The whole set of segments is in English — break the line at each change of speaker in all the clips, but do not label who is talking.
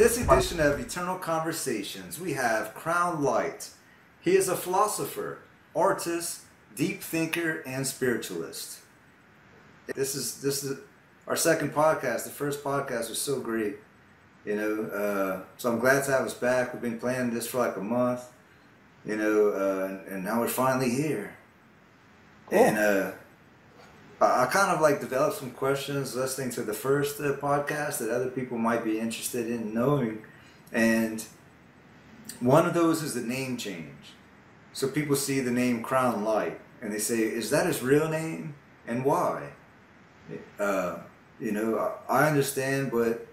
this edition of Eternal Conversations, we have Crown Light. He is a philosopher, artist, deep thinker, and spiritualist. This is our second podcast. The first podcast was so great, so I'm glad to have us back. We've been planning this for like a month, and now we're finally here. Cool. And I kind of like developed some questions listening to the first podcast that other people might be interested in knowing, and one of those is the name change. So people see the name Crown Light and they say, "Is that his real name, and why?" I understand, but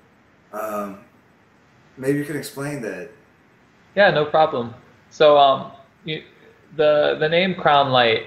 maybe you can explain that.
Yeah, no problem. So the name Crown Light,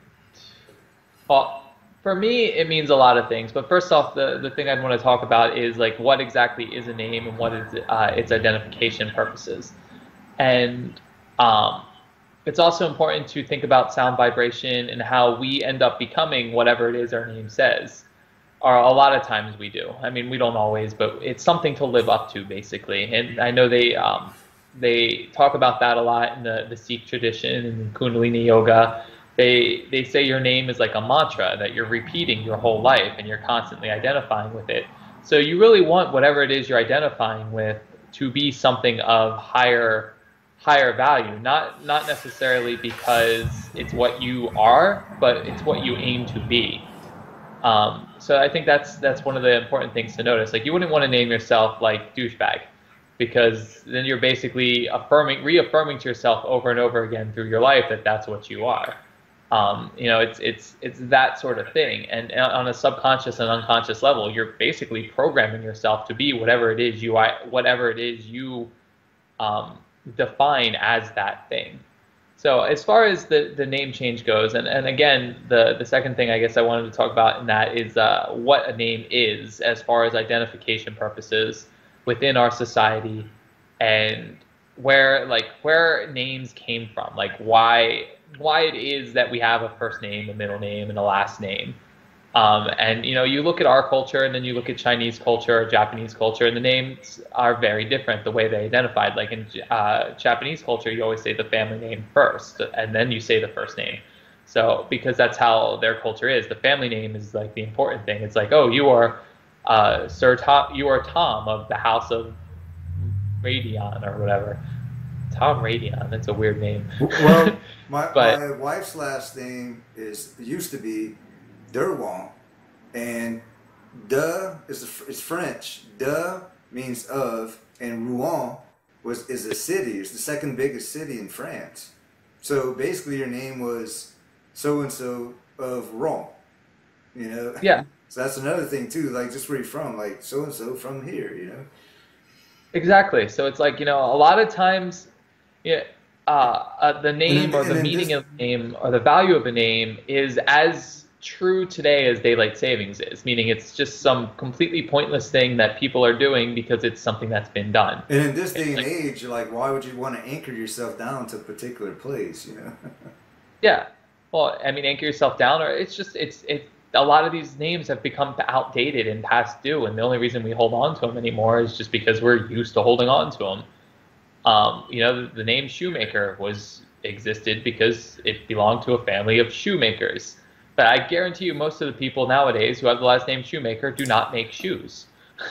well, for me, it means a lot of things. But first off, the thing I'd want to talk about is like what exactly is a name and what is its identification purposes. And it's also important to think about sound vibration and how we end up becoming whatever it is our name says. Or a lot of times we do. I mean, we don't always, but it's something to live up to, basically. And I know they talk about that a lot in the Sikh tradition and Kundalini yoga. They say your name is like a mantra that you're repeating your whole life and you're constantly identifying with it. So you really want whatever it is you're identifying with to be something of higher value, not necessarily because it's what you are, but it's what you aim to be. So I think that's one of the important things to notice. Like, you wouldn't want to name yourself like douchebag, because then you're basically reaffirming to yourself over and over again through your life that that's what you are. It's that sort of thing. And on a subconscious and unconscious level, you're basically programming yourself to be whatever it is you define as that thing. So as far as the name change goes, and again, the second thing I guess I wanted to talk about in that is what a name is as far as identification purposes within our society, and where names came from, like why it is that we have a first name, a middle name, and a last name. And you look at our culture and then you look at Chinese culture or Japanese culture, and the names are very different the way they identified. Like in Japanese culture, you always say the family name first and then you say the first name. So because that's how their culture is, the family name is like the important thing. It's like, oh, you are Sir Tom, you are Tom of the House of Radion or whatever. Tom Radion, that's a weird name.
Well, my wife's last name used to be Derwong, and de is French. De means of, and Rouen is a city. It's the second biggest city in France. So basically, your name was so and so of Rouen.
Yeah.
So that's another thing too. Like, just where you're from, like so and so from here.
Exactly. So it's like, a lot of times, the name or the meaning of the name or the value of a name is as true today as daylight savings is, meaning it's just some completely pointless thing that people are doing because it's something that's been done.
And in this day and age, like, why would you want to anchor yourself down to a particular place,
Yeah. Well, I mean, anchor yourself down, or it's a lot of these names have become outdated and past due, and the only reason we hold on to them anymore is just because we're used to holding on to them. The name Shoemaker existed because it belonged to a family of shoemakers. But I guarantee you most of the people nowadays who have the last name Shoemaker do not make shoes.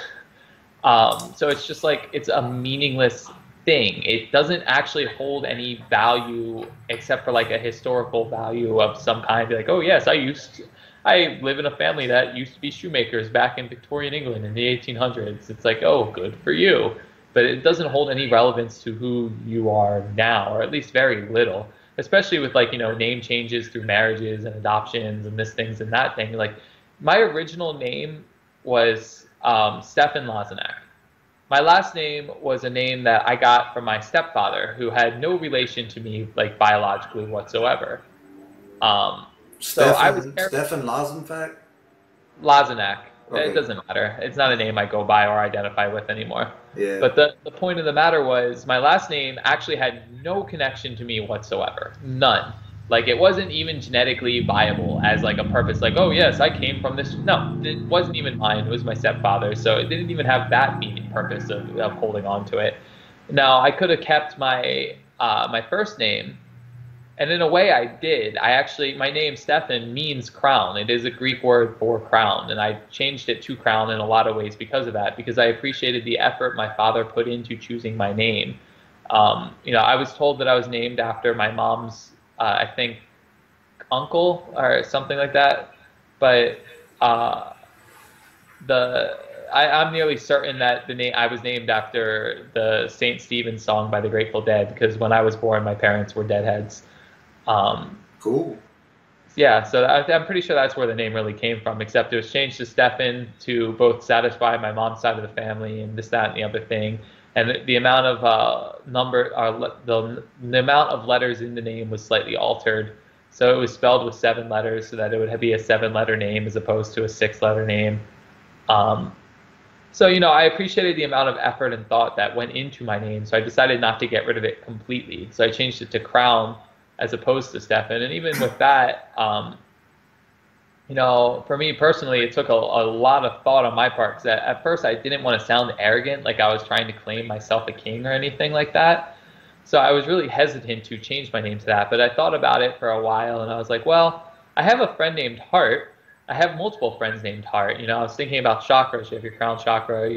So it's just like, it's a meaningless thing. It doesn't actually hold any value except for like a historical value of some kind. Like, oh yes, I live in a family that used to be shoemakers back in Victorian England in the 1800s. It's like, oh, good for you. But it doesn't hold any relevance to who you are now, or at least very little. Especially with name changes through marriages and adoptions and this things and that thing. Like, my original name was Stefan Lazanak. My last name was a name that I got from my stepfather, who had no relation to me, like, biologically whatsoever.
Stefan
Lazanak.
Okay.
It doesn't matter. It's not a name I go by or identify with anymore.
Yeah.
But the point of the matter was, my last name actually had no connection to me whatsoever. None. Like it wasn't even genetically viable as like a purpose. Like, oh yes, I came from this. No, it wasn't even mine. It was my stepfather's. So it didn't even have that meaning purpose of holding on to it. Now I could have kept my first name, and in a way I did. I actually my name Stefan means crown. It is a Greek word for crown, and I changed it to crown in a lot of ways because of that. Because I appreciated the effort my father put into choosing my name. I was told that I was named after my mom's, I think, uncle or something like that. But uh, the I'm nearly certain that the name I was named after the Saint Stephen song by the Grateful Dead because when I was born, my parents were deadheads. Um,
Cool.
yeah, so I'm pretty sure that's where the name really came from. Except it was changed to Stefan to both satisfy my mom's side of the family and this, that, and the other thing. And the amount of the amount of letters in the name was slightly altered. So it was spelled with 7 letters, so that it would be a 7-letter name as opposed to a 6-letter name. Um, so I appreciated the amount of effort and thought that went into my name. So I decided not to get rid of it completely. So I changed it to Crown as opposed to Stefan. And even with that, for me personally, it took a lot of thought on my part because at first I didn't want to sound arrogant, like I was trying to claim myself a king or anything like that. So I was really hesitant to change my name to that. But I thought about it for a while and I was like, well, I have a friend named Hart. I have multiple friends named Hart. I was thinking about chakras. You have your crown chakra,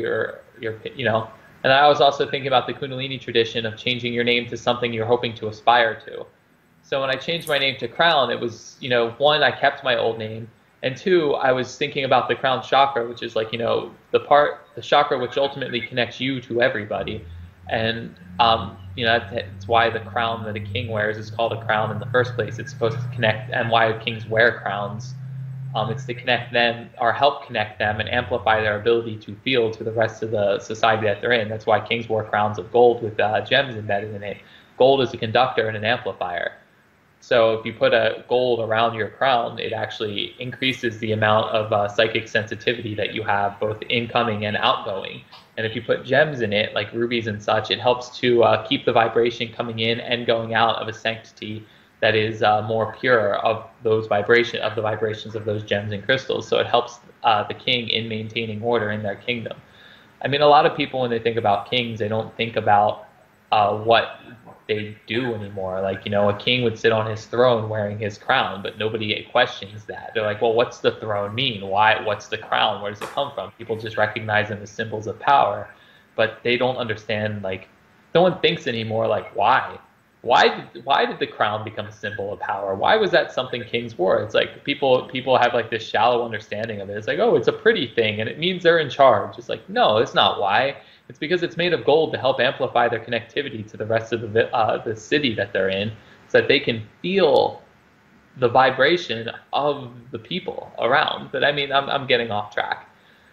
and I was also thinking about the Kundalini tradition of changing your name to something you're hoping to aspire to. So when I changed my name to Crown, it was, one, I kept my old name, and two, I was thinking about the crown chakra, which is like, the chakra which ultimately connects you to everybody. And, that's why the crown that a king wears is called a crown in the first place. It's supposed to connect, and why kings wear crowns. It's to connect them or help connect them and amplify their ability to feel to the rest of the society that they're in. That's why kings wore crowns of gold with gems embedded in it. Gold is a conductor and an amplifier. So if you put a gold around your crown, it actually increases the amount of psychic sensitivity that you have, both incoming and outgoing. And if you put gems in it, like rubies and such, it helps to keep the vibration coming in and going out of a sanctity that is more pure of the vibrations of those gems and crystals. So it helps the king in maintaining order in their kingdom. I mean, a lot of people, when they think about kings, they don't think about what they do anymore. Like, a king would sit on his throne wearing his crown, but nobody questions that. They're like, well, what's the throne mean? What's the crown? Where does it come from? People just recognize them as symbols of power, but they don't understand, like, no one thinks anymore, like, why? Why did the crown become a symbol of power? Why was that something kings wore? It's like people have like this shallow understanding of it. It's like, oh, it's a pretty thing and it means they're in charge. It's like, no, it's not why. It's because it's made of gold to help amplify their connectivity to the rest of the city that they're in, so that they can feel the vibration of the people around. But I mean, I'm getting off track.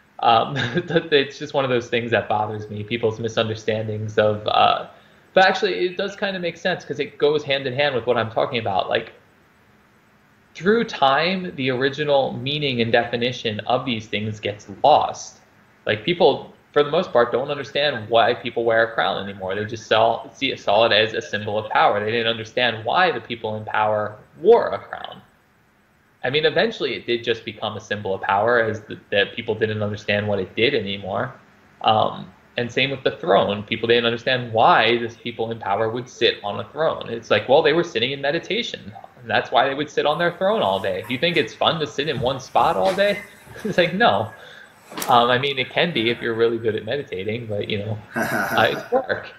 It's just one of those things that bothers me. People's misunderstandings of. But actually, it does kind of make sense because it goes hand in hand with what I'm talking about. Like, through time, the original meaning and definition of these things gets lost. Like, people, for the most part, don't understand why people wear a crown anymore. They just saw it as a symbol of power. They didn't understand why the people in power wore a crown. I mean, eventually it did just become a symbol of power as that people didn't understand what it did anymore. And same with the throne. People didn't understand why these people in power would sit on a throne. It's like, well, they were sitting in meditation. And that's why they would sit on their throne all day. Do you think it's fun to sit in one spot all day? It's like, no. I mean, it can be if you're really good at meditating, but, it's work.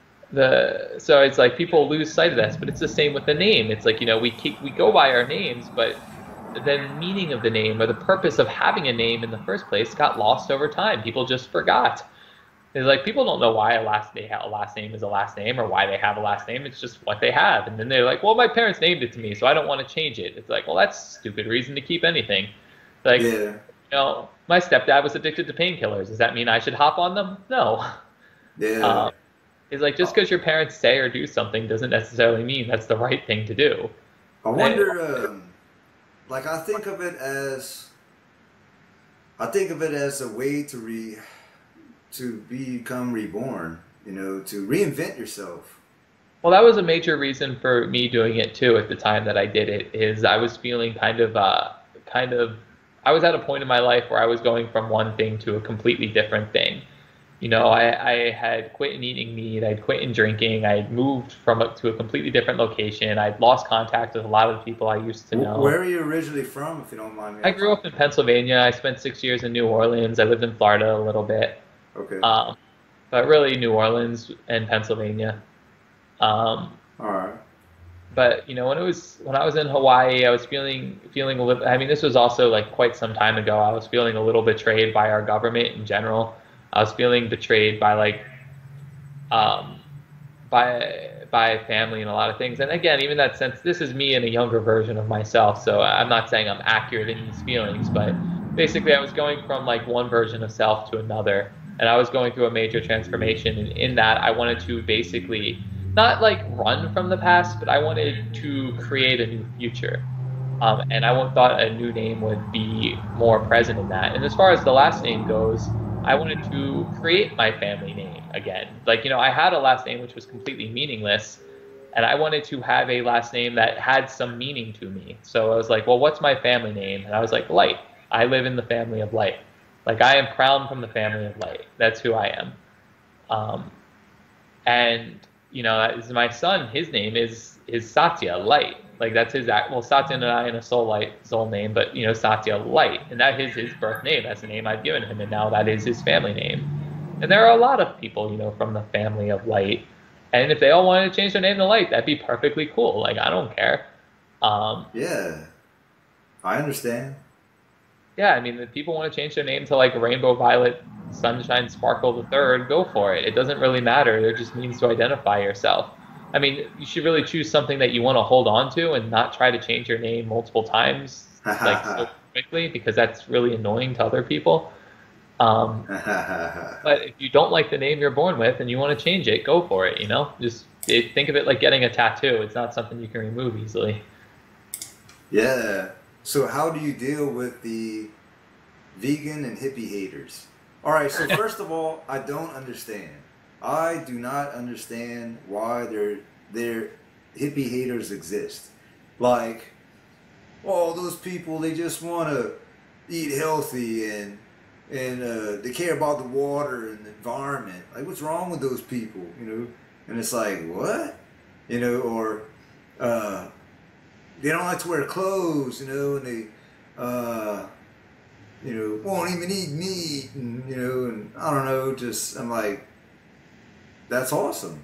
So it's like people lose sight of this, but it's the same with the name. It's like, we go by our names, but the meaning of the name or the purpose of having a name in the first place got lost over time. People just forgot. It's like people don't know why a last name is a last name or why they have a last name. It's just what they have. And then they're like, well, my parents named it to me, so I don't want to change it. It's like, well, that's a stupid reason to keep anything. Like, my stepdad was addicted to painkillers. Does that mean I should hop on them? No.
Yeah.
It's like just because your parents say or do something doesn't necessarily mean that's the right thing to do.
I wonder, like I think of it as a way to become reborn, to reinvent yourself.
Well, that was a major reason for me doing it too at the time that I did it, is I was feeling kind of, I was at a point in my life where I was going from one thing to a completely different thing. You know, I had quit eating meat, I'd quit drinking, I'd moved to a completely different location, I'd lost contact with a lot of the people I used to know.
Where are you originally from, if you don't mind me
I grew
asking?
up in Pennsylvania. I spent 6 years in New Orleans. I lived in Florida a little bit,
Okay.
um, but really New Orleans and Pennsylvania. Um,
All right.
but when I was in Hawaii, I was feeling a little. I mean, this was also like quite some time ago. I was feeling a little betrayed by our government in general. I was feeling betrayed by um, by family and a lot of things. And again, even that sense, this is me in a younger version of myself. So I'm not saying I'm accurate in these feelings, but basically, I was going from like one version of self to another, and I was going through a major transformation. And in that, I wanted to basically not like run from the past, but I wanted to create a new future. And I thought a new name would be more present in that. And as far as the last name goes, I wanted to create my family name again. Like, I had a last name which was completely meaningless, and I wanted to have a last name that had some meaning to me. So I was like, well, what's my family name? And I was like, Light. I live in the family of light. Like, I am crowned from the family of light. That's who I am. Um, and that is my son. His name is Satya Light. Like that's his act. Well, Satya Narayana soul name, but Satya Light, and that is his birth name. That's the name I've given him, and now that is his family name. And there are a lot of people, from the family of Light, and if they all wanted to change their name to Light, that'd be perfectly cool. Like I don't care. Um,
Yeah, I understand.
yeah, I mean, if people want to change their name to like Rainbow Violet Sunshine Sparkle the Third, go for it. It doesn't really matter. It just means to identify yourself. I mean, you should really choose something that you want to hold on to and not try to change your name multiple times,
Ha ha
like
ha.
so quickly, because that's really annoying to other people. Um,
Ha ha ha ha.
but if you don't like the name you're born with and you want to change it, go for it. Think of it like getting a tattoo. It's not something you can remove easily.
Yeah. So how do you deal with the vegan and hippie haters? All right. So first of all, I don't understand. I do not understand why their hippie haters exist. Like, oh, those people they just want to eat healthy and they care about the water and the environment. Like, what's wrong with those people? And it's like, what? Or uh, they don't like to wear clothes. And they uh, won't even eat meat. And I don't know. Just I'm like, that's awesome.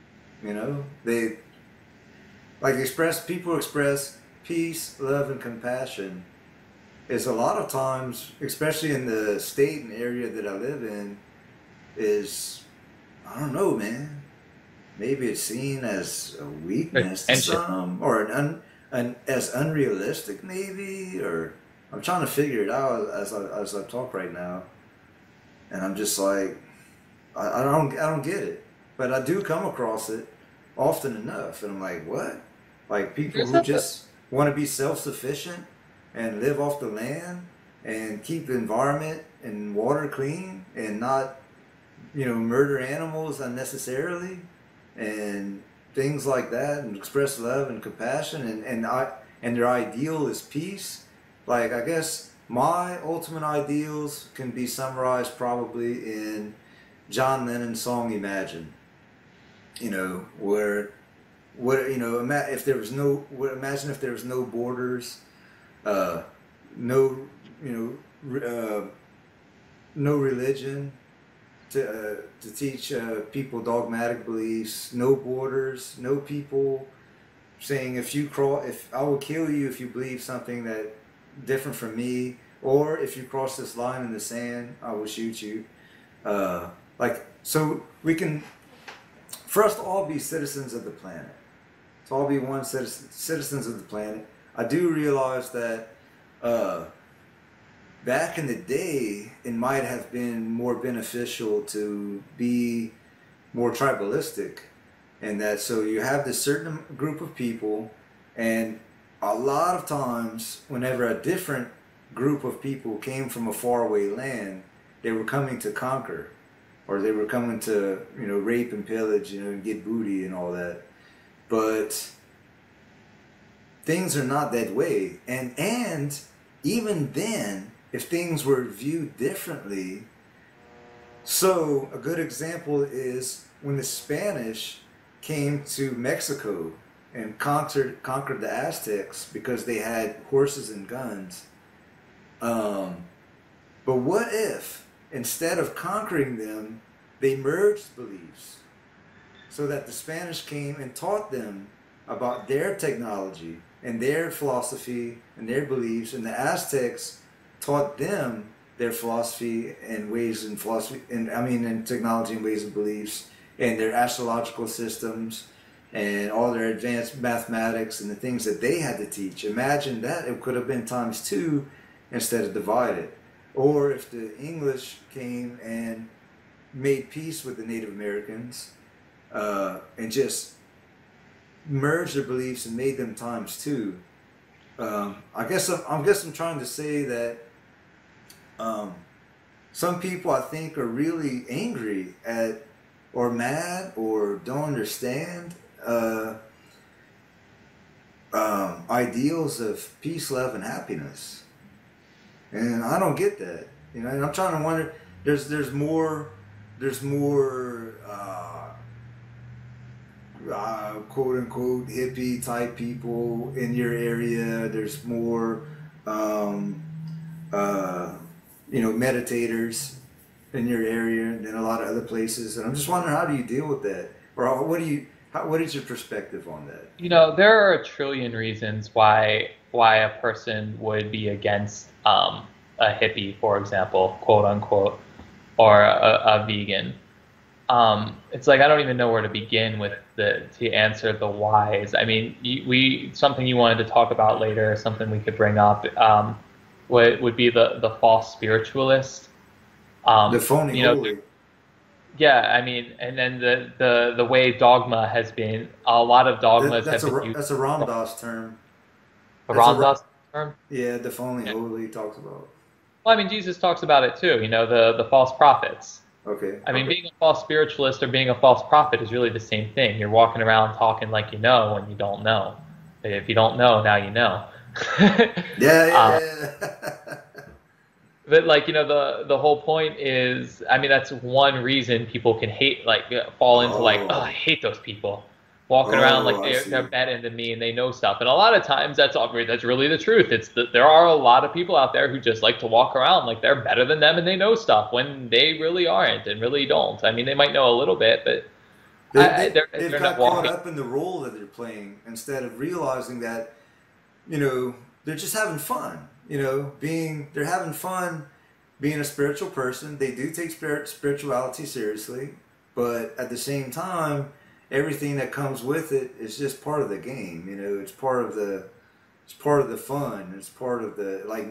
They like express people express peace, love, and compassion is a lot of times, especially in the state and area that I live in, is I don't know, man. Maybe it's seen as a weakness to
Attention.
some, or an as unrealistic, maybe. Or I'm trying to figure it out as I talk right now, and I'm just like, I don't get it, but I do come across it often enough, and I'm like, what? Like people
There's
who
a,
just want to be self-sufficient and live off the land and keep the environment and water clean and not murder animals unnecessarily and things like that and express love and compassion and their ideal is peace. Like I guess my ultimate ideals can be summarized probably in John Lennon's song Imagine. Where what if there was no imagine if there was no borders, uh, no no religion to teach people dogmatic beliefs, no borders, no people saying if I will kill you if you believe something that different from me, or if you cross this line in the sand, I will shoot you. Like so, we can for us to all be citizens of the planet, to all be one citizens of the planet. I do realize that uh, back in the day, it might have been more beneficial to be more tribalistic, and that so you have this certain group of people, and a lot of times, whenever a different group of people came from a faraway land, they were coming to conquer, or they were coming to rape and pillage, and get booty and all that. but things are not that way. And even then, if things were viewed differently, so a good example is when the Spanish came to Mexico and conquered the Aztecs because they had horses and guns. Um, but what if instead of conquering them, they merged beliefs so that the Spanish came and taught them about their technology and their philosophy and their beliefs, and the Aztecs taught them their philosophy and ways and philosophy, and I mean, and technology and ways and beliefs, and their astrological systems, and all their advanced mathematics and the things that they had to teach. Imagine that it could have been times two instead of divided. Or if the English came and made peace with the Native Americans and just merged their beliefs and made them times two. I guess I'm trying to say that um, some people I think are really angry at or mad or don't understand uh, ideals of peace, love, and happiness, and I don't get that. And I'm trying to wonder. There's more quote unquote hippie type people in your area. There's more um, uh, meditators in your area than a lot of other places. And I'm just wondering, how do you deal with that, or what is your perspective on that?
There are a trillion reasons why a person would be against a hippie, for example, quote unquote, or a vegan. It's like I don't even know where to begin with to answer the whys. I mean, we something you wanted to talk about later, something we could bring up, would be the false spiritualist.
The phony
You know,
holy.
yeah, I mean, and then the way dogma has been, a lot of
That,
dogmas
that's
have
a
been used.
that's a Ram Dass term.
A
That's a
Ram Dass term.
Yeah, the phony
Yeah.
holy talks about.
Well, I mean, Jesus talks about it too. The false prophets.
Okay.
I mean, being a false spiritualist or being a false prophet is really the same thing. You're walking around talking like you know when you don't know. If you don't know, now you know.
Yeah,
um,
yeah, yeah.
but like the whole point is, I mean, that's one reason people can hate, like fall into like, oh, I
Oh,
hate those people, walking around like
oh, I
they're
see.
better than me and they know stuff. And a lot of times that's really the truth. It's that there are a lot of people out there who just like to walk around like they're better than them and they know stuff when they really aren't and really don't. I mean, they might know a little bit, but
They they they've
they're not
got caught
walking.
up in the role that they're playing instead of realizing that they're just having fun. They're having fun being a spiritual person. They do take spirituality seriously, but at the same time, everything that comes with it is just part of the game. It's part of the fun. It's part of the, like,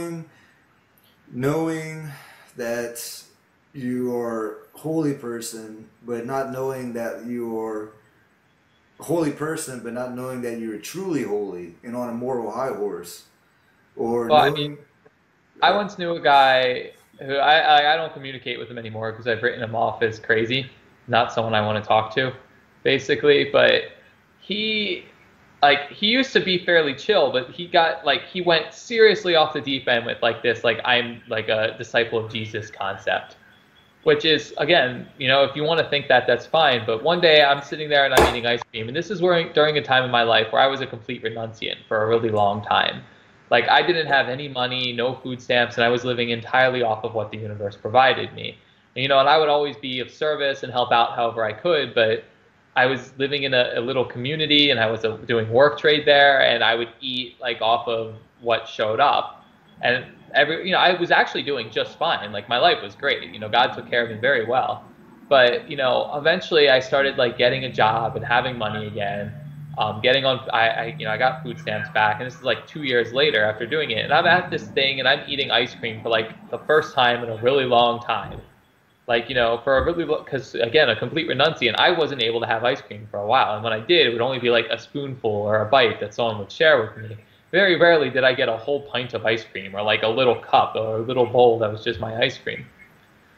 knowing that you are a holy person, but not knowing that you are a holy person, but not knowing that you're truly holy and on a moral high horse, or
Well, I mean,
knowing.
I once knew a guy who I don't communicate with him anymore because I've written him off as crazy, not someone I want to talk to, basically. But he he used to be fairly chill, but he went seriously off the deep end with like this, like I'm like a disciple of Jesus concept, which is, again, if you want to think that, that's fine. But one day I'm sitting there and I'm eating ice cream, and this is during a time in my life where I was a complete renunciant for a really long time. Like, I didn't have any money, no food stamps, and I was living entirely off of what the universe provided me. And I would always be of service and help out however I could, but I was living in a little community and I was doing work trade there, and I would eat like off of what showed up. And I was actually doing just fine. Like, my life was great. God took care of me very well. But eventually I started like getting a job and having money again. Getting on, I got food stamps back, and this is like 2 years later after doing it, and I'm at this thing and I'm eating ice cream for like the first time in a really long time. Like, for a really, because again, a complete renunciant, I wasn't able to have ice cream for a while, and when I did, it would only be like a spoonful or a bite that someone would share with me. Very rarely did I get a whole pint of ice cream or like a little cup or a little bowl that was just my ice cream.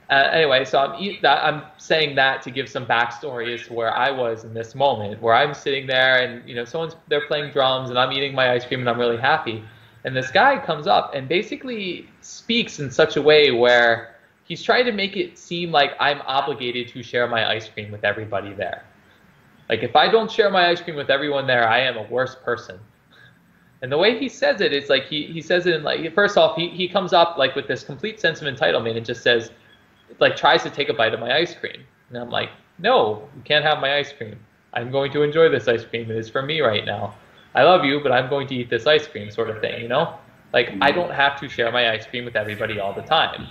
Anyway, so I'm saying that to give some backstory as to where I was in this moment, where I'm sitting there and they're playing drums and I'm eating my ice cream and I'm really happy, and this guy comes up and basically speaks in such a way where he's trying to make it seem like I'm obligated to share my ice cream with everybody there. Like if I don't share my ice cream with everyone there, I am a worse person. And the way he says it is like he says it in like first off he comes up like with this complete sense of entitlement and just says like tries to take a bite of my ice cream. And I'm like, no, you can't have my ice cream. I'm going to enjoy this ice cream. It is for me right now. I love you, but I'm going to eat this ice cream sort of thing, you know? Like I don't have to share my ice cream with everybody all the time.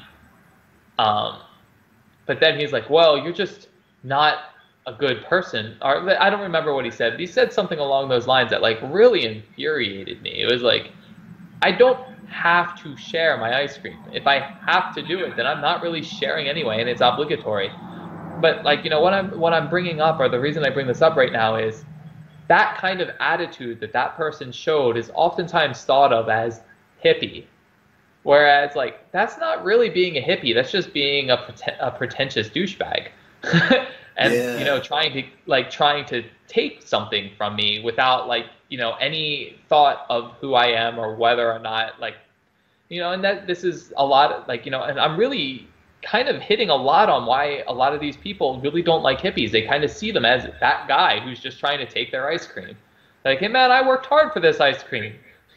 But then he's like, well, you're just not a good person. Or I don't remember what he said, but he said something along those lines that like really infuriated me. It was like, I don't have to share my ice cream. If I have to do it, then I'm not really sharing anyway, and it's obligatory. But like, what I'm bringing up, or the reason I bring this up right now, is that kind of attitude that person showed is oftentimes thought of as hippie. Whereas like that's not really being a hippie. That's just being a pretentious douchebag. And
Yeah.
trying to take something from me without like any thought of who I am or whether or not like and that this is a lot like and I'm really kind of hitting a lot on why a lot of these people really don't like hippies. They kind of see them as that guy who's just trying to take their ice cream. Like, hey man, I worked hard for this ice cream,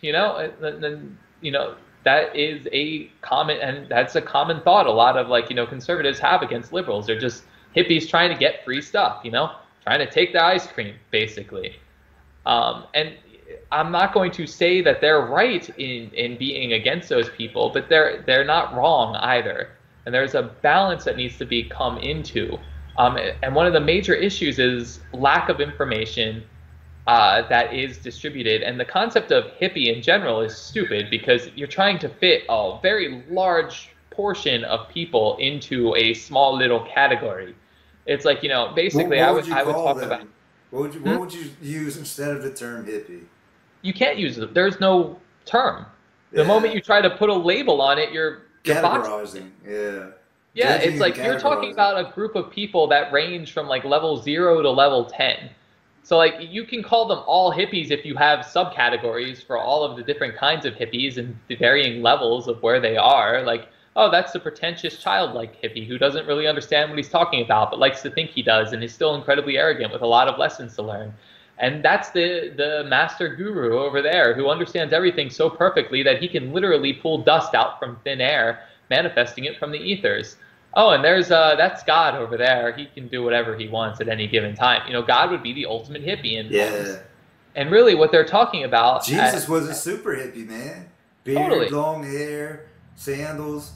and that is a common, and that's a common thought a lot of like conservatives have against liberals. They're just hippies trying to get free stuff, trying to take their ice cream basically. And I'm not going to say that they're right in being against those people, but they're not wrong either. And there's a balance that needs to be come into. And one of the major issues is lack of information that is distributed. And the concept of hippie in general is stupid because you're trying to fit a very large portion of people into a small little category. It's like, basically
What would you
I would
call
talk about.
them? What would you use instead of the term hippie?
You can't use it. There's no term. The moment
Yeah.
you try to put a label on it, you're boxing it.
Categorizing. Yeah.
Yeah, it's
Judging and
like you're talking
categorizing.
about a group of people that range from like level 0 to level 10. So like you can call them all hippies if you have subcategories for all of the different kinds of hippies and the varying levels of where they are. Like, oh, that's the pretentious childlike hippie who doesn't really understand what he's talking about, but likes to think he does and is still incredibly arrogant with a lot of lessons to learn. And that's the master guru over there who understands everything so perfectly that he can literally pull dust out from thin air, manifesting it from the ethers. Oh, and there's that's God over there. He can do whatever he wants at any given time. God would be the ultimate hippie in
Yeah.
forms. And really what they're talking about
Jesus was a super hippie, man. Beard,
totally.
long hair, sandals,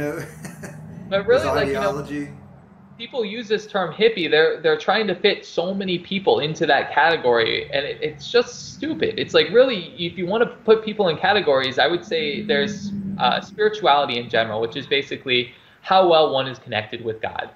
But
his
really like,
ideology.
people use this term hippie. They're trying to fit so many people into that category, and it's just stupid. It's like really, if you want to put people in categories, I would say there's spirituality in general, which is basically how well one is connected with God.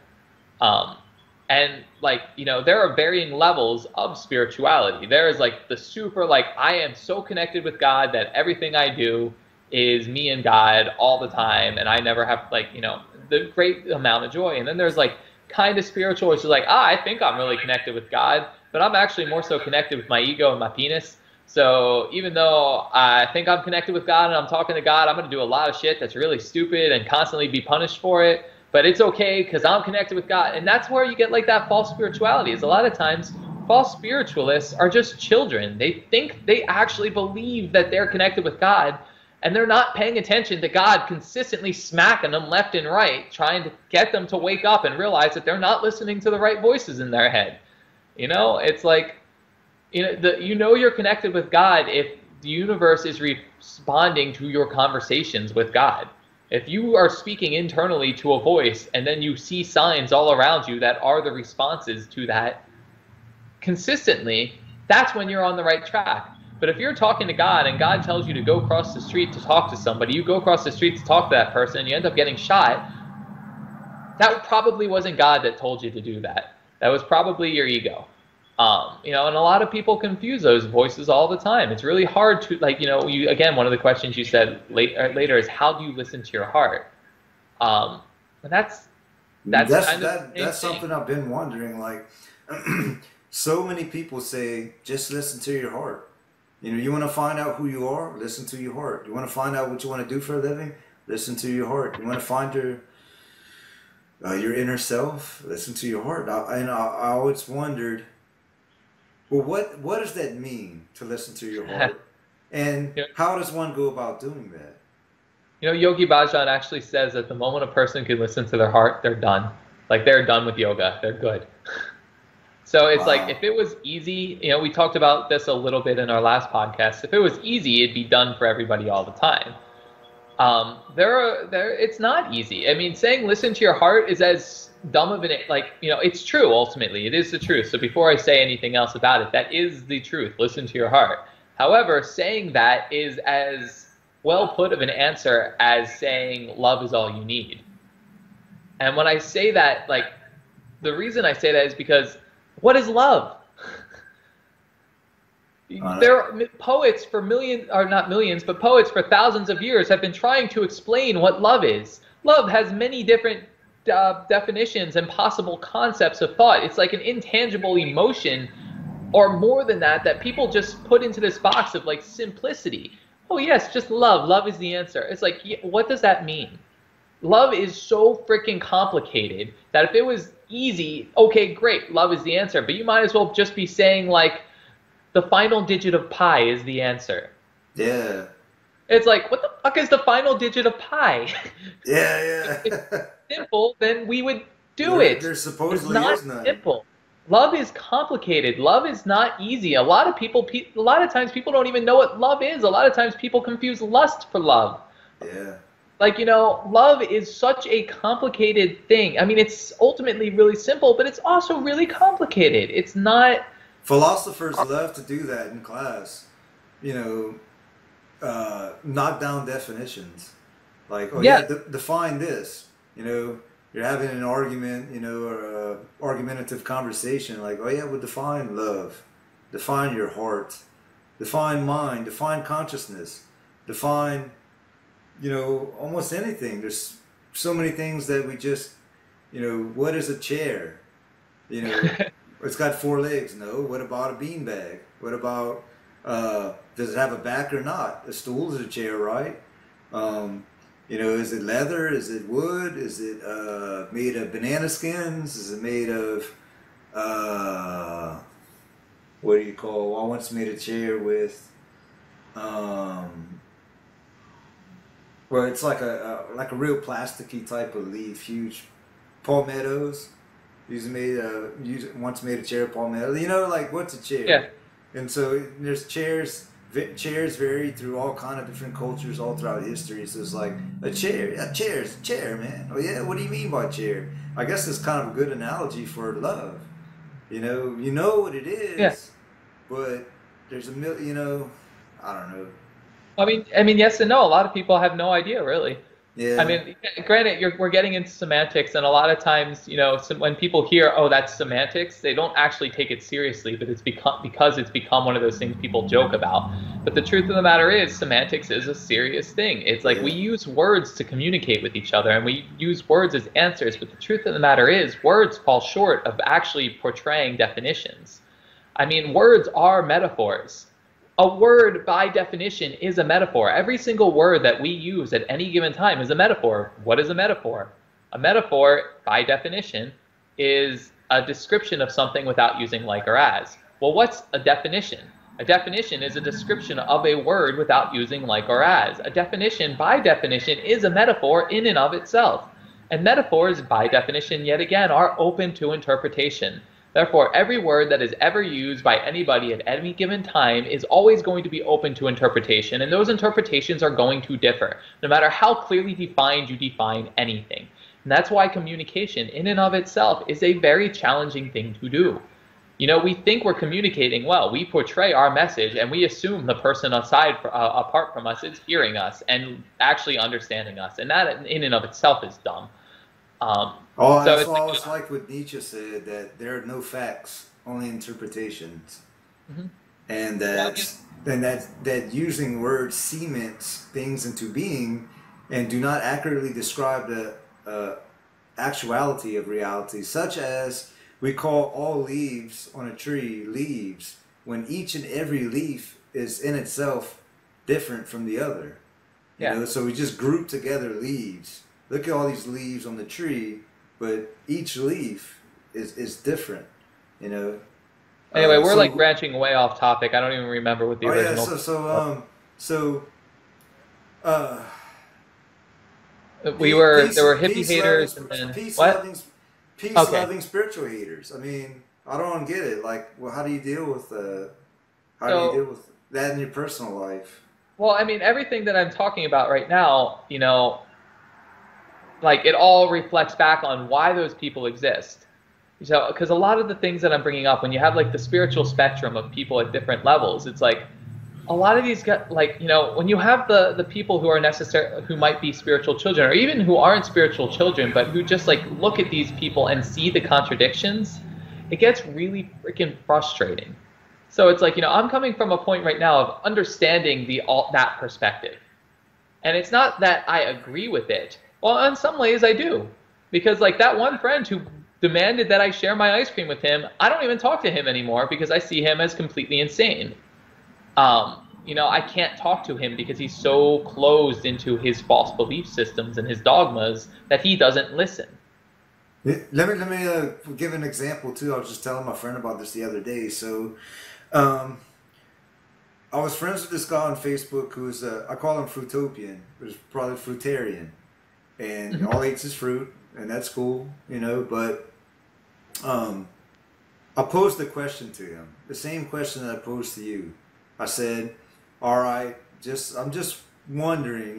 And like there are varying levels of spirituality. There is like the super like I am so connected with God that everything I do is me and God all the time, and I never have like the great amount of joy. And then there's like kind of spiritual, which is like, I think I'm really connected with God, but I'm actually more so connected with my ego and my penis. So even though I think I'm connected with God and I'm talking to God, I'm going to do a lot of shit that's really stupid and constantly be punished for it. But it's okay because I'm connected with God. And that's where you get like that false spirituality is a lot of times false spiritualists are just children. They think they actually believe that they're connected with God, and they're not paying attention to God consistently smacking them left and right, trying to get them to wake up and realize that they're not listening to the right voices in their head. It's like, you're connected with God if the universe is responding to your conversations with God. If you are speaking internally to a voice and then you see signs all around you that are the responses to that consistently, that's when you're on the right track. But if you're talking to God and God tells you to go across the street to talk to somebody, you go across the street to talk to that person and you end up getting shot, that probably wasn't God that told you to do that. That was probably your ego. And a lot of people confuse those voices all the time. It's really hard to again, one of the questions you said later is how do you listen to your heart? And That's
That's
kind of the
that
same
that's
thing.
something I've been wondering. Like, so many people say, just listen to your heart. You want to find out who you are, listen to your heart. You want to find out what you want to do for a living, listen to your heart. You want to find your inner self, listen to your heart. I always wondered, well, what does that mean to listen to your heart, and
You know,
how does one go about doing that?
Yogi Bhajan actually says that the moment a person can listen to their heart, they're done. Like they're done with yoga. They're good. So it's like
Wow.
if it was easy, we talked about this a little bit in our last podcast. If it was easy, it'd be done for everybody all the time. It's not easy. I mean, saying listen to your heart is as dumb of an it's true ultimately. It is the truth. So before I say anything else about it, that is the truth. Listen to your heart. However, saying that is as well put of an answer as saying love is all you need. And when I say that, like the reason I say that is because what is love?
Uh,
There are poets for millions, or not millions, but poets for thousands of years have been trying to explain what love is. Love has many different definitions and possible concepts of thought. It's like an intangible emotion, or more than that, that people just put into this box of like simplicity. Oh, yes, just love. Love is the answer. It's like, what does that mean? Love is so freaking complicated that if it was easy, okay, great, love is the answer. But you might as well just be saying, like, the final digit of pi is the answer.
yeah.
It's like, what the fuck is the final digit of pi? If
Yeah,
it's
yeah.
simple, then we would do it.
There
But it's
supposedly
not
is none.
simple. Love is complicated. Love is not easy. A lot of times people don't even know what love is. A lot of times people confuse lust for love.
Yeah.
Like, love is such a complicated thing. I mean, it's ultimately really simple, but it's also really complicated. It's not.
Philosophers love to do that in class. You knock down definitions. Like, oh
Yeah,
yeah, define this. You're having an argument, or a argumentative conversation. Like, oh yeah, well, define love, define your heart, define mind, define consciousness, define, almost anything. There's so many things that we just, what is a chair? You know, it's got four legs. No. What about a beanbag? What about, does it have a back or not? A stool is a chair, right? Is it leather? Is it wood? Is it made of banana skins? Is it made of, uh, what do you call? I once made a chair with, um, where it's like a real plasticky type of leaf, huge palmettos. Once made a chair of palmetto. Like, what's a chair?
yeah.
And so there's chairs. Chairs vary through all kind of different cultures all throughout history. So it's like a chair is a chair, man. Oh yeah, what do you mean by chair? I guess it's kind of a good analogy for love. You know what it
Yeah.
is, but there's a I don't know.
I mean, yes and no. A lot of people have no idea, really. I
Yeah,
mean, granted, we're getting into semantics, and a lot of times, when people hear, "Oh, that's semantics," they don't actually take it seriously, but because it's become one of those things people joke about. But the truth of the matter is, semantics is a serious thing. It's like we
yeah,
use words to communicate with each other, and we use words as answers. But the truth of the matter is, words fall short of actually portraying definitions. I mean, words are metaphors. A word, by definition, is a metaphor. Every single word that we use at any given time is a metaphor. What is a metaphor? A metaphor, by definition, is a description of something without using like or as. Well, what's a definition? A definition is a description of a word without using like or as. A definition, by definition, is a metaphor in and of itself. And metaphors, by definition, yet again, are open to interpretation. Therefore, every word that is ever used by anybody at any given time is always going to be open to interpretation, and those interpretations are going to differ, no matter how clearly defined you define anything. And that's why communication, in and of itself, is a very challenging thing to do. We think we're communicating well. We portray our message, and we assume the person apart from us is hearing us and actually understanding us, and that in and of itself is dumb. Um,
Oh,
so
that's
it's
why I
like,
always like what Nietzsche said, that there are no facts, only interpretations,
mhm.
and
Well,
that using words cements things into being, and do not accurately describe actuality of reality, such as we call all leaves on a tree leaves, when each and every leaf is in itself different from the other. You
Yeah.
know, so we just group together leaves. Look at all these leaves on the tree, but each leaf is different. You know,
Anyway, we're like
so
branching way off topic. I don't even remember what the
oh yeah,
original was.
so uh,
We were there were hippie
peace loving,
haters and then
peace
what?
loving, peace
Okay.
loving spiritual haters. I mean, I don't get it. Like, well, how do you deal
So,
with that in your personal life?
well, I mean, everything that I'm talking about right now, like it all reflects back on why those people exist. So, because a lot of the things that I'm bringing up, when you have like the spiritual spectrum of people at different levels, it's like a lot of these guys, like when you have the people who are necessary, who might be spiritual children, or even who aren't spiritual children, but who just like look at these people and see the contradictions, it gets really freaking frustrating. So it's like I'm coming from a point right now of understanding the all that perspective. And it's not that I agree with it. Well, in some ways I do. Because like that one friend who demanded that I share my ice cream with him, I don't even talk to him anymore because I see him as completely insane. I can't talk to him because he's so closed into his false belief systems and his dogmas that he doesn't listen.
Let me give an example too. I was just telling my friend about this the other day. So, um, I was friends with this guy on Facebook who's I call him Fruitopian, who's probably fruitarian, and all he eats is fruit, and that's cool, you know. But um, I posed a question to him, the same question that I posed to you. I said, "All right, I'm just wondering,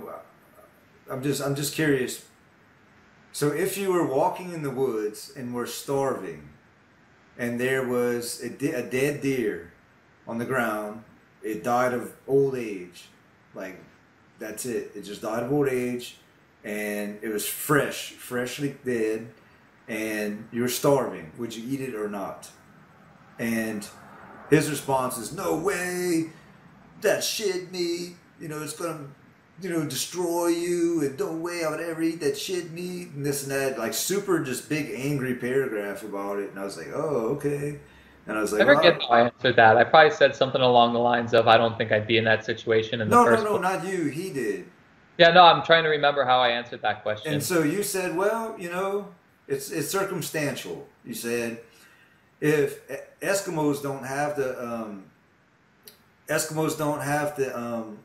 I'm just curious. So if you were walking in the woods and were starving, and there was a dead deer on the ground, it died of old age, like that's it. It just died of old age, and it was freshly dead, and you're starving. Would you eat it or not?" And his response is, "No way, that shit meat. It's gonna, destroy you. And no way I would ever eat that shit meat and this and that." Like super, just big angry paragraph about it. And I was like, "Oh, okay." And I was like,
I forget
"Well,
how I answered that. I probably said something along the lines of, I don't think I'd be in that situation in the
no, no,
first
no,
place.
not you. He did."
Yeah, no, I'm trying to remember how I answered that
And
question.
so you said, "Well, it's circumstantial." You said if Eskimos don't have the Eskimos don't have the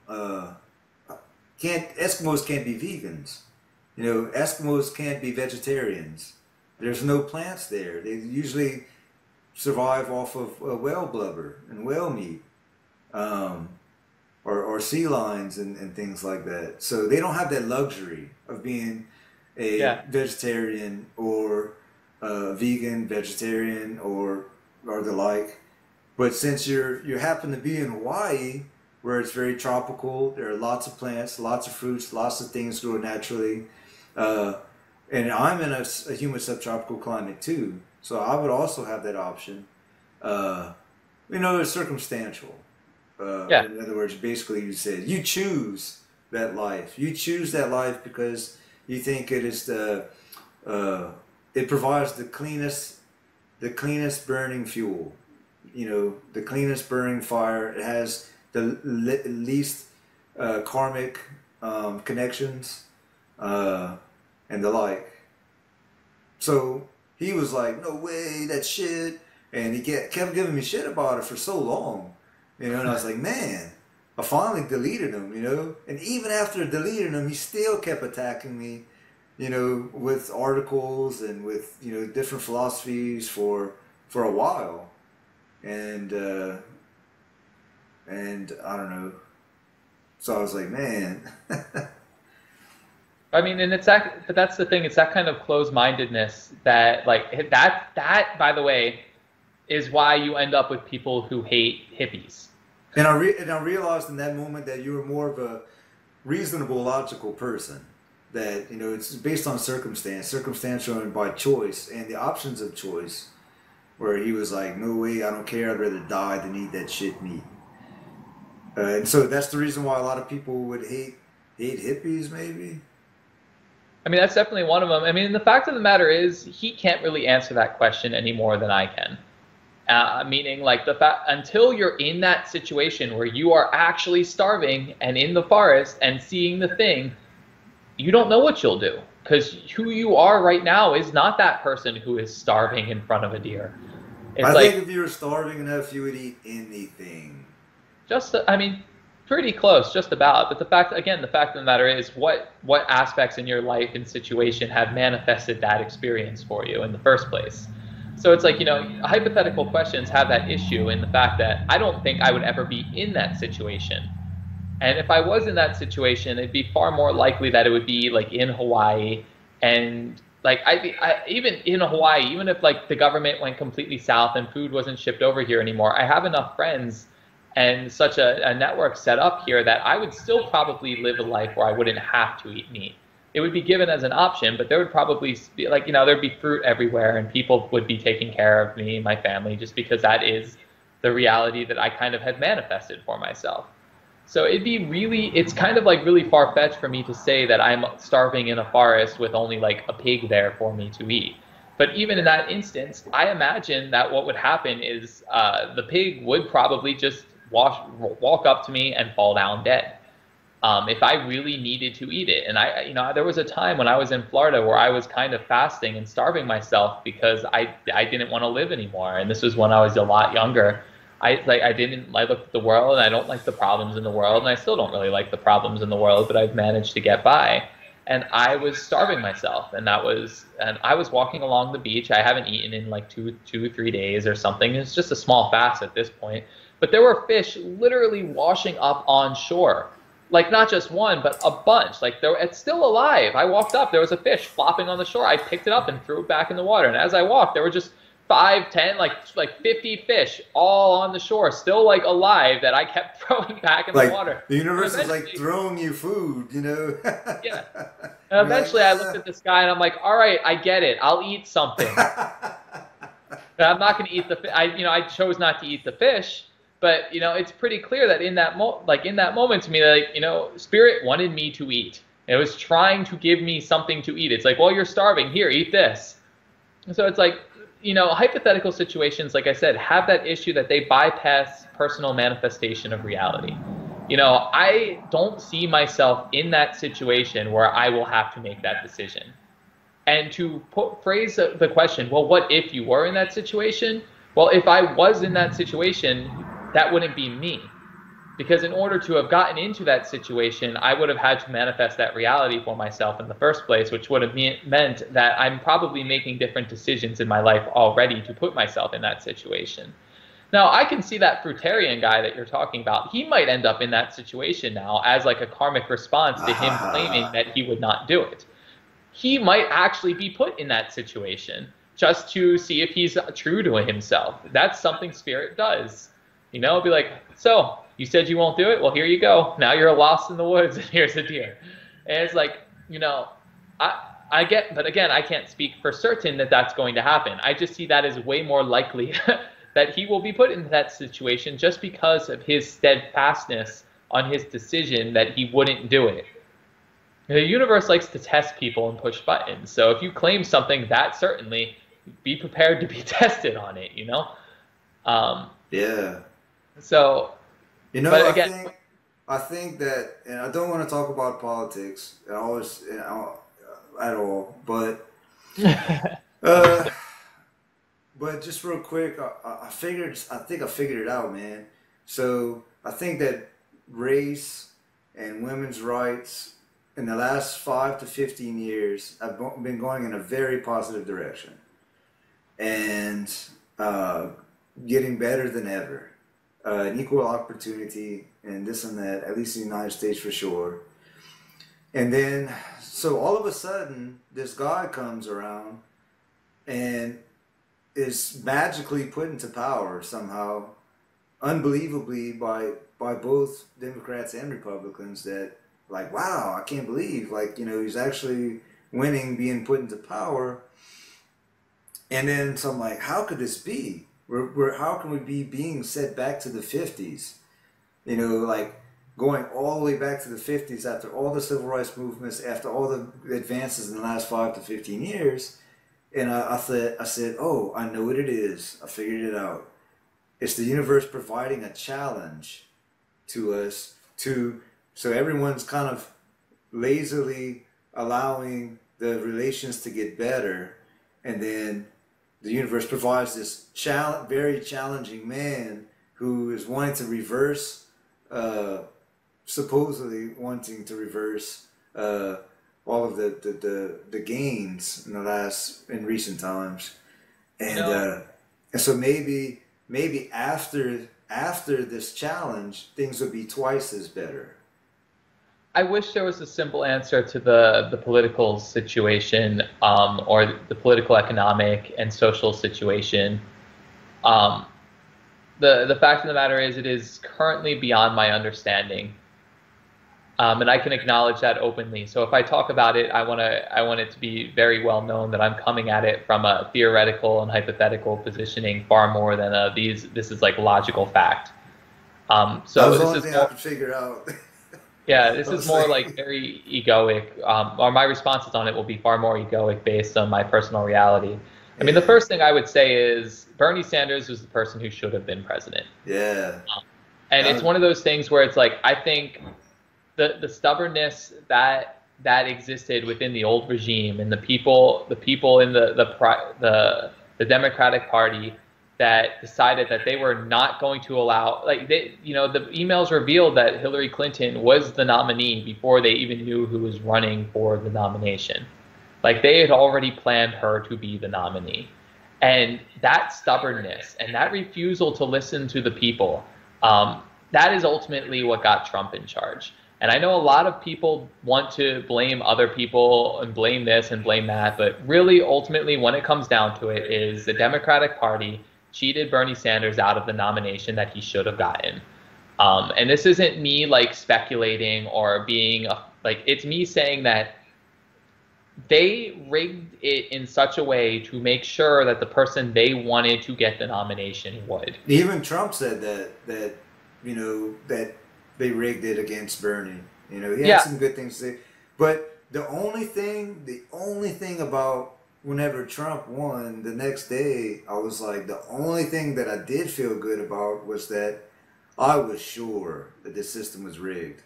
can't Eskimos can't be vegans. Eskimos can't be vegetarians. There's no plants there. They usually survive off of whale blubber and whale meat, um, or sea lions and things like that. So they don't have that luxury of being a
Yeah,
vegetarian or vegan, vegetarian, or the like. But since you happen to be in Hawaii, where it's very tropical, there are lots of plants, lots of fruits, lots of things grow naturally. Uh, and I'm in a humid subtropical climate too, so I would also have that option. Uh, it's circumstantial.
yeah.
In other words, basically, you said you choose that life. You choose that life because you think uh, it provides the cleanest burning fuel. The cleanest burning fire. It has the least karmic connections and the like. So he was like, "No way, that shit," and he kept giving me shit about it for so long, And I was like, "Man." I finally deleted him, and even after deleting him, he still kept attacking me, with articles and with different philosophies for a while, and and I don't know. So I was like, "Man."
I mean, and but that's the thing. It's that kind of closed-mindedness that, like, by the way, is why you end up with people who hate hippies.
And I realized in that moment that you were more of a reasonable, logical person. That it's based on circumstantial and by choice and the options of choice. Where he was like, "No way, I don't care. I'd rather die than eat that shit meat." And so that's the reason why a lot of people would hate hippies, maybe.
I mean, that's definitely one of them. I mean, the fact of the matter is, he can't really answer that question any more than I can. Meaning, like the fact until you're in that situation where you are actually starving and in the forest and seeing the thing, you don't know what you'll do because who you are right now is not that person who is starving in front of a deer. It's
I think
like
if you were starving enough, you would eat anything.
just, I mean, pretty close, just about. But the fact, again, the fact of the matter is, what aspects in your life and situation have manifested that experience for you in the first place? So it's like, hypothetical questions have that issue in the fact that I don't think I would ever be in that situation. And if I was in that situation, it'd be far more likely that it would be like in Hawaii, and like even in Hawaii, even if like the government went completely south and food wasn't shipped over here anymore, I have enough friends and such a network set up here that I would still probably live a life where I wouldn't have to eat meat. It would be given as an option, but there would probably be like, there'd be fruit everywhere and people would be taking care of me, my family, just because that is the reality that I kind of had manifested for myself. So it's kind of like really far-fetched for me to say that I'm starving in a forest with only like a pig there for me to eat. But even in that instance, I imagine that what would happen is the pig would probably just walk up to me and fall down dead if I really needed to eat it. And there was a time when I was in Florida where I was kind of fasting and starving myself because I didn't want to live anymore. And this was when I was a lot younger. I looked at the world and I don't like the problems in the world, and I still don't really like the problems in the world, but I've managed to get by. And I was starving myself, and I was walking along the beach. I haven't eaten in like 3 days or something. It's just a small fast at this point. But there were fish literally washing up on shore. Like not just one, but a bunch. It's still alive. I walked up, there was a fish flopping on the shore. I picked it up and threw it back in the water. And as I walked, there were just 5, 10, like 50 fish all on the shore, still like alive that I kept throwing back in the
Like
water.
the universe is like
Eventually,
throwing you food, you know.
yeah. And
You're like,
eventually I looked at the sky and I'm like, all right, I get it. I'll eat something. But I'm not going to eat the fish. I chose not to eat the fish, but it's pretty clear that in that moment to me, like, spirit wanted me to eat. It was trying to give me something to eat. It's like, well, you're starving. Here, eat this. And so it's like, hypothetical situations, like I said, have that issue that they bypass personal manifestation of reality. I don't see myself in that situation where I will have to make that decision. And to phrase the question, well, what if you were in that situation? Well, if I was in that situation, that wouldn't be me. Because in order to have gotten into that situation, I would have had to manifest that reality for myself in the first place, which would have meant that I'm probably making different decisions in my life already to put myself in that situation. Now, I can see that fruitarian guy that you're talking about. He might end up in that situation now as like a karmic response to him claiming that he would not do it. He might actually be put in that situation just to see if he's true to himself. That's something spirit does. Be like, so you said you won't do it? Well, here you go. Now you're lost in the woods and here's a deer. And it's like, I get, but again, I can't speak for certain that that's going to happen. I just see that as way more likely that he will be put into that situation just because of his steadfastness on his decision that he wouldn't do it. The universe likes to test people and push buttons. So if you claim something that certainly, be prepared to be tested on it,
Yeah.
So, but again,
I think that, and I don't want to talk about politics at all, but uh, but just real quick, I think I figured it out, man. So I think that race and women's rights in the last 5 to 15 years have been going in a very positive direction, and getting better than ever. An equal opportunity and this and that, at least in the United States for sure. And then, so all of a sudden, this guy comes around and is magically put into power somehow, unbelievably by both Democrats and Republicans. That like, wow, I can't believe, like, he's actually winning, being put into power. And then so I'm like, how could this be? How can we be being set back to the 50s? Like going all the way back to the 50s, after all the civil rights movements, after all the advances in the last 5 to 15 years. And I said, oh, I know what it is. I figured it out. It's the universe providing a challenge to us so everyone's kind of lazily allowing the relations to get better, and then the universe provides this very challenging man who is wanting to reverse, supposedly wanting to reverse all of the gains in recent times, and so maybe after this challenge, things would be twice as better.
I wish there was a simple answer to the political situation, or the political, economic, and social situation. Um, the fact of the matter is, it is currently beyond my understanding, and I can acknowledge that openly. So if I talk about it, I want it to be very well known that I'm coming at it from a theoretical and hypothetical positioning far more than this is like logical fact. So
that was the
this
only
is
thing
more,
I could figure out.
yeah, this is more like very egoic, or my responses on it will be far more egoic based on my personal reality. I mean, the first thing I would say is Bernie Sanders was the person who should have been president.
Yeah.
And it's one of those things where it's like, I think the stubbornness that existed within the old regime and the people in the Democratic Party that decided that they were not going to allow, like, the emails revealed that Hillary Clinton was the nominee before they even knew who was running for the nomination. Like, they had already planned her to be the nominee. And that stubbornness and that refusal to listen to the people, that is ultimately what got Trump in charge. And I know a lot of people want to blame other people and blame this and blame that, but really, ultimately, when it comes down to it, is the Democratic Party cheated Bernie Sanders out of the nomination that he should have gotten. And this isn't me like speculating or being it's me saying that they rigged it in such a way to make sure that the person they wanted to get the nomination would.
Even Trump said that they rigged it against Bernie. He had some good things to say, but the only thing about whenever Trump won the next day, I was like, the only thing that I did feel good about was that I was sure that this system was rigged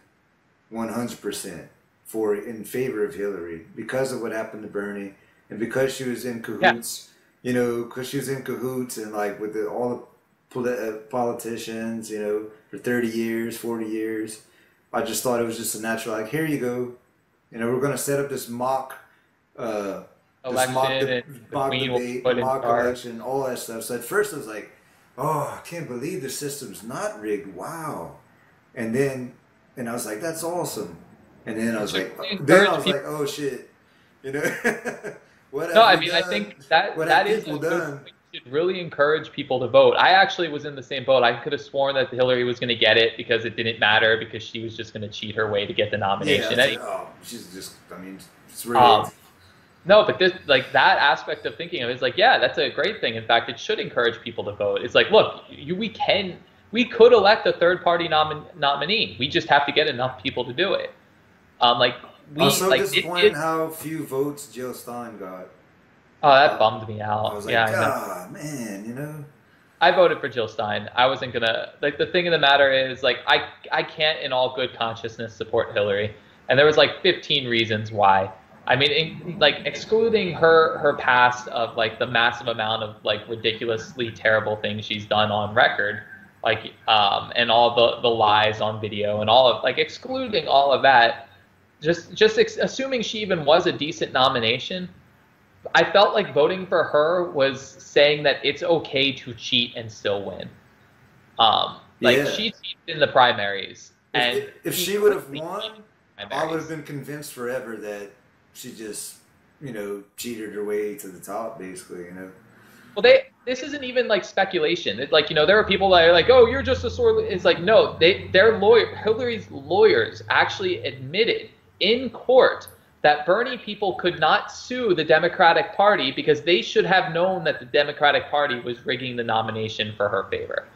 100% in favor of Hillary because of what happened to Bernie, and because she was in cahoots, because she was in cahoots and like with all the politicians, for 30 years, 40 years. I just thought it was just a natural, like, here you go. We're going to set up this mock
election,
mock debate, mock election, all that stuff. So at first I was like, oh, I can't believe the system's not rigged. Wow. And I was like, that's awesome. And then I was like, oh shit.
No, I mean, I think that is a good point. You should really encourage people to vote. I actually was in the same boat. I could have sworn that Hillary was going to get it because it didn't matter, because she was just going to cheat her way to get the nomination.
Yeah, she's just, it's rigged.
No, but that aspect of thinking of it is like, yeah, that's a great thing. In fact, it should encourage people to vote. It's like, look, we could elect a third-party nominee. We just have to get enough people to do it.
I was so disappointed how few votes Jill Stein got.
Oh, that bummed me out.
I was like, God, man,
I voted for Jill Stein. I wasn't gonna, the thing of the matter is, I can't in all good consciousness support Hillary. And there was 15 reasons why. I mean, excluding her past of the massive amount of ridiculously terrible things she's done on record, and all the lies on video and all of excluding all of that, just assuming she even was a decent nomination, I felt like voting for her was saying that it's okay to cheat and still win. She cheated in the primaries, and
if she would have won, I would have been convinced forever that she just, cheated her way to the top, basically,
Well, this isn't even speculation. It's there are people that are like, oh, you're just a sore. It's no, Hillary's lawyers actually admitted in court that Bernie people could not sue the Democratic Party because they should have known that the Democratic Party was rigging the nomination for her favor.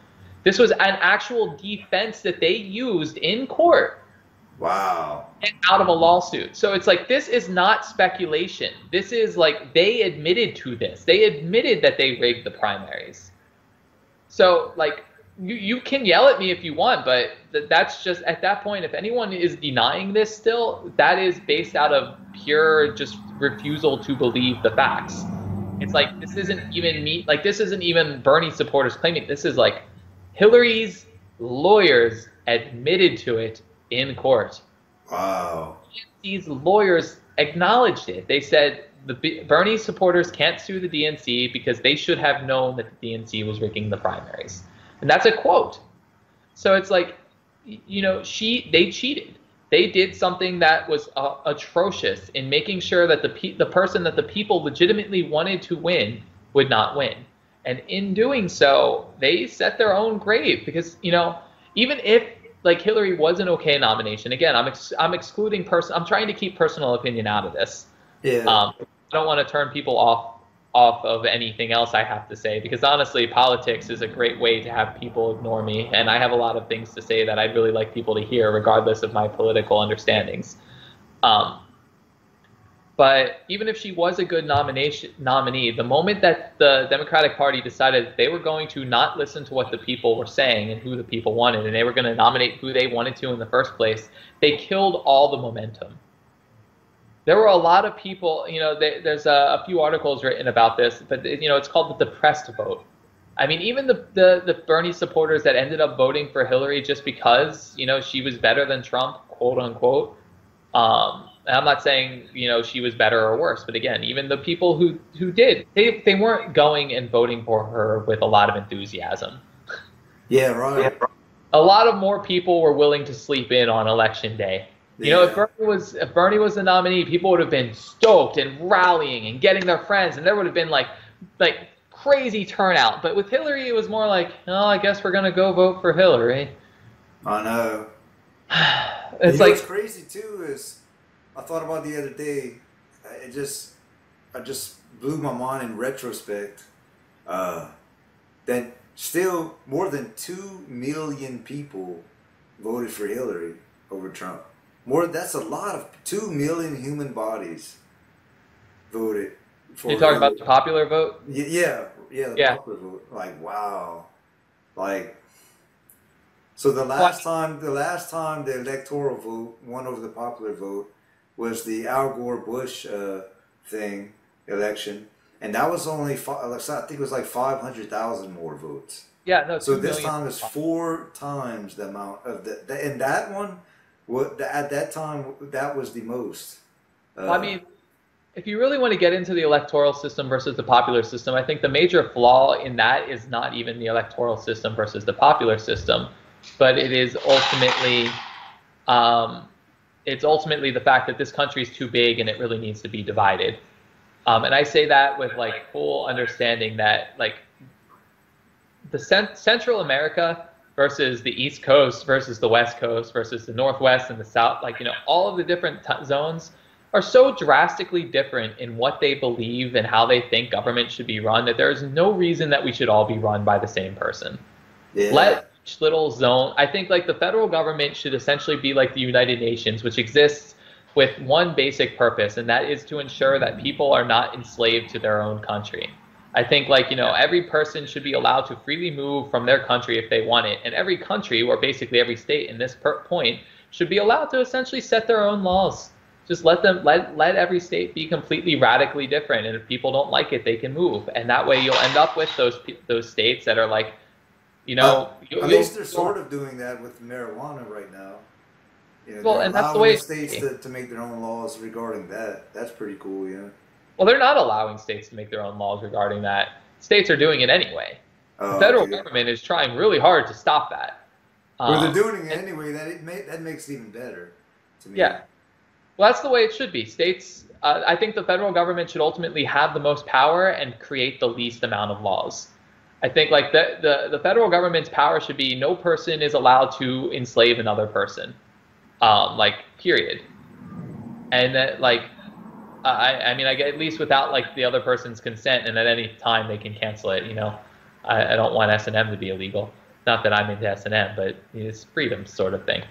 This was an actual defense that they used in court
Wow.
and out of a lawsuit. So it's like, this is not speculation. This is like, they admitted to this. They admitted that they rigged the primaries. So like, you can yell at me if you want, but that's just, at that point, if anyone is denying this still, that is based out of pure just refusal to believe the facts. It's like, this isn't even me, like, this isn't even Bernie supporters claiming. This is like Hillary's lawyers admitted to it in court.
Wow.
These lawyers acknowledged it. They said the Bernie supporters can't sue the DNC because they should have known that the DNC was rigging the primaries. And that's a quote. So it's like, you know, they cheated. They did something that was atrocious in making sure that the person that the people legitimately wanted to win would not win. And in doing so, they set their own grave because, you know, even if like Hillary was an okay nomination, again, I'm excluding I'm trying to keep personal opinion out of this.
Yeah.
I don't want to turn people off of anything else I have to say, because honestly, politics is a great way to have people ignore me, and I have a lot of things to say that I'd really like people to hear, regardless of my political understandings. But even if she was a good nominee, the moment that the Democratic Party decided that they were going to not listen to what the people were saying and who the people wanted, and they were going to nominate who they wanted to in the first place, they killed all the momentum. There were a lot of people, you know, there's a few articles written about this, but, you know, it's called the depressed vote. I mean, even the Bernie supporters that ended up voting for Hillary just because, you know, she was better than Trump, quote unquote. And I'm not saying, you know, she was better or worse, but again, even the people who did, they weren't going and voting for her with a lot of enthusiasm.
Yeah, right.
A lot of more people were willing to sleep in on election day. You know, if Bernie was the nominee, people would have been stoked and rallying and getting their friends, and there would have been like crazy turnout. But with Hillary, it was more like, oh, I guess we're gonna go vote for Hillary.
I know.
It's like,
what's crazy too is I thought about the other day. I just blew my mind in retrospect. That still more than 2 million people voted for Hillary over Trump. That's a lot of 2 million human bodies voted for.
You're talking about the popular vote?
Yeah, the popular vote. Like, wow. Like, so the last time the electoral vote won over the popular vote was the Al Gore Bush election, and that was only I think it was like 500,000 more votes.
Yeah, no.
So this time is 4 times the amount of and that one. At that time, that was the most.
Well, I mean, if you really want to get into the electoral system versus the popular system, I think the major flaw in that is not even the electoral system versus the popular system, but it is ultimately, the fact that this country is too big and it really needs to be divided. And I say that with like full understanding that like the Central America versus the East Coast versus the West Coast versus the Northwest and the South, like, you know, all of the different zones are so drastically different in what they believe and how they think government should be run that there's no reason that we should all be run by the same person. Yeah. Let each little zone, I think like the federal government should essentially be like the United Nations, which exists with one basic purpose, and that is to ensure that people are not enslaved to their own country. I think, like, you know, every person should be allowed to freely move from their country if they want it. And every country, or basically every state in this point, should be allowed to essentially set their own laws. Just let every state be completely radically different. And if people don't like it, they can move. And that way you'll end up with those states that are like, you know.
At least they're sort of doing that with marijuana right now. You know,
well, and that's the way
states to make their own laws regarding that. That's pretty cool, yeah.
Well, they're not allowing states to make their own laws regarding that. States are doing it anyway. The federal government is trying really hard to stop that.
Well, they're doing it anyway. That makes it even better to me.
Yeah. Well, that's the way it should be. States, I think the federal government should ultimately have the most power and create the least amount of laws. I think like the federal government's power should be no person is allowed to enslave another person, like period. And that like, I mean, at least without like the other person's consent, and at any time they can cancel it. You know, I don't want S&M to be illegal, not that I'm into S&M, but it's freedom sort of thing.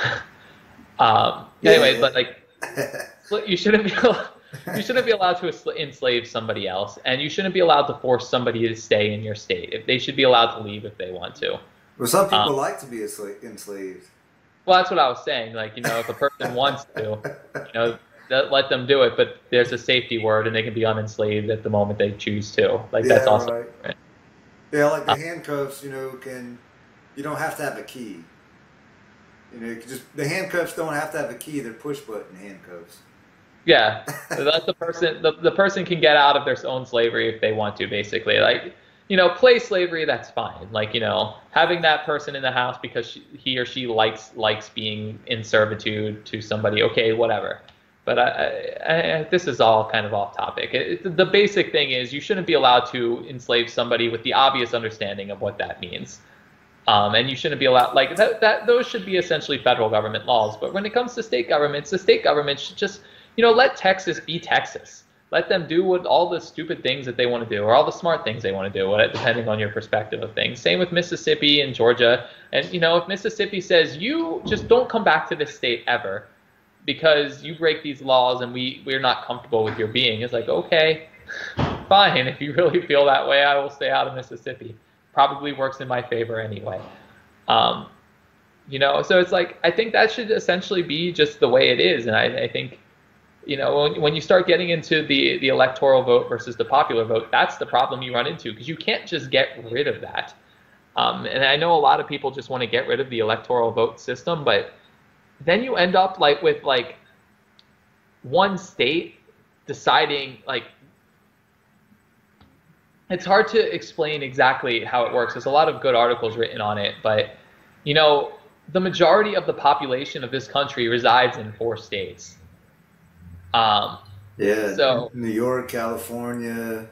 Anyway,
Yeah.
but like you shouldn't be you shouldn't be allowed to enslave somebody else, and you shouldn't be allowed to force somebody to stay in your state. If they should be allowed to leave if they want to.
Well, some
Um,
people like to be enslaved.
well, that's what I was saying. Like, if a person wants to, let them do it. But there's a safety word, and they can be unenslaved at the moment they choose to. Like, that's
Yeah,
also
right.
different.
Yeah, like the
Uh,
handcuffs, you don't have to have a key. You can just the handcuffs don't have to have a key. They're push button handcuffs.
yeah, that's the person. The person can get out of their own slavery if they want to. Basically, like, play slavery. That's fine. Like, having that person in the house because he or she likes being in servitude to somebody. Okay, whatever. But this is all kind of off topic. The basic thing is you shouldn't be allowed to enslave somebody with the obvious understanding of what that means. And you shouldn't be allowed like that. Those should be essentially federal government laws. But when it comes to state governments, the state government should just, let Texas be Texas. Let them do all the stupid things that they want to do, or all the smart things they want to do, depending on your perspective of things. Same with Mississippi and Georgia. And if Mississippi says you just don't come back to this state ever because you break these laws and we're not comfortable with your being, it's like, okay, fine. If you really feel that way, I will stay out of Mississippi. Probably works in my favor anyway. Um, so it's like, I think that should essentially be just the way it is. And I think, when you start getting into the electoral vote versus the popular vote, that's the problem you run into, because you can't just get rid of that. And I know a lot of people just want to get rid of the electoral vote system, but then you end up with one state deciding, like, it's hard to explain exactly how it works. There's a lot of good articles written on it, but the majority of the population of this country resides in 4 states.
Yeah,
So
New York, California.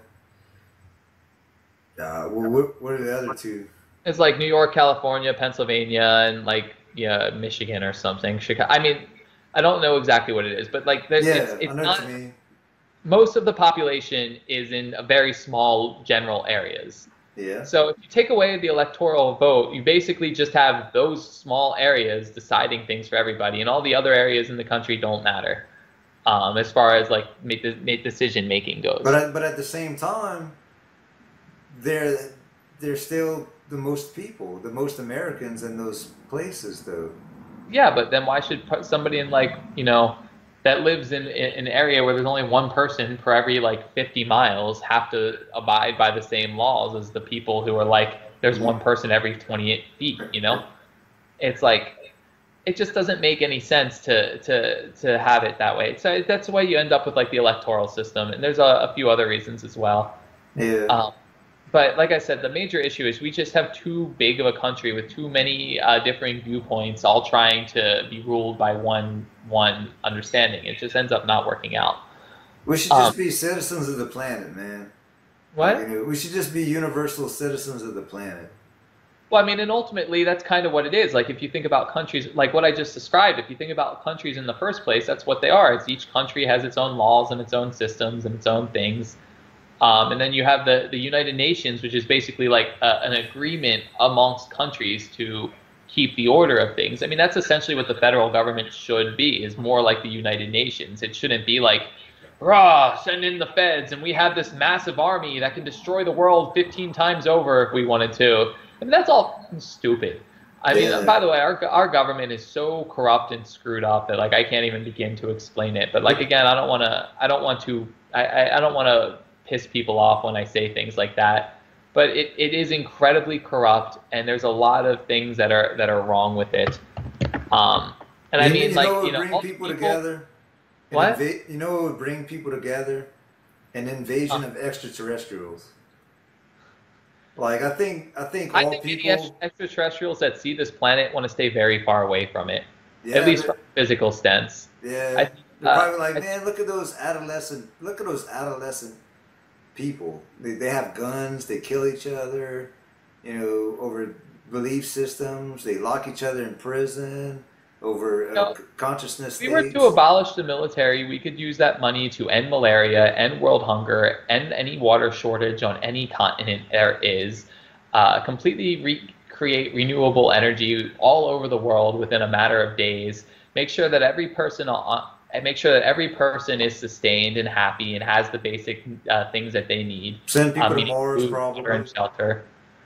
What are the other two?
it's like New York, California, Pennsylvania, and like, yeah, Michigan or something. Chicago. I mean, I don't know exactly what it is, but like
Yeah, I
it's
know what
not.
you mean.
Most of the population is in a very small general areas.
Yeah.
So if you take away the electoral vote, you basically just have those small areas deciding things for everybody, and all the other areas in the country don't matter, as far as like make decision making goes.
But at the same time, they're they're still the most people, the most Americans in those places, though.
Yeah, but then why should somebody in like, that lives in an area where there's only one person per every like 50 miles have to abide by the same laws as the people who are like, there's one person every 28 feet? It's like, it just doesn't make any sense to have it that way. So that's why you end up with like the electoral system, and there's a few other reasons as well.
Yeah.
But like I said, the major issue is we just have too big of a country with too many differing viewpoints, all trying to be ruled by one understanding. It just ends up not working out.
We should
Um,
just be citizens of the planet, man. Like,
what?
we should just be universal citizens of the planet.
Well, I mean, and ultimately, that's kind of what it is. Like, if you think about countries, like what I just described, if you think about countries in the first place, that's what they are. It's each country has its own laws and its own systems and its own things. And then you have the United Nations, which is basically like an agreement amongst countries to keep the order of things. I mean, that's essentially what the federal government should be, is more like the United Nations. It shouldn't be like, rah, send in the feds, and we have this massive army that can destroy the world 15 times over if we wanted to. I mean, that's all stupid. I mean,
Yeah.
by the way, our government is so corrupt and screwed up that like I can't even begin to explain it. But like again, I don't want to piss people off when I say things like that. But it is incredibly corrupt, and there's a lot of things that are wrong with it. And I mean,
You
like,
know what would bring
all the
people
people.
together?
What?
You know what would bring people together? An invasion
Uh,
of extraterrestrials. Like I think
I
all
think any
people.
extraterrestrials that see this planet want to stay very far away from it, at
Yeah,
least from a physical sense. I
yeah.
think,
They're probably like,
I,
man, look at those adolescent people. They have guns. They kill each other. Over belief systems. They lock each other in prison over
you know,
consciousness
if we were to
states.
abolish the military, we could use that money to end malaria, end world hunger, end any water shortage on any continent there is, completely create renewable energy all over the world within a matter of days. Make sure that every person make sure that every person is sustained and happy and has the basic things that they need,
Send people to
meaning
Mars,
food, water,
probably.
and shelter.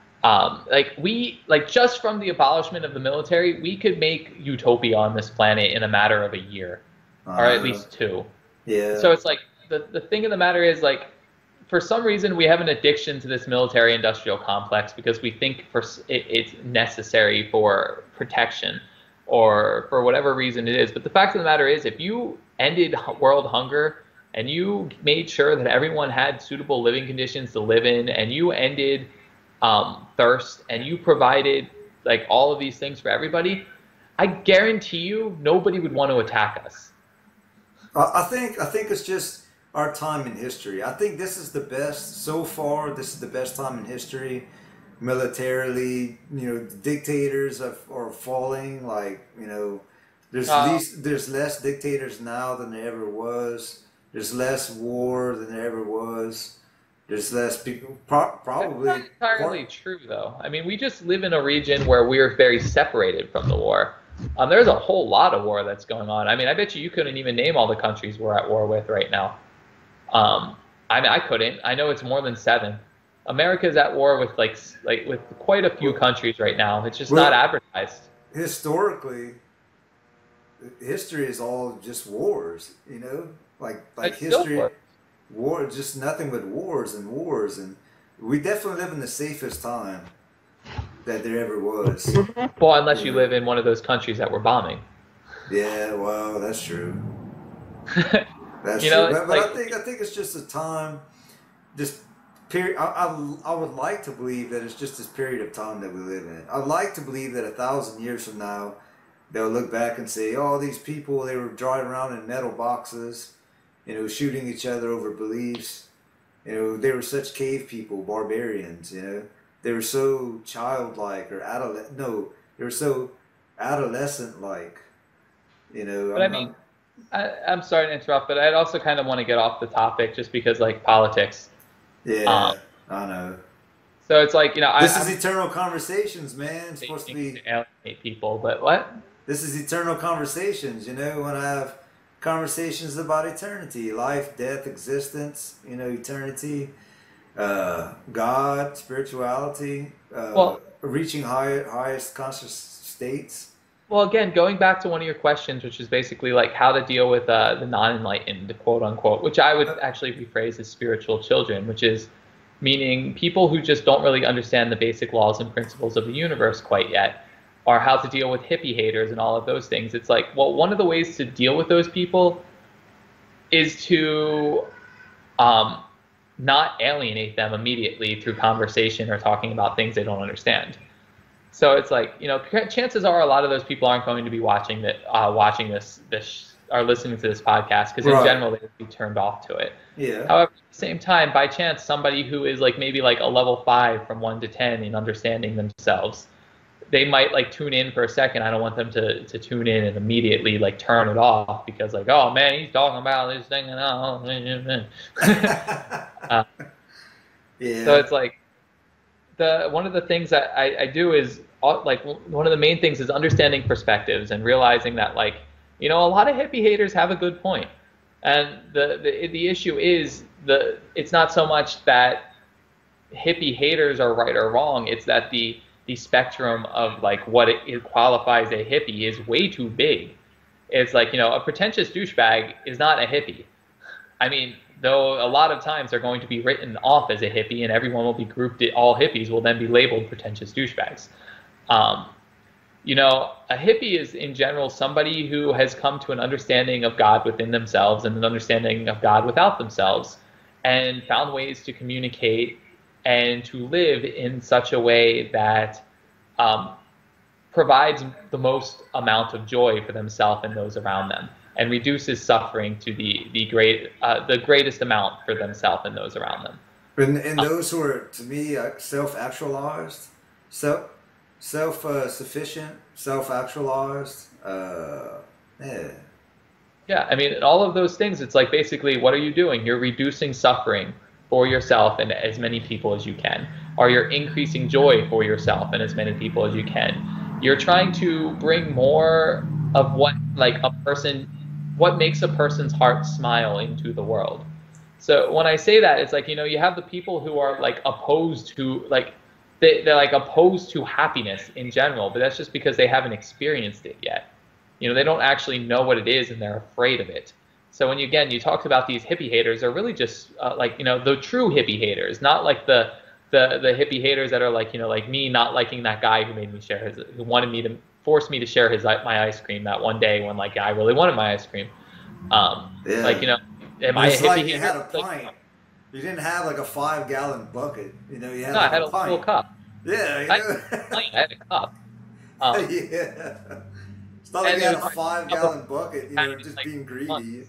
Just from the abolishment of the military, we could make utopia on this planet in a matter of a year,
I
or at
know.
least two.
Yeah.
So it's like the thing of the matter is like, for some reason we have an addiction to this military industrial complex because we think it's necessary for protection or for whatever reason it is. But the fact of the matter is, if you ended world hunger and you made sure that everyone had suitable living conditions to live in, and you ended thirst, and you provided like all of these things for everybody, I guarantee you nobody would want to attack us.
I think it's just our time in history. I think this is the best so far. This is the best time in history. Militarily, dictators are falling. Like,
Uh,
there's less dictators now than there ever was. There's less war than there ever was. There's less people.
That's not
Probably
entirely
part.
true, though. I mean, we just live in a region where we're very separated from the war. There's a whole lot of war that's going on. I mean, I bet you couldn't even name all the countries we're at war with right now. Um, I mean, I couldn't. I know it's more than seven. America's at war with with quite a few
Well,
countries right now. It's just not
well,
advertised.
historically, history is all just wars. Like
It's still
history,
war.
war, just nothing but wars and wars, and we definitely live in the safest time that there ever was.
Well, unless
You
you
know,
live in one of those countries that we're bombing.
yeah, well, that's true. That's
You know,
true.
it's
But I think it's just a time, this period. I would like to believe that it's just this period of time that we live in. I'd like to believe that 1,000 years from now, they'll look back and say, "Oh, these people, they were driving around in metal boxes, shooting each other over beliefs. They were such cave people, barbarians. They were so childlike or adolescent. No, they were so adolescent like.
but I mean, I'm sorry to interrupt, but I'd also kind of want to get off the topic just because, like, politics. Um,
Yeah, I know.
so it's like,
This is
I'm
eternal conversations, man. It's supposed to
saying
be.
to alienate people, but what?
This is eternal conversations. When I have conversations about eternity, life, death, existence. Eternity, God, spirituality,
Well,
reaching highest conscious states.
well, again, going back to one of your questions, which is basically like how to deal with the non-enlightened, quote unquote, which I would
Uh,
actually rephrase as spiritual children, which is meaning people who just don't really understand the basic laws and principles of the universe quite yet, or how to deal with hippie haters and all of those things. It's like, well, one of the ways to deal with those people is to um, not alienate them immediately through conversation or talking about things they don't understand. So it's like, chances are a lot of those people aren't going to be watching this or listening to this podcast because in
right.
general they would be turned off to it.
Yeah.
However, at the same time, by chance, somebody who is like maybe like a level 5 from 1 to 10 in understanding themselves, they might like tune in for a second. I don't want them to tune in and immediately like turn it off because like, oh man, he's talking about this thing and all. uh, so
Yeah.
it's like the one of the things that I do is like one of the main things is understanding perspectives and realizing that like a lot of hippie haters have a good point, and the issue is it's not so much that hippie haters are right or wrong. It's that the spectrum of like what it qualifies a hippie is way too big. It's like a pretentious douchebag is not a hippie. I mean, though a lot of times they're going to be written off as a hippie, and everyone will be grouped. All hippies will then be labeled pretentious douchebags. Um, a hippie is in general somebody who has come to an understanding of God within themselves and an understanding of God without themselves, and found ways to communicate and to live in such a way that um, provides the most amount of joy for themselves and those around them, and reduces suffering to the greatest amount for themselves and those around them.
And those who are, to me, self-actualized, self self-sufficient, self-actualized. Yeah.
Yeah, I mean, all of those things, it's like basically, what are you doing? You're reducing suffering for yourself and as many people as you can. or you're increasing joy for yourself and as many people as you can. You're trying to bring more of what like a person what makes a person's heart smile into the world. So when I say that, it's like, you have the people who are like opposed to like they're like opposed to happiness in general, but that's just because they haven't experienced it yet. They don't actually know what it is and they're afraid of it. So when you talked about these hippie haters, they're really just like, the true hippie haters, not like the hippie haters that are like, like me not liking that guy who made me share who wanted me to force me to share my ice cream that one day when like I really wanted my ice cream. Like,
Yeah.
am
But
I a
it's
hippie
like you
hater?
had a
Like,
pint. You didn't have like a 5-gallon bucket. You had
no, I
like a
had a little
pint.
cup.
Yeah,
I didn't have a pint, I had a cup. Um,
yeah. It's not like
and
you had
then
a
my
five
cup of
gallon bucket,
hadn't even
just
like
being greedy.
months.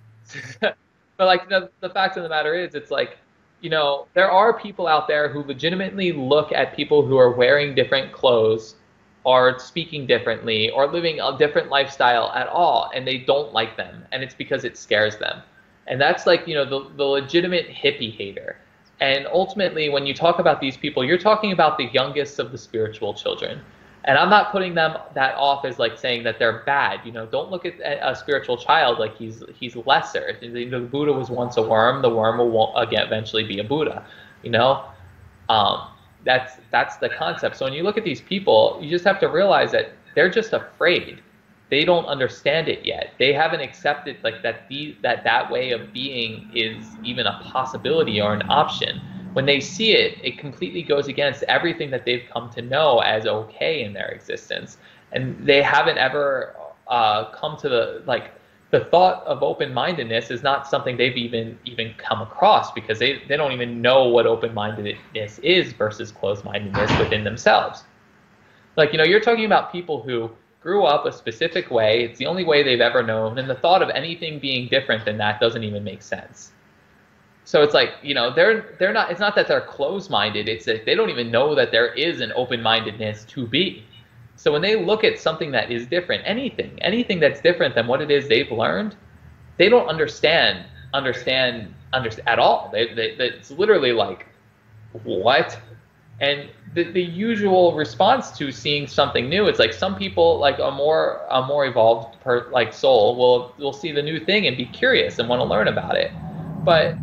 But like the fact of the matter is, it's like, there are people out there who legitimately look at people who are wearing different clothes or speaking differently or living a different lifestyle at all, and they don't like them, and it's because it scares them. And that's like, the legitimate hippie hater. And ultimately, when you talk about these people, you're talking about the youngest of the spiritual children. And I'm not putting them that off as like saying that they're bad. Don't look at a spiritual child like he's lesser. The Buddha was once a worm. The worm will again eventually be a Buddha. You know, um, that's the concept. So when you look at these people, you just have to realize that they're just afraid. They don't understand it yet. They haven't accepted like that way of being is even a possibility or an option. When they see it, it completely goes against everything that they've come to know as okay in their existence, and they haven't ever come to the thought of open-mindedness is not something they've even come across because they don't even know what open-mindedness is versus closed-mindedness within themselves. Like, you're talking about people who grew up a specific way. It's the only way they've ever known. And the thought of anything being different than that doesn't even make sense. So it's like, they're not, it's not that they're closed-minded. It's that they don't even know that there is an open-mindedness to be. So when they look at something that is different, anything that's different than what it is they've learned, they don't understand at all. It's literally like, what? And the usual response to seeing something new, it's like some people like a more evolved like soul will see the new thing and be curious and want to learn about it. But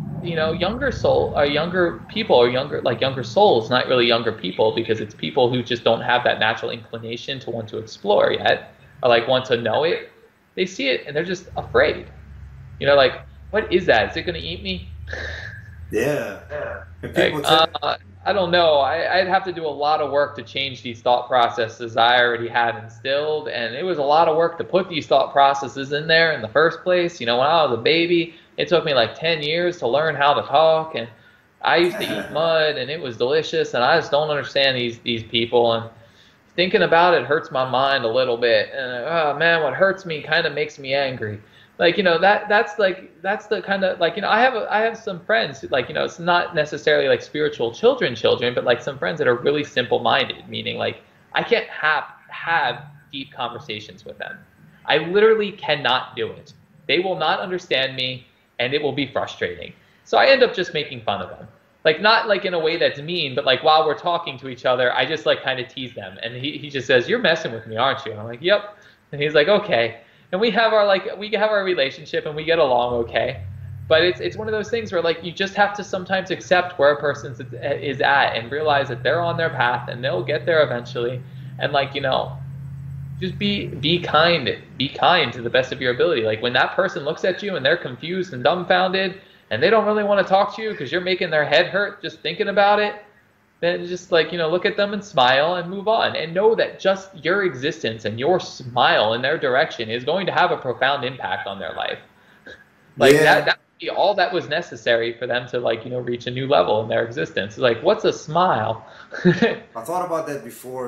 younger people or younger souls, not really younger people, because it's people who just don't have that natural inclination to want to explore yet or like want to know it. They see it and they're just afraid. Like, what is that? Is it going to eat me?
Yeah. And
Like,
people tell,
I don't know. I'd have to do a lot of work to change these thought processes I already had instilled, and it was a lot of work to put these thought processes in there in the first place. When I was a baby, it took me like 10 years to learn how to talk, and I used to eat mud, and it was delicious, and I just don't understand these people, and thinking about it hurts my mind a little bit. And oh man, what hurts me kind of makes me angry. Like, that's the kind of like, I have some friends who, like, it's not necessarily like spiritual children, but like some friends that are really simple minded, meaning like I can't have deep conversations with them. I literally cannot do it. They will not understand me and it will be frustrating. So I end up just making fun of them. Like, not like in a way that's mean, but like while we're talking to each other, I just like kind of tease them. And he just says, "You're messing with me, aren't you?" And I'm like, "Yep." And he's like, "Okay." And we have our relationship and we get along okay. But it's one of those things where like you just have to sometimes accept where a person is at and realize that they're on their path and they'll get there eventually. And like, just be kind to the best of your ability. Like when that person looks at you and they're confused and dumbfounded and they don't really want to talk to you because you're making their head hurt just thinking about it, then just like, look at them and smile and move on and know that just your existence and your smile in their direction is going to have a profound impact on their life. Like that
yeah,
would be all that was necessary for them to like, reach a new level in their existence. It's like, what's a smile?
I thought about that before.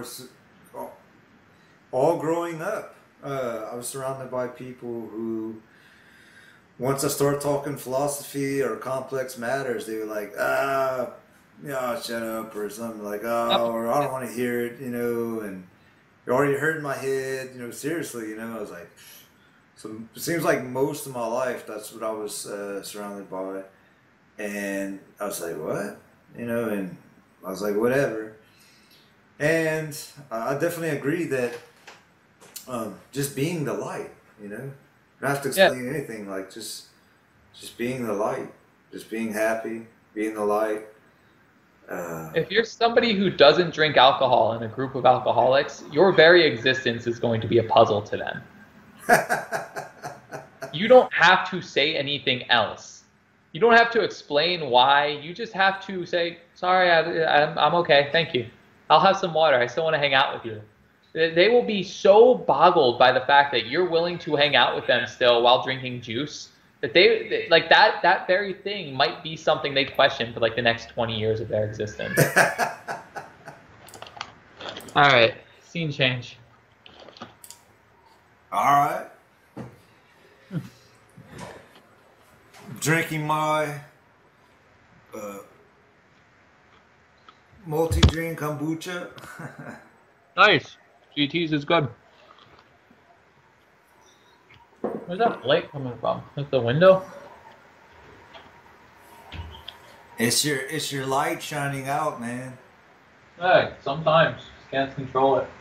All growing up, I was surrounded by people who, once I started talking philosophy or complex matters, they were like, shut up, or something like, or I don't want to hear it, and you're already hurting my head, seriously, I was like, so it seems like most of my life, that's what I was surrounded by. And I was like, what? And I was like, whatever. And I definitely agree that just being the light, you know, you don't have to
Yeah.
explain anything. Like just being the light, just being happy, being the light. Uh,
If you're somebody who doesn't drink alcohol in a group of alcoholics, your very existence is going to be a puzzle to them. You don't have to say anything else. You don't have to explain why. You just have to say, sorry, I'm okay. Thank you. I'll have some water. I still want to hang out with you. They will be so boggled by the fact that you're willing to hang out with them still while drinking juice that like that very thing might be something they question for like the next 20 years of their existence. All right, scene change.
All right. Drinking my multi-drink kombucha.
Nice. GT's is good. Where's that light coming from? Is the window?
It's your light shining out, man.
Hey, sometimes. Just can't control it.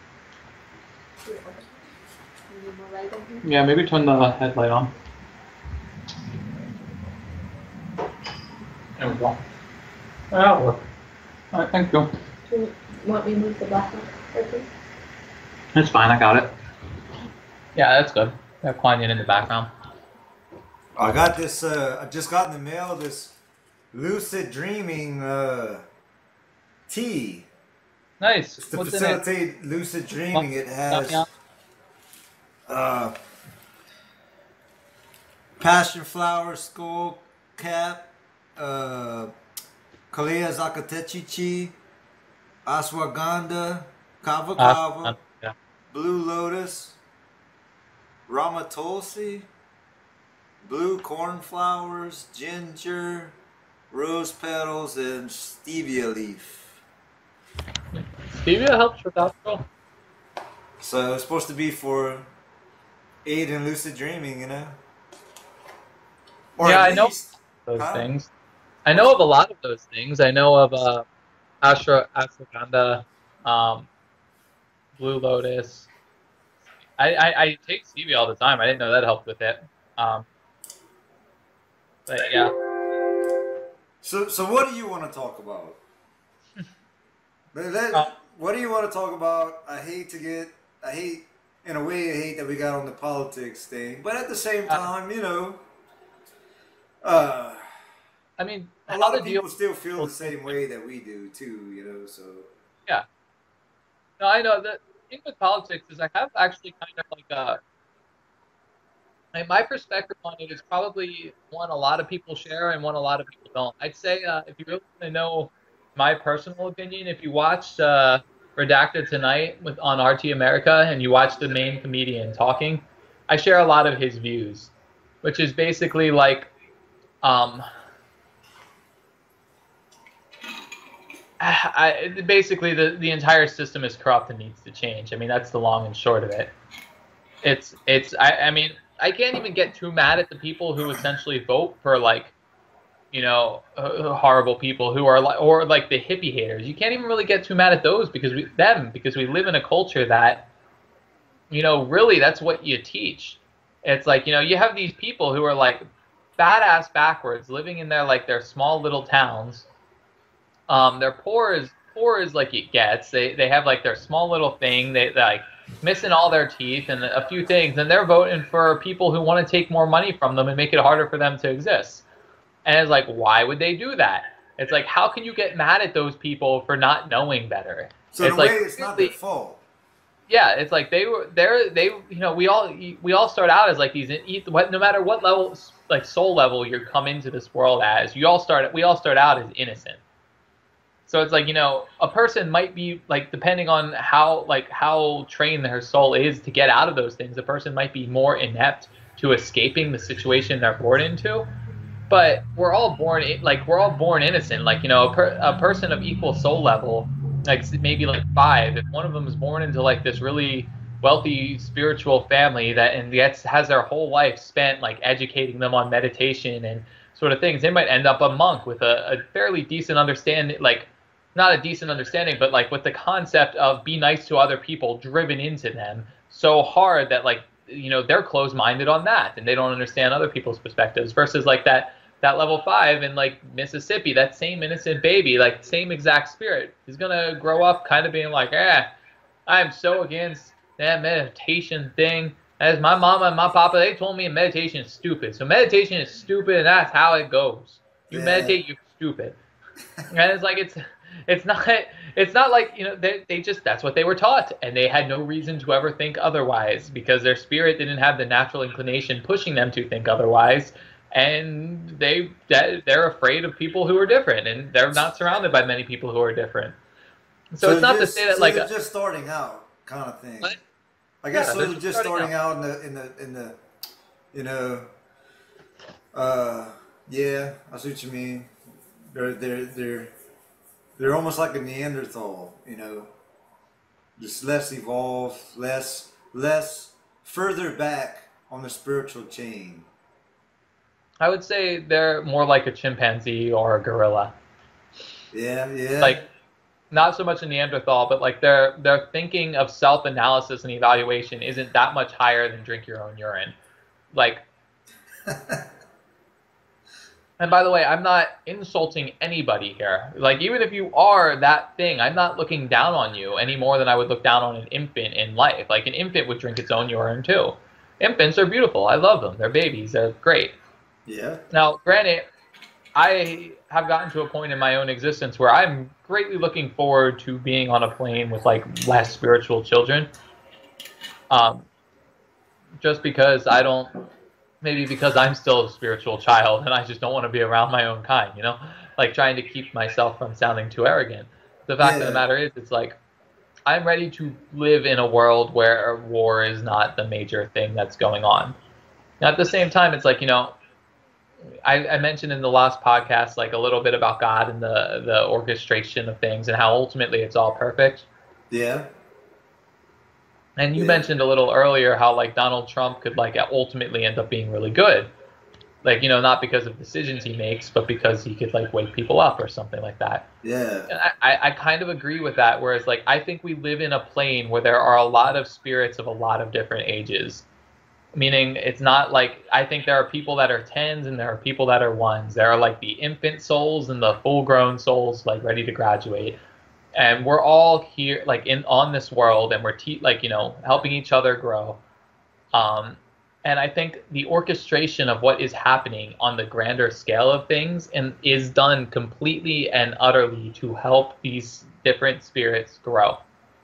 Yeah, maybe turn the headlight on. There we go. That'll work. Alright, thank you.
Do you want me to move the black one?
It's fine, I got it. Yeah, that's good. Got Kuan Yin in the background.
I got this. I just got in the mail this lucid dreaming tea.
Nice.
It's to
What's
facilitate lucid dreaming. It has passion flower, skull cap, Kalea Zakatechichi, ashwagandha, kava kava,
yeah.
blue lotus, Rama Tulsi, blue cornflowers, ginger, rose petals, and stevia leaf.
Stevia helps with alcohol.
So it's supposed to be for aid in lucid dreaming, you know? Or
yeah,
at
I know
least,
those things. I know of a lot of those things. I know of ashwagandha, blue lotus. I take stevia all the time. I didn't know that helped with it. But yeah.
So what do you want to talk about? What do you want to talk about? I hate, in a way, I hate that we got on the politics thing. But at the same time, you know,
I mean,
a lot of people still feel the same way that we do, too, you know, so.
Yeah. No, I know. The thing with politics is I have actually kind of like my perspective on it is probably one a lot of people share and one a lot of people don't. I'd say if you really want to know my personal opinion, if you watched Redacted tonight on RT America and you watch the main comedian talking, I share a lot of his views, which is basically like basically the entire system is corrupt and needs to change. I mean, that's the long and short of it. I mean, I can't even get too mad at the people who essentially vote for like, you know, horrible people who are like, or like the hippie haters. You can't even really get too mad at those because we live in a culture that, you know, really that's what you teach. It's like, you know, you have these people who are like badass backwards living in their small little towns. They're poor as like it gets. They have like their small little thing. They like missing all their teeth and a few things, and they're voting for people who want to take more money from them and make it harder for them to exist. And it's like, why would they do that? It's like, how can you get mad at those people for not knowing better?
So in a way, it's not their fault.
Yeah, it's like they you know, we all start out as like these, no matter what level, like soul level you come into this world as, we all start out as innocent. So it's like, you know, a person might be like, depending on how trained their soul is to get out of those things, a person might be more inept to escaping the situation they're born into. But we're all born innocent. Like, you know, a person of equal soul level, like maybe like 5, if one of them is born into like this really wealthy spiritual family has their whole life spent like educating them on meditation and sort of things, they might end up a monk with a fairly decent understanding, like not a decent understanding, but like with the concept of be nice to other people driven into them so hard that like they're closed-minded on that and they don't understand other people's perspectives versus like that level 5 in like Mississippi, that same innocent baby, like same exact spirit is gonna grow up kind of being like, I'm so against that meditation thing. As my mama and my papa, they told me meditation is stupid. So meditation is stupid, and that's how it goes. You
Yeah,
meditate, you're stupid. And it's like it's not it's not like they just that's what they were taught, and they had no reason to ever think otherwise because their spirit didn't have the natural inclination pushing them to think otherwise, and they're afraid of people who are different, and they're not surrounded by many people who are different. So
so
it's not to say that
so
like
they're just starting out, kind of thing. I guess
yeah,
so.
they're
They're
just
just
starting
starting
out.
out in the you know uh yeah, I see what you mean. They're almost like a Neanderthal, just less evolved, less further back on the spiritual chain.
I would say they're more like a chimpanzee or a gorilla.
Yeah, yeah,
Like not so much a Neanderthal, but like their thinking of self-analysis and evaluation isn't that much higher than drink your own urine. Like, and by the way, I'm not insulting anybody here. Like, even if you are that thing, I'm not looking down on you any more than I would look down on an infant in life. Like, an infant would drink its own urine too. Infants are beautiful. I love them. They're babies. They're great.
yeah,
Now, granted, I have gotten to a point in my own existence where I'm greatly looking forward to being on a plane with like less spiritual children. Um, just because I don't, maybe because I'm still a spiritual child and I just don't want to be around my own kind, like trying to keep myself from sounding too arrogant. The fact of the
yeah.
matter is, it's like I'm ready to live in a world where war is not the major thing that's going on. Now, at the same time, it's like, I mentioned in the last podcast like a little bit about God and the orchestration of things and how ultimately it's all perfect.
Yeah,
And you
yeah,
mentioned a little earlier how like Donald Trump could like ultimately end up being really good. Like, not because of decisions he makes, but because he could like wake people up or something like that.
yeah,
And I kind of agree with that. Whereas like I think we live in a plane where there are a lot of spirits of a lot of different ages. Meaning it's not like I think there are people that are tens and there are people that are ones. There are like the infant souls and the full grown souls like ready to graduate. And we're all here like in on this world and we're like, helping each other grow. Um, and I think the orchestration of what is happening on the grander scale of things and is done completely and utterly to help these different spirits grow.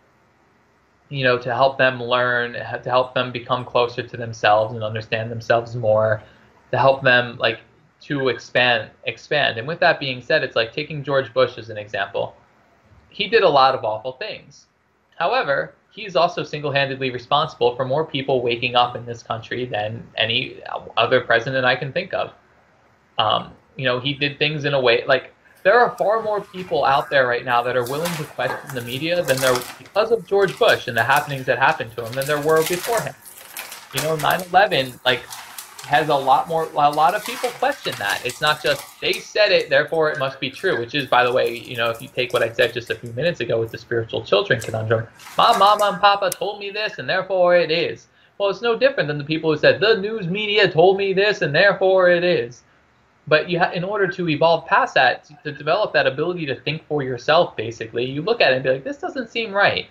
To help them learn, to help them become closer to themselves and understand themselves more, to help them like to expand. And with that being said, it's like taking George Bush as an example. He did a lot of awful things. However, he's also single-handedly responsible for more people waking up in this country than any other president I can think of. He did things in a way like there are far more people out there right now that are willing to question the media than there because of George Bush and the happenings that happened to him than there were before him. 9/11 like has a lot of people question that. It's not just they said it, therefore it must be true, which is, by the way, if you take what I said just a few minutes ago with the spiritual children conundrum, my mama and papa told me this and therefore it is. Well, it's no different than the people who said the news media told me this and therefore it is. But in order to evolve past that, to develop that ability to think for yourself, basically, you look at it and be like, this doesn't seem right.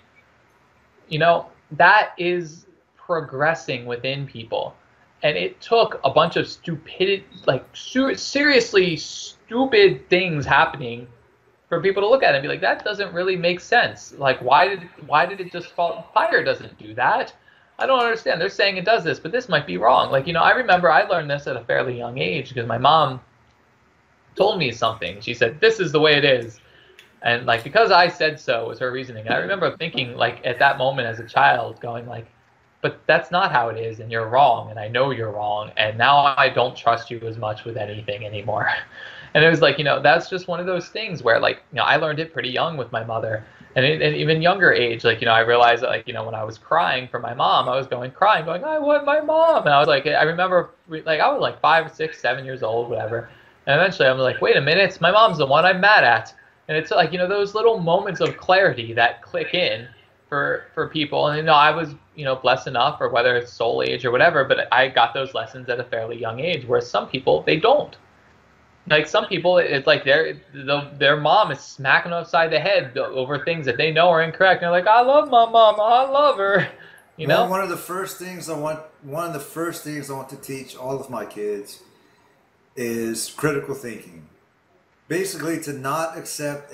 That is progressing within people. And it took a bunch of stupid, like seriously stupid things happening for people to look at it and be like, that doesn't really make sense. Like, why did it just fall? Fire doesn't do that. I don't understand. They're saying it does this, but this might be wrong. Like, I remember I learned this at a fairly young age because my mom told me something. She said, this is the way it is. And like, because I said so was her reasoning. And I remember thinking like at that moment as a child going like, but that's not how it is. And you're wrong. And I know you're wrong. And now I don't trust you as much with anything anymore. And it was like, that's just one of those things where like, I learned it pretty young with my mother and at even younger age. Like, I realized that like, when I was crying for my mom, I was crying, going, I want my mom. And I was like, I remember like, I was like 5, 6, 7 years old, whatever. And eventually I'm like, wait a minute, it's my mom's the one I'm mad at. And it's like, those little moments of clarity that click in for people. And I was, blessed enough, or whether it's soul age or whatever, but I got those lessons at a fairly young age, whereas some people, they don't. Like some people, it's like their mom is smacking them upside the head over things that they know are incorrect. And they're like, I love my mom, I love her, you know.
One of the first things I want to teach all of my kids is critical thinking. Basically, to not accept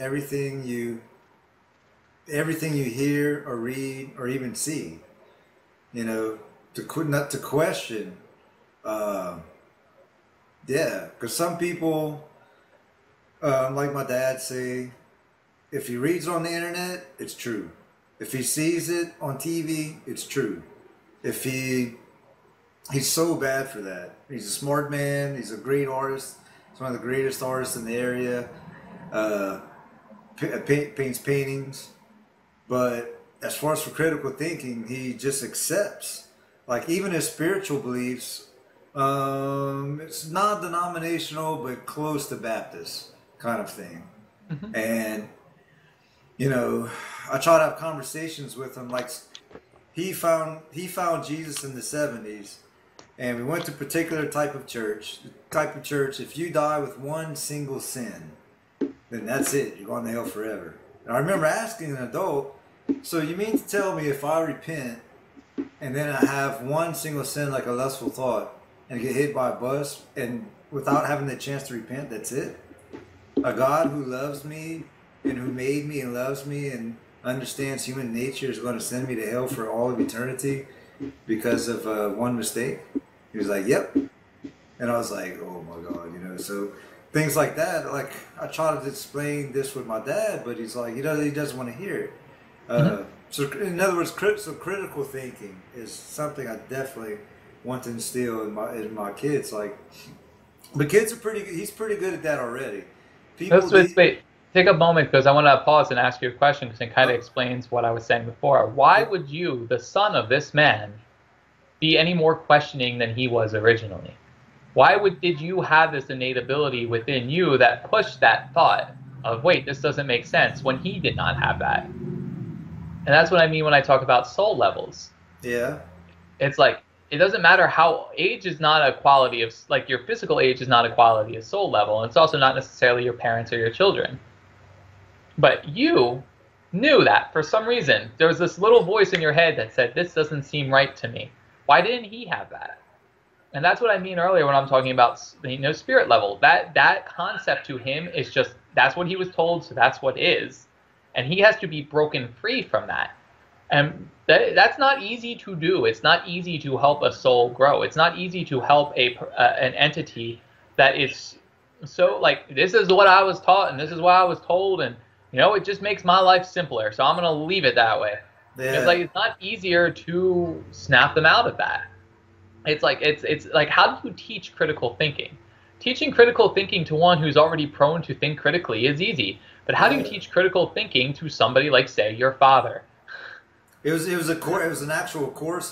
everything you hear or read or even see. Not to question. Yeah, because some people, like my dad say, if he reads on the internet, it's true. If he sees it on TV, it's true. If he's so bad for that. He's a smart man. He's a great artist. He's one of the greatest artists in the area. Paints paintings. But as far as for critical thinking, he just accepts. Like even his spiritual beliefs, it's not denominational, but close to Baptist kind of thing. Mm-hmm. And I try to have conversations with him. Like he found Jesus in the 70s, and we went to a particular type of church. The type of church, if you die with one single sin, then that's it. You're going to hell forever. And I remember asking an adult, so you mean to tell me if I repent and then I have one single sin, like a lustful thought, and get hit by a bus, and without having the chance to repent, that's it? A God who loves me and who made me and loves me and understands human nature is going to send me to hell for all of eternity because of one mistake? He was like, yep. And I was like, oh my God, so things like that. Like I try to explain this with my dad, but he's like, he doesn't want to hear it. So in other words, critical thinking is something I definitely want to instill in my kids. Like, but kids are he's pretty good at that already.
Wait, take a moment, because I want to pause and ask you a question, because it kind of explains what I was saying before. Why would you, the son of this man, be any more questioning than he was originally? Why did you have this innate ability within you that pushed that thought of, wait, this doesn't make sense, when he did not have that? And that's what I mean when I talk about soul levels.
Yeah.
It's like, it doesn't matter how age is not a quality of, like your physical age is not a quality of soul level. And it's also not necessarily your parents or your children. But you knew that for some reason. There was this little voice in your head that said, this doesn't seem right to me. Why didn't he have that? And that's what I mean earlier when I'm talking about, spirit level. That concept to him is just, that's what he was told, so that's what is. And he has to be broken free from that. And that's not easy to do. It's not easy to help a soul grow. It's not easy to help an entity that is so like, this is what I was taught and this is what I was told, and it just makes my life simpler, so I'm gonna leave it that way. Yeah. It's not easier to snap them out of that. It's like how do you teach critical thinking? Teaching critical thinking to one who's already prone to think critically is easy, but how do you teach critical thinking to somebody like, say, your father?
It was an actual course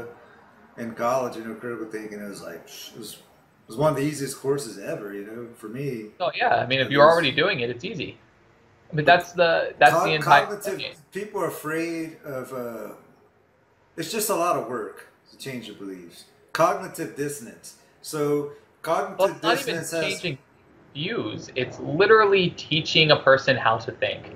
in college, critical thinking. It was one of the easiest courses ever, for me.
Oh yeah, I mean, if you're already doing it, it's easy. But that's the entire
cognitive. People are afraid of. It's just a lot of work to change your beliefs. Cognitive dissonance. So cognitive dissonance
has. It's not even changing views. It's literally teaching a person how to think.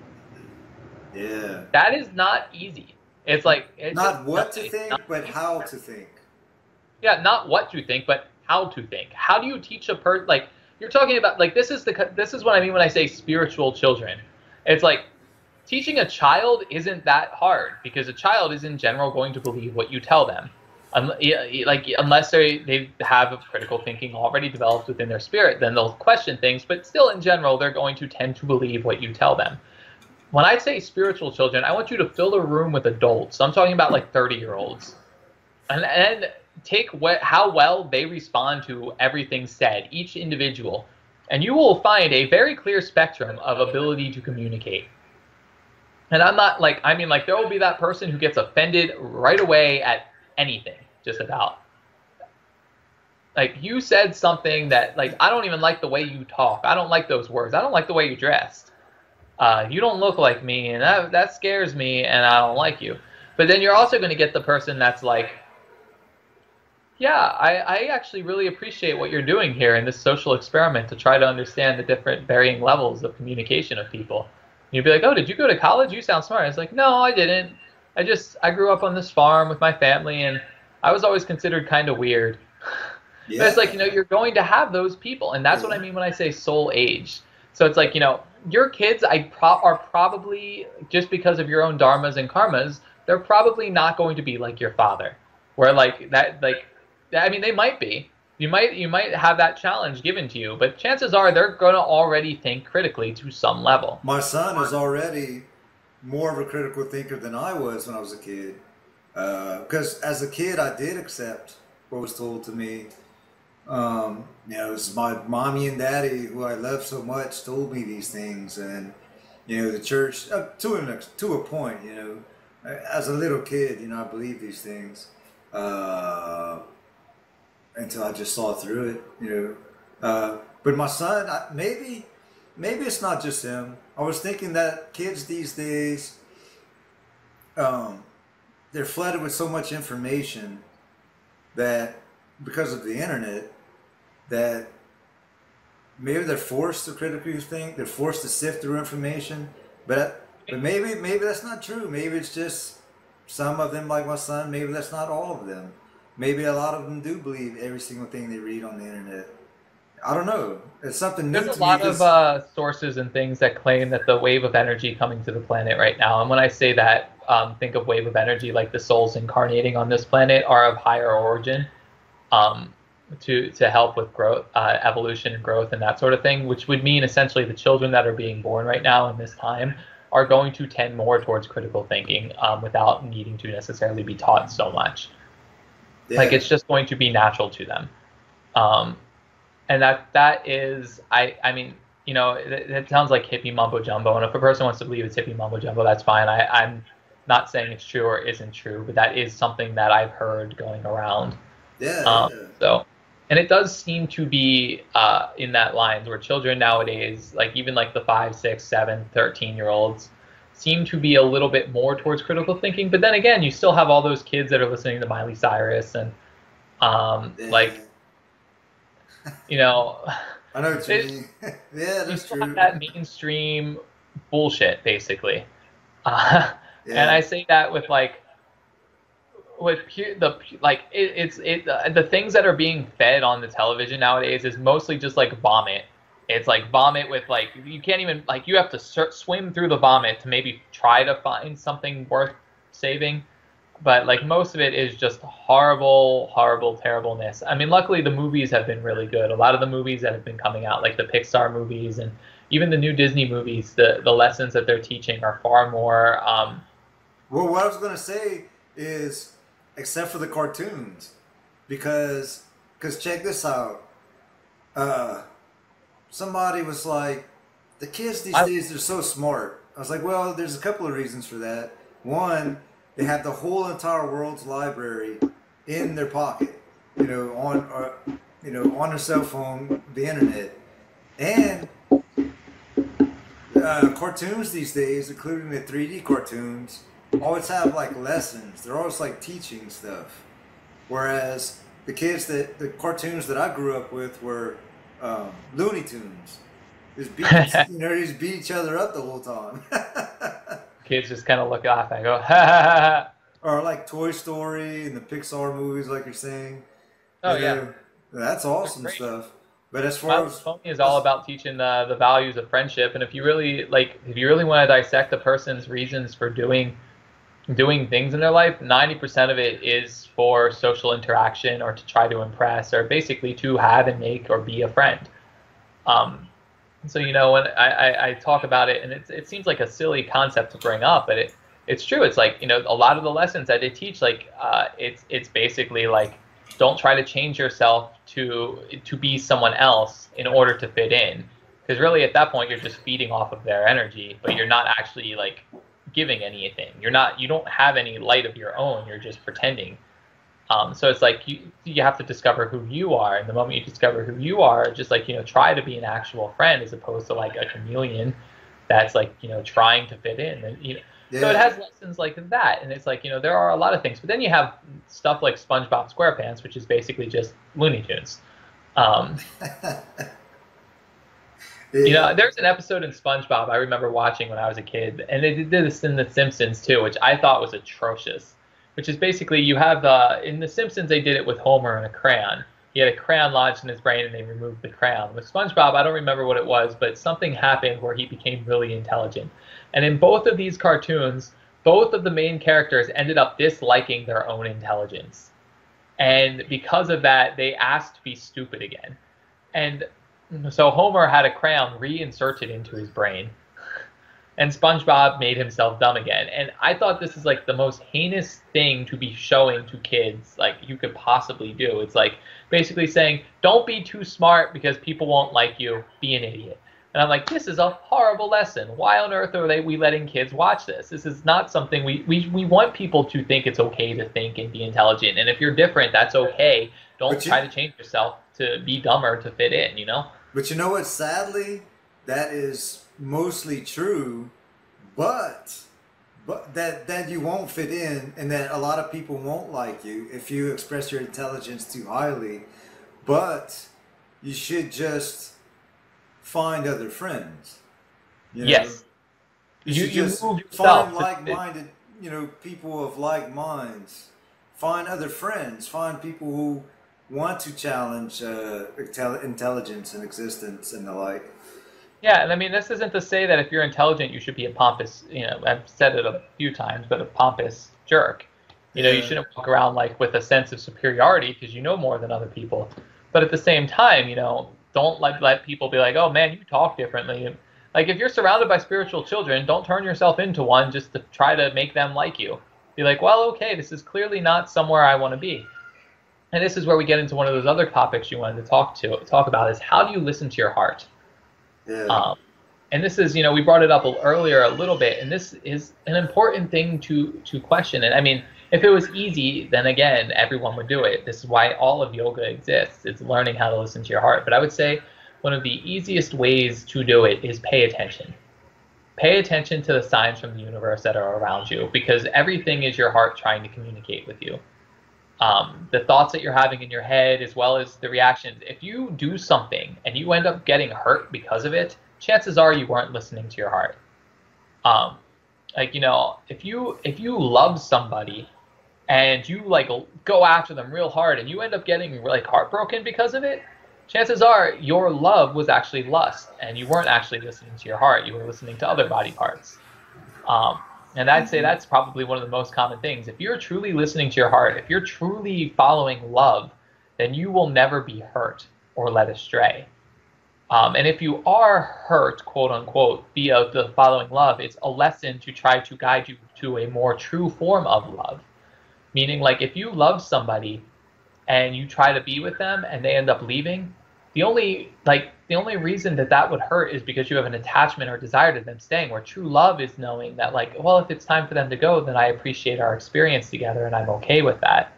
Yeah.
That is not easy. It's like
not what to think, but how to think.
Yeah, not what to think, but how to think. How do you teach a person? Like you're talking about, like this is what I mean when I say spiritual children. It's like teaching a child isn't that hard, because a child is in general going to believe what you tell them, unless they have critical thinking already developed within their spirit. Then they'll question things, but still in general they're going to tend to believe what you tell them. When I say spiritual children, I want you to fill a room with adults. So I'm talking about like 30-year-olds, and take how well they respond to everything said, each individual, and you will find a very clear spectrum of ability to communicate. And I'm not like, I mean, like there will be that person who gets offended right away at anything, just about. Like you said something that, like, I don't even like the way you talk. I don't like those words. I don't like the way you dressed. You don't look like me, and that scares me, and I don't like you. But then you're also going to get the person that's like, yeah, I actually really appreciate what you're doing here in this social experiment to try to understand the different varying levels of communication of people. And you'd be like, oh, did you go to college? You sound smart. It's like, no, I didn't. I grew up on this farm with my family, and I was always considered kind of weird. But it's like,
Yeah,
you're going to have those people, and that's what I
yeah.
mean when I say soul age. So it's like, your kids are probably, just because of your own dharmas and karmas, they're probably not going to be like your father, where like that, like, I mean, they might be. You might have that challenge given to you, but chances are they're going to already think critically to some level.
My son is already more of a critical thinker than I was when I was a kid. Because as a kid, I did accept what was told to me. It's my mommy and daddy, who I love so much, told me these things, and the church to a point. As a little kid, I believed these things until I just saw through it. But my son, maybe it's not just him. I was thinking that kids these days, um, they're flooded with so much information that because of the internet, that maybe they're forced to critically think. They're forced to sift through information, but maybe that's not true. Maybe it's just some of them, like my son. Maybe that's not all of them. Maybe a lot of them do believe every single thing they read on the internet. I don't know. It's something
There's
new
a
to me
lot of
because
sources and things that claim that the wave of energy coming to the planet right now, and when I say that, think of wave of energy like the souls incarnating on this planet are of higher origin, um, to help with growth, evolution and growth and that sort of thing, which would mean essentially the children that are being born right now in this time are going to tend more towards critical thinking, without needing to necessarily be taught so much. Like
yeah,
it's just going to be natural to them. Um, and that is, I mean, it sounds like hippie mumbo jumbo, and if a person wants to believe it's hippie mumbo jumbo, that's fine. I'm not saying it's true or isn't true, but that is something that I've heard going around.
yeah,
um,
yeah,
so and it does seem to be, in that lines where children nowadays, like even like the 5, 6, 7, 13 year olds, seem to be a little bit more towards critical thinking, but then again you still have all those kids that are listening to Miley Cyrus and, like,
yeah.
you know
I know what you
it,
mean. Yeah,
you
that's
still have
true.
that mainstream bullshit, basically. Uh, and
Yeah,
I say that with like, the things that are being fed on the television nowadays is mostly just like vomit. It's like vomit with like, you can't even, like, you have to swim through the vomit to maybe try to find something worth saving. But like most of it is just horrible, horrible terribleness. I mean, luckily the movies have been really good. A lot of the movies that have been coming out, like the Pixar movies and even the new Disney movies, the lessons that they're teaching are far more,
well, what I was gonna say is, except for the cartoons, because check this out. Uh, Somebody was like, the kids these
I,
days, they're so smart. I was like, well, there's a couple of reasons for that. One, they have the whole entire world's library in their pocket, on their cell phone, the internet, and cartoons these days, including the 3D cartoons, always have like lessons. They're always like teaching stuff. Whereas the cartoons that I grew up with were Looney Tunes. Just beat each other up the whole time.
kids just kind of look off and go, ha ha ha.
Or like Toy Story and the Pixar movies, like you're saying.
Oh
You
yeah,
know, that's
they're
awesome
great.
stuff. But as
My
far
Little
as,
Pony is all about teaching the values of friendship, and if you really want to dissect a person's reasons for doing things in their life, 90% of it is for social interaction or to try to impress or basically to have and make or be a friend. Um, so when I talk about it, and it seems like a silly concept to bring up, but it's true. It's like, a lot of the lessons that they teach, like, it's basically like, don't try to change yourself to be someone else in order to fit in, because really at that point you're just feeding off of their energy, but you're not actually like giving anything. You don't have any light of your own. You're just pretending. So it's like you have to discover who you are, and the moment you discover who you are, just like, try to be an actual friend as opposed to like a chameleon. that's like, trying to fit in. And, so it
Yeah.
has lessons like that. And it's like, there are a lot of things. But then you have stuff like SpongeBob SquarePants, which is basically just Looney Tunes. Um,
Yeah.
there's an episode in SpongeBob I remember watching when I was a kid, and they did this in The Simpsons too, which I thought was atrocious. Which is basically you have in The Simpsons they did it with Homer and a crayon. He had a crayon lodged in his brain, and they removed the crayon. With SpongeBob, I don't remember what it was, but something happened where he became really intelligent. And in both of these cartoons, both of the main characters ended up disliking their own intelligence, and because of that, they asked to be stupid again. And so Homer had a crayon reinserted into his brain, and SpongeBob made himself dumb again. And I thought this is like the most heinous thing to be showing to kids like you could possibly do. It's like basically saying, don't be too smart because people won't like you. Be an idiot. And I'm like, this is a horrible lesson. Why on earth are we letting kids watch this? This is not something we want people to think it's okay to think and be intelligent. And if you're different, that's okay. Don't
But you,
try to change yourself to be dumber to fit in,
but you know what? Sadly, that is mostly true. But that you won't fit in, and that a lot of people won't like you if you express your intelligence too highly. But you should just find other friends. You know,
Yes.
you
You
should
you
just
move
find
yourself to fit.
like-minded, people of like minds. Find other friends. Find people who want to challenge intelligence and existence and the like.
Yeah, and I mean, this isn't to say that if you're intelligent, you should be a pompous, I've said it a few times, but a pompous jerk. You
Yeah.
shouldn't walk around like with a sense of superiority because you know more than other people. But at the same time, don't let people be like, oh man, you talk differently. Like if you're surrounded by spiritual children, don't turn yourself into one just to try to make them like you. Be like, well, okay, this is clearly not somewhere I want to be. And this is where we get into one of those other topics you wanted to talk about is how do you listen to your heart?
Yeah.
Um, and this is, we brought it up earlier a little bit, and this is an important thing to question. And I mean, if it was easy, then again, everyone would do it. This is why all of yoga exists. It's learning how to listen to your heart. But I would say one of the easiest ways to do it is pay attention. Pay attention to the signs from the universe that are around you, because everything is your heart trying to communicate with you. The thoughts that you're having in your head, as well as the reactions. If you do something and you end up getting hurt because of it, chances are you weren't listening to your heart. Um, if you love somebody and you like go after them real hard and you end up getting like heartbroken because of it, chances are your love was actually lust and you weren't actually listening to your heart. You were listening to other body parts. Um, and I'd say that's probably one of the most common things. If you're truly listening to your heart, if you're truly following love, then you will never be hurt or led astray. And if you are hurt, quote unquote, via the following love, it's a lesson to try to guide you to a more true form of love. Meaning, like, if you love somebody and you try to be with them and they end up leaving, the only reason that would hurt is because you have an attachment or desire to them staying, where true love is knowing that, like, well, if it's time for them to go, then I appreciate our experience together and I'm okay with that.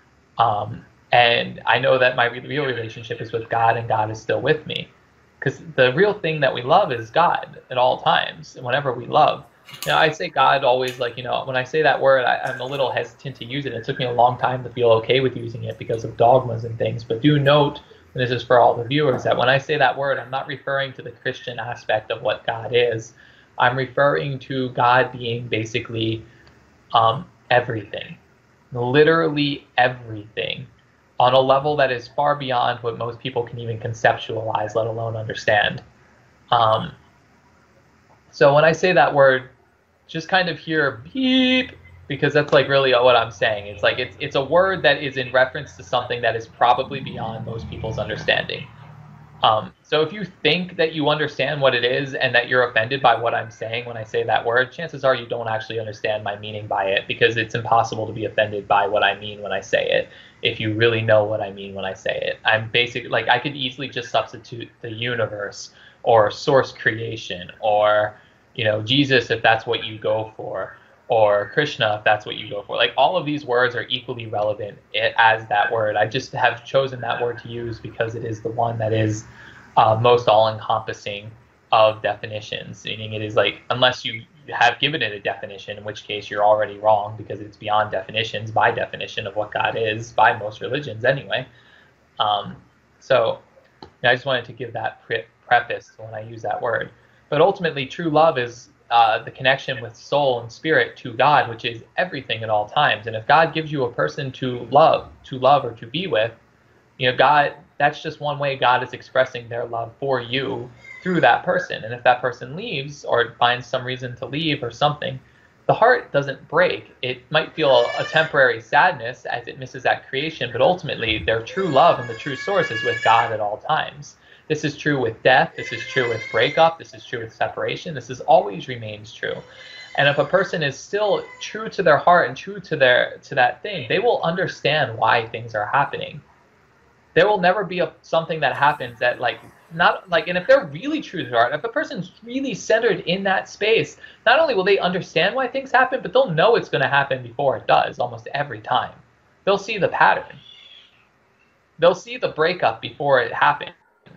And I know that my real relationship is with God and God is still with me, because the real thing that we love is God at all times and whenever we love. I say God always, like, when I say that word, I'm a little hesitant to use it. It took me a long time to feel okay with using it because of dogmas and things. But do note, and this is for all the viewers, that when I say that word, I'm not referring to the Christian aspect of what God is. I'm referring to God being basically everything, literally everything, on a level that is far beyond what most people can even conceptualize, let alone understand. So when I say that word, just kind of hear beep, because that's like really what I'm saying. It's like it's a word that is in reference to something that is probably beyond most people's understanding. So if you think that you understand what it is and that you're offended by what I'm saying when I say that word, chances are you don't actually understand my meaning by it, because it's impossible to be offended by what I mean when I say it if you really know what I mean when I say it. I'm basically, like, I could easily just substitute the universe or source creation or, Jesus if that's what you go for, or Krishna if that's what you go for. Like, all of these words are equally relevant as that word. I just have chosen that word to use because it is the one that is most all-encompassing of definitions, meaning it is like, unless you have given it a definition, in which case you're already wrong because it's beyond definitions by definition of what God is by most religions anyway. Um, so I just wanted to give that preface when I use that word. But ultimately, true love is the connection with soul and spirit to God, which is everything at all times. And if God gives you a person to love or to be with, God, that's just one way God is expressing their love for you through that person. And if that person leaves or finds some reason to leave or something, the heart doesn't break. It might feel a temporary sadness as it misses that creation, but ultimately their true love and the true source is with God at all times. This is true with death. This is true with breakup. This is true with separation. This is always remains true. And if a person is still true to their heart and true to that thing, they will understand why things are happening. There will never be something that happens that and if they're really true to their heart, if a person's really centered in that space, not only will they understand why things happen, but they'll know it's going to happen before it does almost every time. They'll see the pattern. They'll see the breakup before it happens.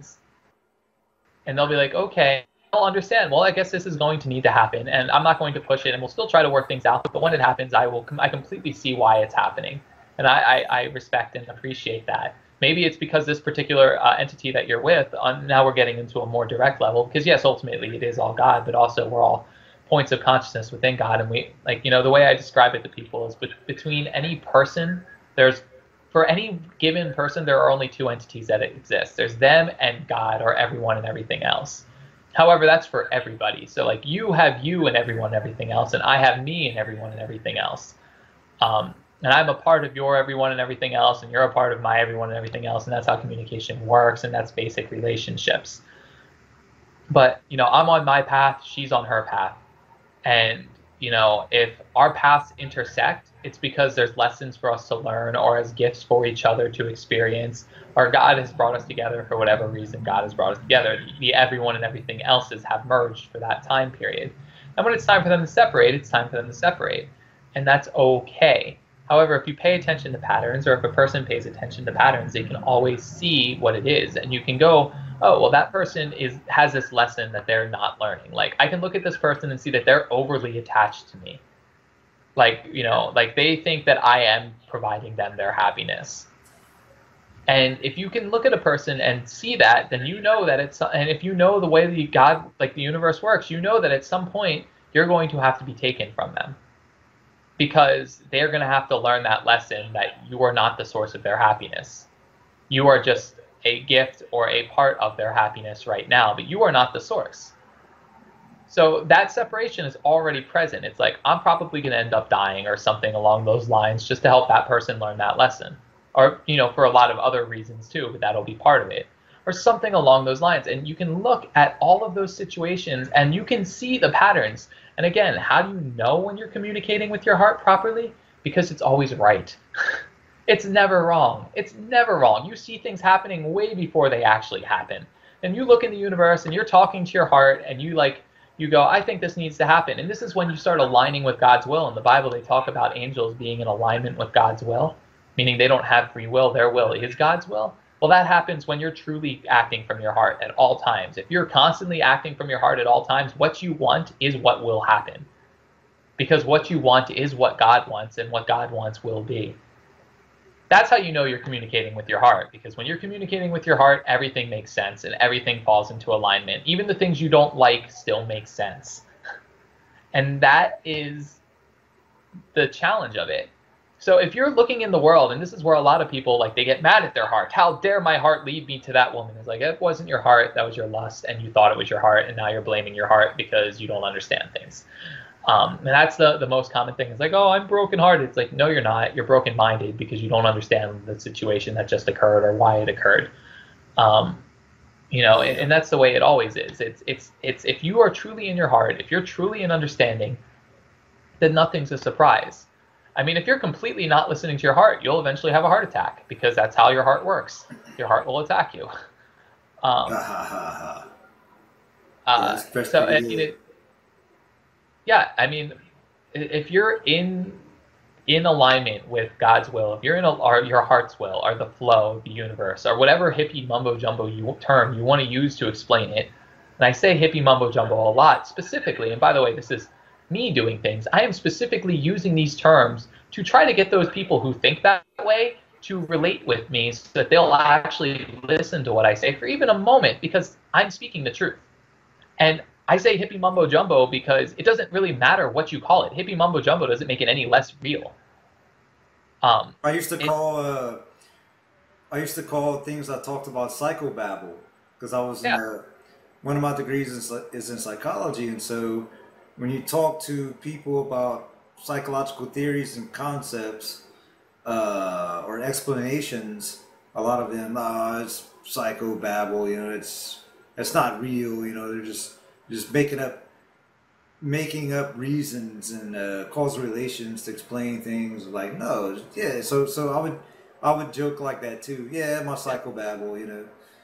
And they'll be like, okay, I'll understand. Well, I guess this is going to need to happen, and I'm not going to push it, and we'll still try to work things out. But when it happens, I completely see why it's happening. And I respect and appreciate that. Maybe it's because this particular entity that you're with, now we're getting into a more direct level, because yes, ultimately it is all God, but also we're all points of consciousness within God. And we, the way I describe it to people is between any person, for any given person, there are only two entities that exist. There's them and God, or everyone and everything else. However, that's for everybody. So you have you and everyone and everything else, and I have me and everyone and everything else. And I'm a part of your everyone and everything else, and you're a part of my everyone and everything else, and that's how communication works, and that's basic relationships. But, I'm on my path, she's on her path. And, if our paths intersect, it's because there's lessons for us to learn, or as gifts for each other to experience, or God has brought us together for whatever reason God has brought us together. The everyone and everything else's have merged for that time period. And when it's time for them to separate, it's time for them to separate. And that's okay. However, if you pay attention to patterns, or if a person pays attention to patterns, they can always see what it is. And you can go, oh, well, that person has this lesson that they're not learning. I can look at this person and see that they're overly attached to me. They think that I am providing them their happiness. And if you can look at a person and see that, then you know that and if you know the way that the universe works, you know that at some point you're going to have to be taken from them. Because they're going to have to learn that lesson that you are not the source of their happiness. You are just a gift or a part of their happiness right now, but you are not the source. So that separation is already present. It's I'm probably going to end up dying or something along those lines just to help that person learn that lesson. Or, for a lot of other reasons too, but that'll be part of it. Or something along those lines. And you can look at all of those situations and you can see the patterns. And again, how do you know when you're communicating with your heart properly? Because it's always right. It's never wrong. It's never wrong. You see things happening way before they actually happen. And you look in the universe and you're talking to your heart and you go, I think this needs to happen. And this is when you start aligning with God's will. In the Bible, they talk about angels being in alignment with God's will, meaning they don't have free will. Their will is God's will. Well, that happens when you're truly acting from your heart at all times. If you're constantly acting from your heart at all times, what you want is what will happen. Because what you want is what God wants, and what God wants will be. That's how you know you're communicating with your heart. Because when you're communicating with your heart, everything makes sense and everything falls into alignment. Even the things you don't like still make sense. And that is the challenge of it. So if you're looking in the world, and this is where a lot of people, they get mad at their heart. How dare my heart lead me to that woman? It's it wasn't your heart, that was your lust, and you thought it was your heart, and now you're blaming your heart because you don't understand things. And that's the most common thing. It's oh, I'm brokenhearted. It's no, you're not. You're broken-minded because you don't understand the situation that just occurred or why it occurred. And that's the way it always is. It's if you are truly in your heart, if you're truly in understanding, then nothing's a surprise. I mean, if you're completely not listening to your heart, you'll eventually have a heart attack because that's how your heart works. Your heart will attack you. If you're in alignment with God's will, if you're or your heart's will, or the flow of the universe, or whatever hippie mumbo jumbo term you want to use to explain it, And I say hippie mumbo jumbo a lot specifically. And by the way, this is me doing things. I am specifically using these terms to try to get those people who think that way to relate with me so that they'll actually listen to what I say for even a moment because I'm speaking the truth. And I say hippie mumbo jumbo because it doesn't really matter what you call it. Hippie mumbo jumbo doesn't make it any less real.
I used to
It,
call I used to call things I talked about psychobabble because I was in
yeah,
a one of my degrees is in psychology, and so when you talk to people about psychological theories and concepts or explanations, a lot of them, it's psychobabble. You know, it's not real. You know, they're just making up reasons and causal relations to explain things. Like, no, yeah. So I would joke like that too. Yeah, my
yeah.
psychobabble. You know,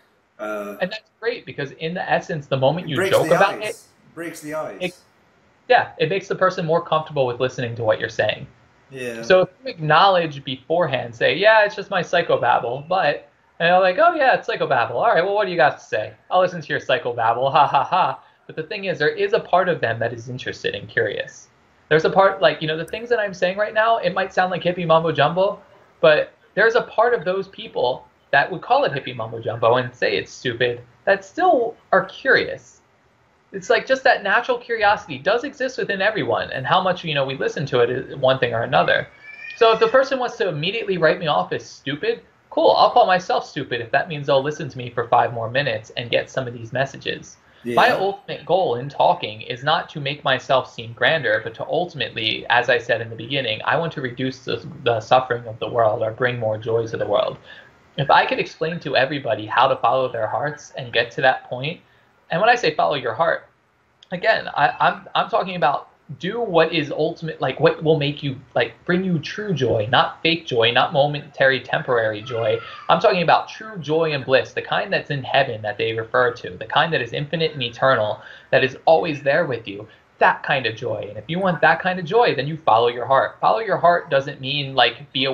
And that's great because in the essence, the moment
it
you
breaks
joke
the
about it,
ice. Breaks the
it
ice.
yeah, it makes the person more comfortable with listening to what you're saying.
Yeah.
So if you acknowledge beforehand, say, yeah, it's just my psychobabble, but, and they're like, oh yeah, it's psychobabble. All right, well, what do you got to say? I'll listen to your psychobabble, ha ha ha. But the thing is, there is a part of them that is interested and curious. There's a part, like, the things that I'm saying right now, it might sound like hippie mumbo jumbo, but there's a part of those people that would call it hippie mumbo jumbo and say it's stupid that still are curious. It's like just that natural curiosity does exist within everyone, and how much we listen to it is one thing or another. So if the person wants to immediately write me off as stupid, cool, I'll call myself stupid if that means they'll listen to me for 5 more minutes and get some of these messages. My
Yeah.
ultimate goal in talking is not to make myself seem grander, but to ultimately, as I said in the beginning, I want to reduce the suffering of the world or bring more joy to the world. If I could explain to everybody how to follow their hearts and get to that point, and when I say follow your heart, again, I'm talking about do what is ultimate, like what will make you like bring you true joy, not fake joy, not momentary temporary joy. I'm talking about true joy and bliss, the kind that's in heaven that they refer to, the kind that is infinite and eternal, that is always there with you. That kind of joy. And if you want that kind of joy, then you follow your heart. Follow your heart doesn't mean like be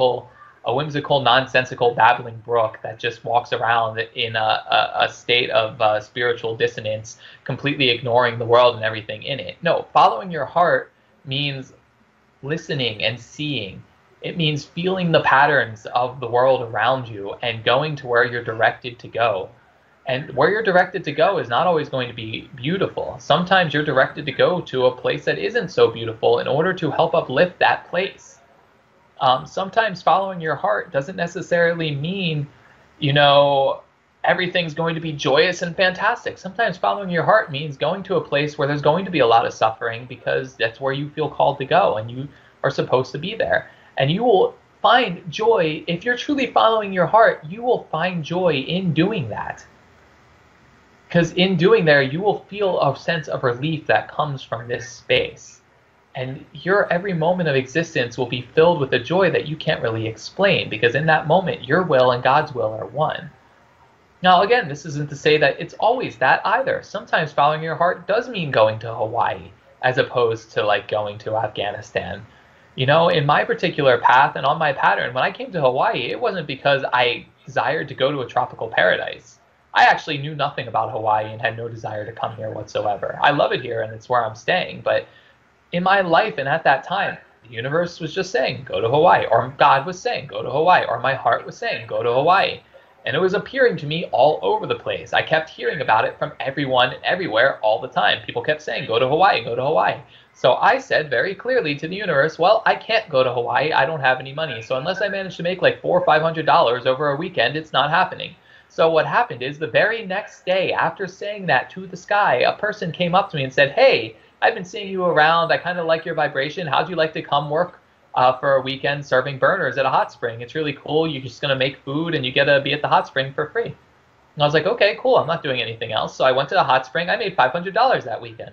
a whimsical, nonsensical, babbling brook that just walks around in a state of spiritual dissonance, completely ignoring the world and everything in it. No, following your heart means listening and seeing. It means feeling the patterns of the world around you and going to where you're directed to go. And where you're directed to go is not always going to be beautiful. Sometimes you're directed to go to a place that isn't so beautiful in order to help uplift that place. Sometimes following your heart doesn't necessarily mean, you know, everything's going to be joyous and fantastic. Sometimes following your heart means going to a place where there's going to be a lot of suffering because that's where you feel called to go and you are supposed to be there. And you will find joy. If you're truly following your heart, you will find joy in doing that. Because in doing there, you will feel a sense of relief that comes from this space. And your every moment of existence will be filled with a joy that you can't really explain because in that moment, your will and God's will are one. Now, again, this isn't to say that it's always that either. Sometimes following your heart does mean going to Hawaii as opposed to like going to Afghanistan. In my particular path and on my pattern, when I came to Hawaii, it wasn't because I desired to go to a tropical paradise. I actually knew nothing about Hawaii and had no desire to come here whatsoever. I love it here and it's where I'm staying, but in my life and at that time, the universe was just saying, go to Hawaii, or God was saying, go to Hawaii, or my heart was saying, go to Hawaii. And it was appearing to me all over the place. I kept hearing about it from everyone and everywhere all the time. People kept saying, go to Hawaii, go to Hawaii. So I said very clearly to the universe, well, I can't go to Hawaii. I don't have any money. So unless I manage to make like $400 or $500 over a weekend, it's not happening. So what happened is the very next day after saying that to the sky, a person came up to me and said, hey, I've been seeing you around. I kind of like your vibration. How'd you like to come work for a weekend serving burners at a hot spring? It's really cool. You're just going to make food and you get to be at the hot spring for free. And I was like, okay, cool. I'm not doing anything else. So I went to the hot spring. I made $500 that weekend.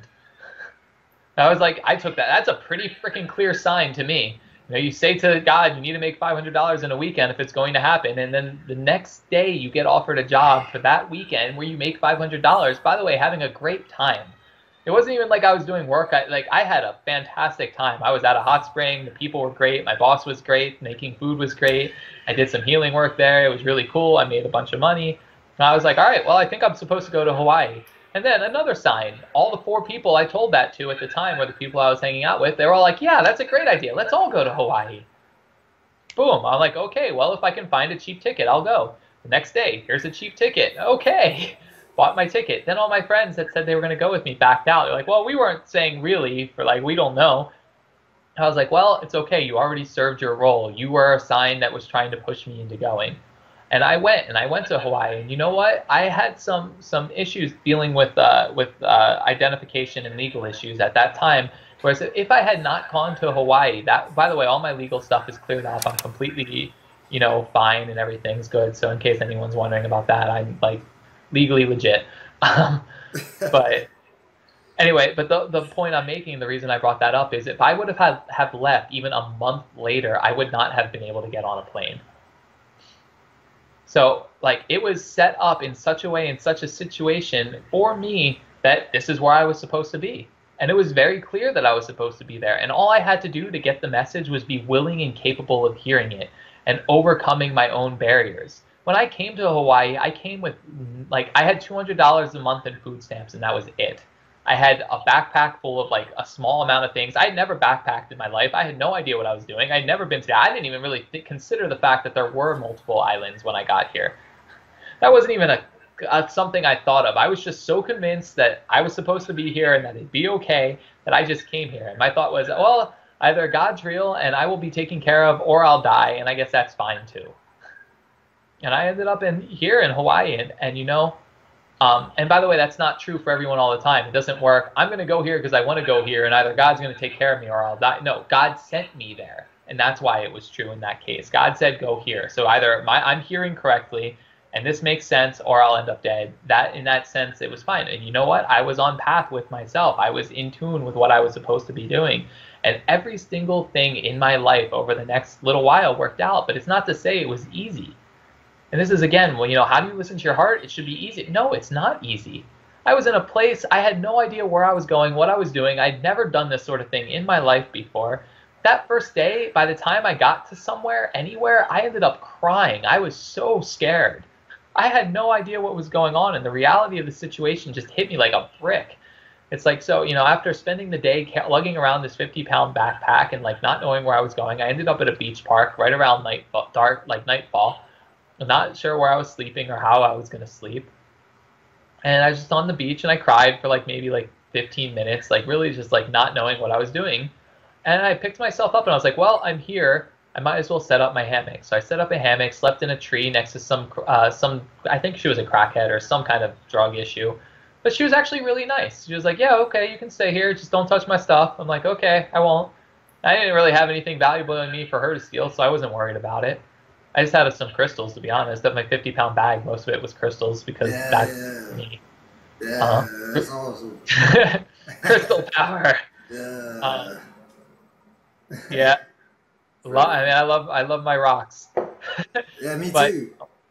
I was like, I took that. That's a pretty freaking clear sign to me. You say to God, you need to make $500 in a weekend if it's going to happen. And then the next day you get offered a job for that weekend where you make $500. By the way, having a great time. It wasn't even like I was doing work. I had a fantastic time. I was at a hot spring. The people were great. My boss was great. Making food was great. I did some healing work there. It was really cool. I made a bunch of money. And I was like, all right, well, I think I'm supposed to go to Hawaii. And then another sign. All the 4 people I told that to at the time were the people I was hanging out with. They were all like, yeah, that's a great idea. Let's all go to Hawaii. Boom. I'm like, okay, well, if I can find a cheap ticket, I'll go. The next day, here's a cheap ticket. Okay. Bought my ticket. Then all my friends that said they were going to go with me backed out. They're like, well, we weren't saying really for like, we don't know. I was like, well, it's okay. You already served your role. You were a sign that was trying to push me into going. And I went to Hawaii. And you know what? I had some issues dealing with identification and legal issues at that time. Whereas if I had not gone to Hawaii, that, by the way, all my legal stuff is cleared up. I'm completely, fine and everything's good. So in case anyone's wondering about that, I'm like legally legit. But anyway, but the point I'm making, the reason I brought that up is if I would have left even a month later, I would not have been able to get on a plane. So, like, it was set up in such a way, in such a situation for me that this is where I was supposed to be. And it was very clear that I was supposed to be there. And all I had to do to get the message was be willing and capable of hearing it and overcoming my own barriers. When I came to Hawaii, I came with, like, I had $200 a month in food stamps, and that was it. I had a backpack full of like a small amount of things. I had never backpacked in my life. I had no idea what I was doing. I'd never been to that. I didn't even really consider the fact that there were multiple islands when I got here. That wasn't even something I thought of. I was just so convinced that I was supposed to be here and that it'd be okay that I just came here. And my thought was, well, either God's real and I will be taken care of, or I'll die, and I guess that's fine too. And I ended up here in Hawaii, and and by the way, that's not true for everyone all the time. It doesn't work. I'm going to go here because I want to go here, and either God's going to take care of me or I'll die. No, God sent me there, and that's why it was true in that case. God said, go here. So either I'm hearing correctly, and this makes sense, or I'll end up dead. In that sense, it was fine. And you know what? I was on path with myself. I was in tune with what I was supposed to be doing. And every single thing in my life over the next little while worked out, but it's not to say it was easy. And this is, again, well, how do you listen to your heart? It should be easy. No, it's not easy. I was in a place, I had no idea where I was going, what I was doing. I'd never done this sort of thing in my life before. That first day, by the time I got to somewhere, anywhere, I ended up crying. I was so scared. I had no idea what was going on, and the reality of the situation just hit me like a brick. It's like, so, after spending the day lugging around this 50-pound backpack and like not knowing where I was going, I ended up at a beach park right around nightfall. I'm not sure where I was sleeping or how I was going to sleep. And I was just on the beach, and I cried for maybe 15 minutes, really just not knowing what I was doing. And I picked myself up, and I was like, well, I'm here. I might as well set up my hammock. So I set up a hammock, slept in a tree next to some, I think she was a crackhead or some kind of drug issue. But she was actually really nice. She was like, yeah, okay, you can stay here. Just don't touch my stuff. I'm like, okay, I won't. I didn't really have anything valuable in me for her to steal, so I wasn't worried about it. I just had some crystals, to be honest. Of my 50-pound bag, most of it was crystals because that's me.
Yeah, that's awesome.
Crystal power.
Yeah.
Yeah. I love my rocks.
Yeah, me too.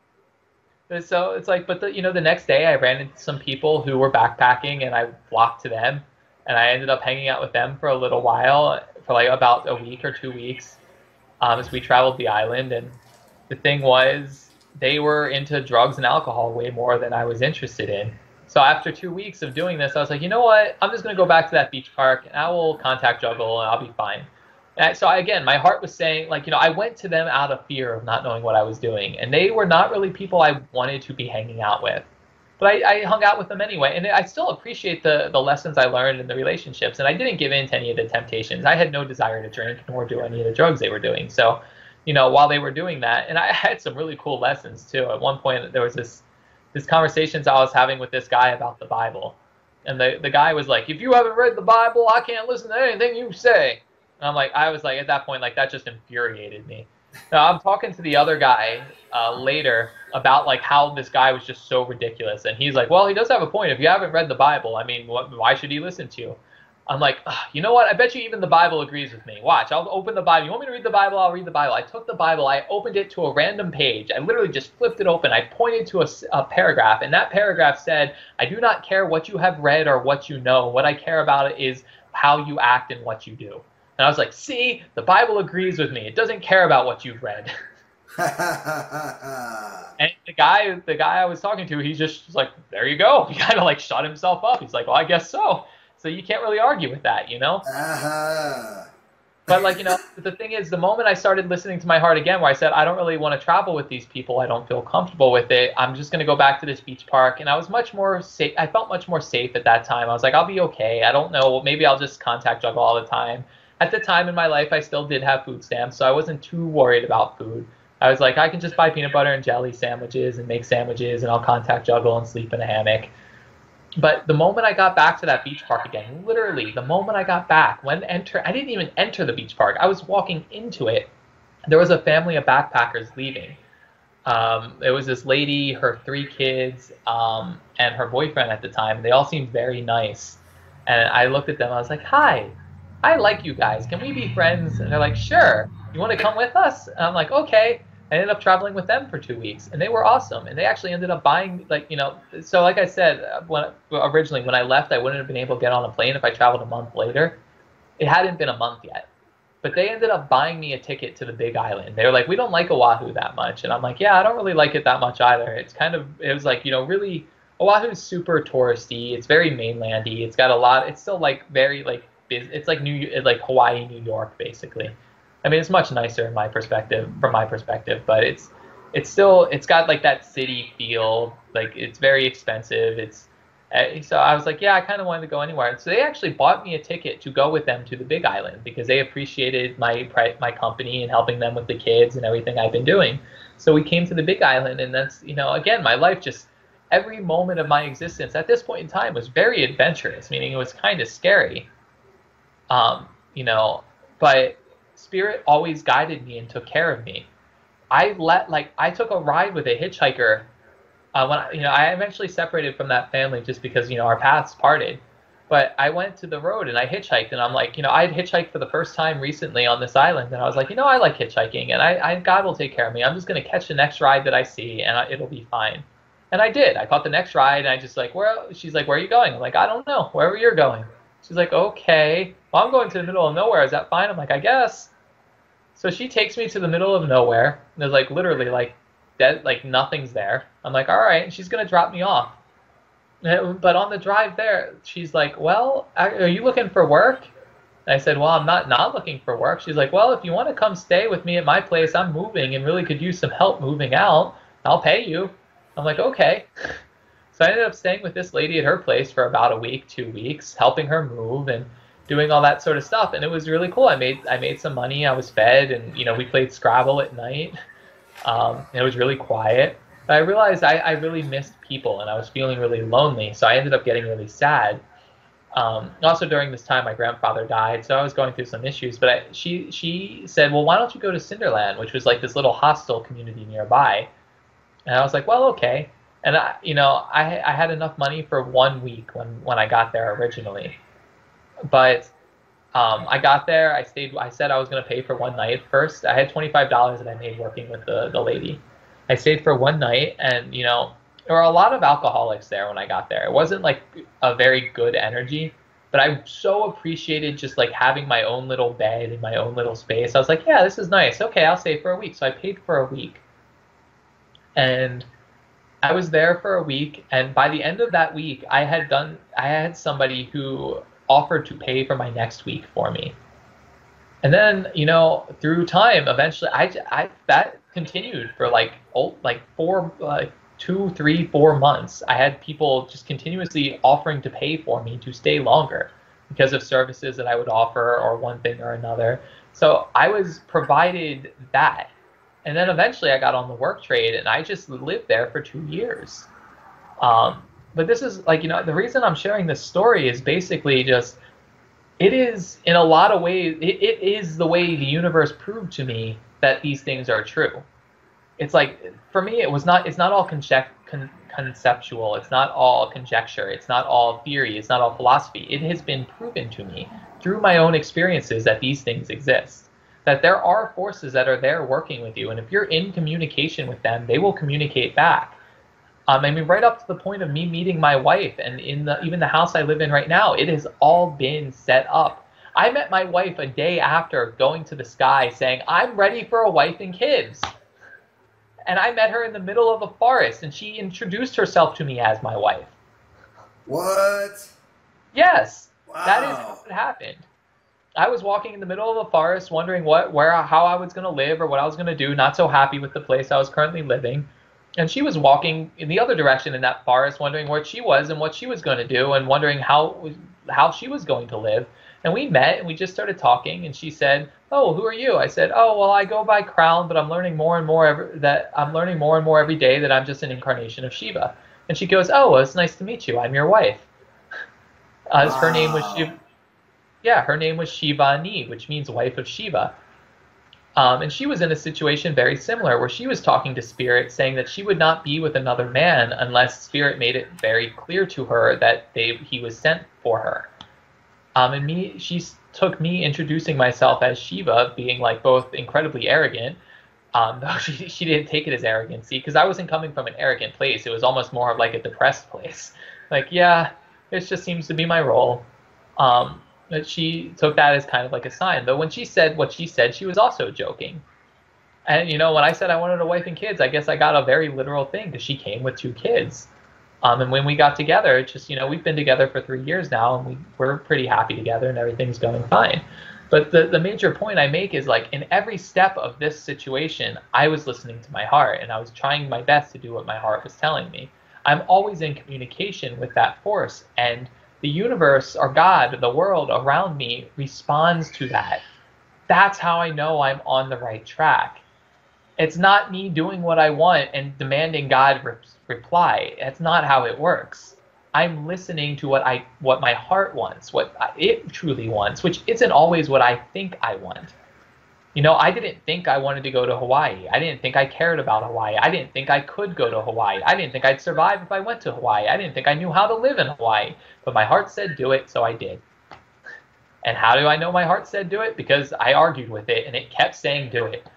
So it's like, but the next day I ran into some people who were backpacking, and I flocked to them, and I ended up hanging out with them for a little while, for about a week or 2 weeks, as we traveled the island. And the thing was, they were into drugs and alcohol way more than I was interested in. So after 2 weeks of doing this, I was like, you know what? I'm just going to go back to that beach park, and I will contact Juggle, and I'll be fine. And so again, my heart was saying, I went to them out of fear of not knowing what I was doing. And they were not really people I wanted to be hanging out with. But I hung out with them anyway. And I still appreciate the lessons I learned in the relationships. And I didn't give in to any of the temptations. I had no desire to drink nor do any of the drugs they were doing. So while they were doing that, and I had some really cool lessons too. At one point, there was this conversations I was having with this guy about the Bible, and the guy was like, "If you haven't read the Bible, I can't listen to anything you say." And I was like, at that point, that just infuriated me. Now I'm talking to the other guy later about how this guy was just so ridiculous, and he's like, "Well, he does have a point. If you haven't read the Bible, I mean, why should he listen to you?" I'm like, you know what? I bet you even the Bible agrees with me. Watch, I'll open the Bible. You want me to read the Bible? I'll read the Bible. I took the Bible. I opened it to a random page. I literally just flipped it open. I pointed to a paragraph, and that paragraph said, "I do not care what you have read or what you know. What I care about is how you act and what you do." And I was like, see, the Bible agrees with me. It doesn't care about what you've read. And the guy I was talking to, he's just like, there you go. He kind of like shut himself up. He's like, well, I guess so. So you can't really argue with that, you know?
Uh-huh.
But like, you know, the thing is, the moment I started listening to my heart again, where I said, I don't really want to travel with these people, I don't feel comfortable with it. I'm just going to go back to this beach park. And I was much more safe. I felt much more safe at that time. I was like, I'll be okay. I don't know. Maybe I'll just contact juggle all the time. At the time in my life, I still did have food stamps, so I wasn't too worried about food. I was like, I can just buy peanut butter and jelly sandwiches and make sandwiches, and I'll contact juggle and sleep in a hammock. But the moment I got back to that beach park again, literally the moment I got back, I didn't even enter the beach park. I was walking into it. There was a family of backpackers leaving. It was this lady, her three kids, and her boyfriend at the time. They all seemed very nice. And I looked at them. I was like, "Hi, I like you guys. Can we be friends?" And they're like, "Sure. You want to come with us?" And I'm like, "Okay." I ended up traveling with them for 2 weeks, and they were awesome. And they actually ended up buying, like, you know, so like I said, when I left, I wouldn't have been able to get on a plane if I traveled a month later. It hadn't been a month yet, but they ended up buying me a ticket to the Big Island. They were like, "We don't like Oahu that much," and I'm like, "Yeah, I don't really like it that much either." It was like, you know, really, Oahu is super touristy. It's very mainlandy. It's got a lot. It's still like very like it's like like Hawaii, New York, basically. I mean, it's much nicer in my perspective, from my perspective, but it's still, it's got like that city feel. Like it's very expensive. So I was like, yeah, I kind of wanted to go anywhere. So they actually bought me a ticket to go with them to the Big Island because they appreciated my company and helping them with the kids and everything I've been doing. So we came to the Big Island, and that's, you know, again, my life just, every moment of my existence at this point in time was very adventurous, meaning it was kind of scary. You know, but Spirit always guided me and took care of me. I took a ride with a hitchhiker you know, I eventually separated from that family just because, you know, our paths parted. But I went to the road and I hitchhiked, and I'm like, you know, I had hitchhiked for the first time recently on this island, and I was like, you know, I like hitchhiking, and God will take care of me. I'm just gonna catch the next ride that I see, and it'll be fine. And I did. I caught the next ride, and I just like, where? She's like, where are you going? I'm like, I don't know. Wherever you're going. She's like, okay. Well, I'm going to the middle of nowhere. Is that fine? I'm like, I guess. So she takes me to the middle of nowhere. And there's like literally like dead, like nothing's there. I'm like, all right. And she's gonna drop me off. But on the drive there, she's like, well, are you looking for work? And I said, well, I'm not looking for work. She's like, well, if you want to come stay with me at my place, I'm moving and really could use some help moving out. I'll pay you. I'm like, okay. So I ended up staying with this lady at her place for about a week, 2 weeks, helping her move and doing all that sort of stuff. And it was really cool. I made some money. I was fed, and you know, we played Scrabble at night. It was really quiet. But I realized I really missed people, and I was feeling really lonely. So I ended up getting really sad. Also during this time, my grandfather died, so I was going through some issues. But she said, well, why don't you go to Cinderland, which was like this little hostel community nearby? And I was like, well, okay. And you know, I had enough money for 1 week when I got there originally. But I got there. I stayed. I said I was going to pay for one night first. I had $25 that I made working with the lady. I stayed for one night, and you know, there were a lot of alcoholics there when I got there. It wasn't like a very good energy, but I so appreciated just like having my own little bed and my own little space. I was like, yeah, this is nice. Okay, I'll stay for a week. So I paid for a week, and I was there for a week, and by the end of that week, I had somebody who offered to pay for my next week for me. And then, you know, through time, eventually, that continued for like like 2, 3, 4 months. I had people just continuously offering to pay for me to stay longer because of services that I would offer or one thing or another. So I was provided that. And then eventually I got on the work trade, and I just lived there for 2 years. But this is like, you know, the reason I'm sharing this story is basically just, it is in a lot of ways, it is the way the universe proved to me that these things are true. It's like, for me, it's not all conceptual. It's not all conjecture. It's not all theory. It's not all philosophy. It has been proven to me through my own experiences that these things exist, that there are forces that are there working with you. And if you're in communication with them, they will communicate back. I mean, right up to the point of me meeting my wife, and even the house I live in right now, it has all been set up. I met my wife a day after going to the sky saying, I'm ready for a wife and kids. And I met her in the middle of a forest, and she introduced herself to me as my wife.
What?
Yes, that is how
Wow.
it happened. I was walking in the middle of a forest, wondering how I was going to live or what I was going to do, not so happy with the place I was currently living. And she was walking in the other direction in that forest, wondering where she was and what she was going to do, and wondering how she was going to live. And we met, and we just started talking. And she said, "Oh, who are you?" I said, "Oh, well, I go by Crown, but I'm learning more and more every day that I'm just an incarnation of Shiva." And she goes, "Oh, well, it's nice to meet you. I'm your wife." Her name was
Wow.
Shiva. Yeah, her name was Shivani, which means wife of Shiva. And she was in a situation very similar where she was talking to Spirit, saying that she would not be with another man unless Spirit made it very clear to her that he was sent for her. She took me introducing myself as Shiva, being like both incredibly arrogant, though she didn't take it as arrogancy, because I wasn't coming from an arrogant place. It was almost more of like a depressed place. Like, yeah, this just seems to be my role. But she took that as kind of like a sign. Though when she said what she said, she was also joking. And when I said I wanted a wife and kids, I guess I got a very literal thing because she came with 2 kids. And when we got together, it's just we've been together for 3 years now, and we're pretty happy together, and everything's going fine. But the major point I make is like in every step of this situation, I was listening to my heart, and I was trying my best to do what my heart was telling me. I'm always in communication with that force, and the universe or God, the world around me responds to that. That's how I know I'm on the right track. It's not me doing what I want and demanding God reply. That's not how it works. I'm listening to what my heart wants, what it truly wants, which isn't always what I think I want. I didn't think I wanted to go to Hawaii. I didn't think I cared about Hawaii. I didn't think I could go to Hawaii. I didn't think I'd survive if I went to Hawaii. I didn't think I knew how to live in Hawaii. But my heart said do it, so I did. And how do I know my heart said do it? Because I argued with it, and it kept saying do it.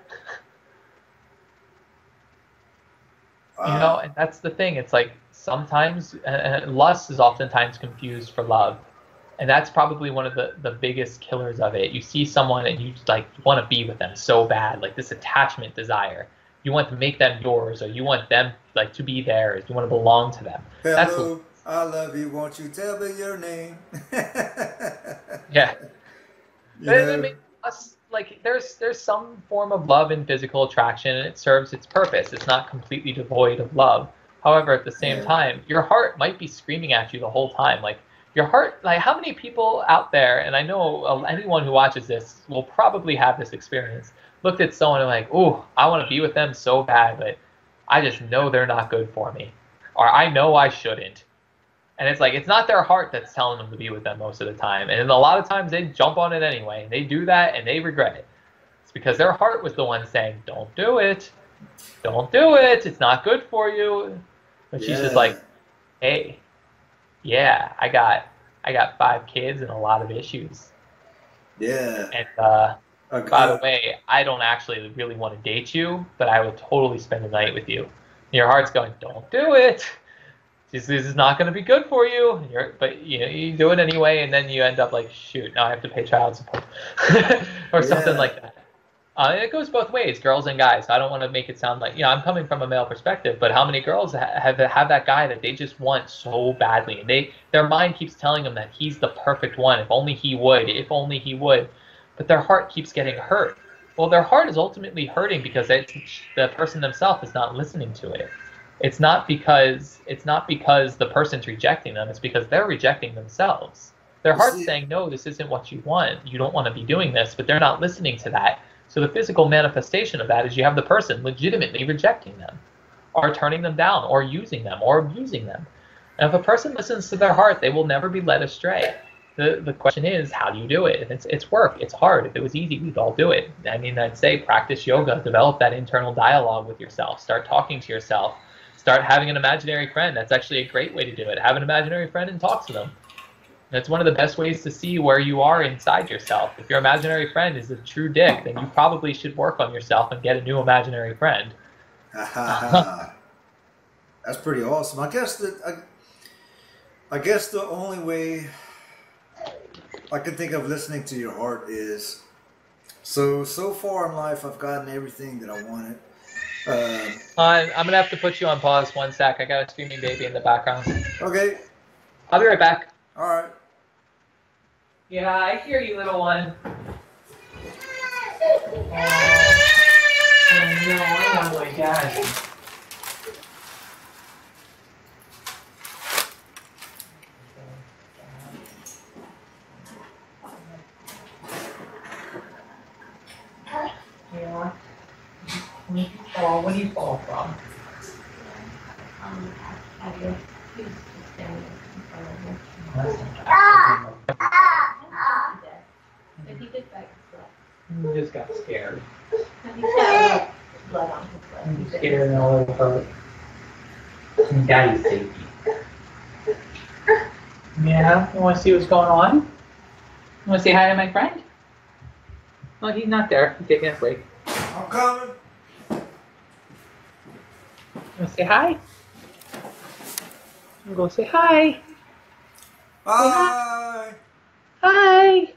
Wow.
And that's the thing. It's like sometimes lust is oftentimes confused for love. And that's probably one of the biggest killers of it. You see someone and you like want to be with them so bad, like this attachment desire. You want to make them yours, or you want them like to be theirs. You want to belong to them. That's
Hello, I love you. Won't you tell me your name?
yeah.
you
I
know?
mean, us like there's some form of love in physical attraction, and it serves its purpose. It's not completely devoid of love. However, at the same
Yeah.
time, your heart might be screaming at you the whole time. Like your heart, like how many people out there, and I know anyone who watches this will probably have this experience. Looked at someone and like, ooh, I want to be with them so bad, but I just know they're not good for me, or I know I shouldn't. And it's like it's not their heart that's telling them to be with them most of the time. And a lot of times they jump on it anyway. And they do that and they regret it. It's because their heart was the one saying, "Don't do it. Don't do it. It's not good for you." But she's just
Yeah.
like, "Hey, yeah, I got 5 kids and a lot of issues.
Yeah.
And
Uh,
by the
uh,
way, I don't actually really want to date you, but I will totally spend the night with you." And your heart's going, "Don't do it. This is not going to be good for you." But you do it anyway, and then you end up like, shoot, now I have to pay child support or something
yeah.
like that. And it goes both ways, girls and guys. I don't want to make it sound like I'm coming from a male perspective, but how many girls have that guy that they just want so badly, and their mind keeps telling them that he's the perfect one. If only he would. If only he would. But their heart keeps getting hurt. Well, their heart is ultimately hurting because the person themselves is not listening to it. It's not because the person's rejecting them. It's because they're rejecting themselves. Their
You
heart's
see,
saying, no, this isn't what you want. You don't want to be doing this, but they're not listening to that. So the physical manifestation of that is you have the person legitimately rejecting them, or turning them down, or using them, or abusing them. And if a person listens to their heart, they will never be led astray. The question is, how do you do it? And it's work. It's hard. If it was easy, we'd all do it. I mean, I'd say practice yoga, develop that internal dialogue with yourself, start talking to yourself, start having an imaginary friend. That's actually a great way to do it. Have an imaginary friend and talk to them. That's one of the best ways to see where you are inside yourself. If your imaginary friend is a true dick, then you probably should work on yourself and get a new imaginary friend.
ha ha ha. That's pretty awesome. I guess the only way I can think of listening to your heart is so far in life I've gotten everything that I wanted.
I'm gonna have to put you on pause 1 sec. I got a screaming baby in the background.
Okay.
I'll be right back.
All right.
Yeah, I hear you, little one. No, I want my dad. Yeah. Oh, what do you fall from?
Have you? He's just standing in front of him. But he did bite his leg.
He just got scared.
And he's got blood on his leg.
I'm scared and all over. Daddy's safety. Yeah, you want to see what's going on? You want to say hi to my friend? Oh, he's not there. He's taking a break.
I'm coming.
You want to say hi? I'm going to say hi.
Hi.
Hi.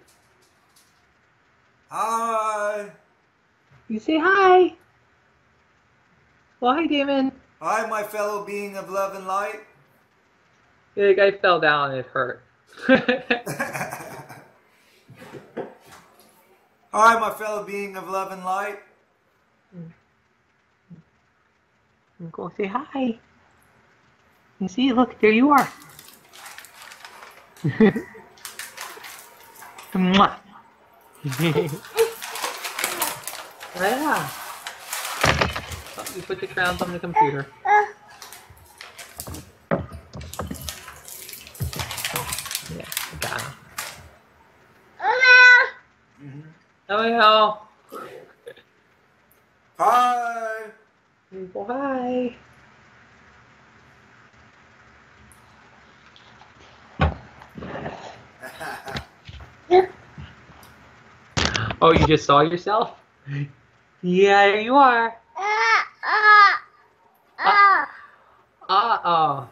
Hi.
You say hi. Well, hi, Damon.
Hi, my fellow being of love and light.
Yeah, the guy fell down and it hurt.
Hi, my fellow being of love and light.
Go say hi. You see, look, there you are. Mwah. Yeah. Oh, you put the crowns on the computer. Yeah, got him. Oh, yeah.
Hi.
Well, hi. Oh, you just saw yourself? Yeah, there you are. Uh-oh.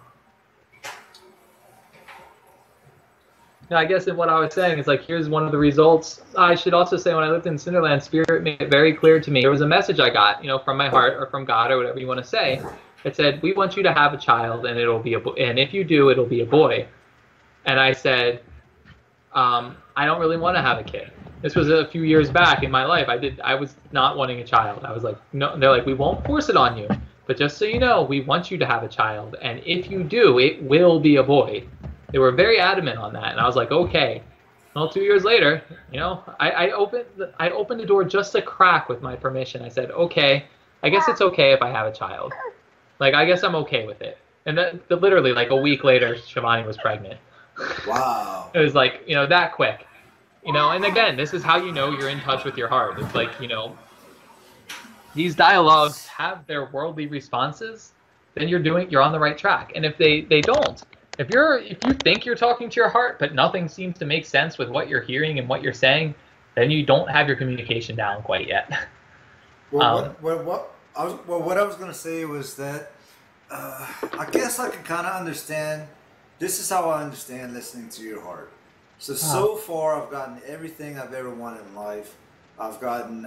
No, I guess in what I was saying is like, here's one of the results. I should also say when I lived in Cinderland, Spirit made it very clear to me. There was a message I got, from my heart or from God or whatever you want to say. It said, we want you to have a child and it'll be and if you do, it'll be a boy. And I said, I don't really want to have a kid. This was a few years back in my life. I was not wanting a child. I was like, no, they're like, we won't force it on you. But just so you know, we want you to have a child. And if you do, it will be a boy. They were very adamant on that. And I was like, okay. Well, 2 years later, I opened the door just a crack with my permission. I said, okay, I guess it's okay if I have a child. Like, I guess I'm okay with it. And then literally like a week later, Shivani was pregnant.
Wow.
It was like, that quick. And again, this is how you know you're in touch with your heart. It's like, these dialogues have their worldly responses, then you're on the right track. And if they don't, if you think you're talking to your heart, but nothing seems to make sense with what you're hearing and what you're saying, then you don't have your communication down quite yet.
Well, what I was going to say was that I guess I can kind of understand. This is how I understand listening to your heart. So far, I've gotten everything I've ever wanted in life. I've gotten,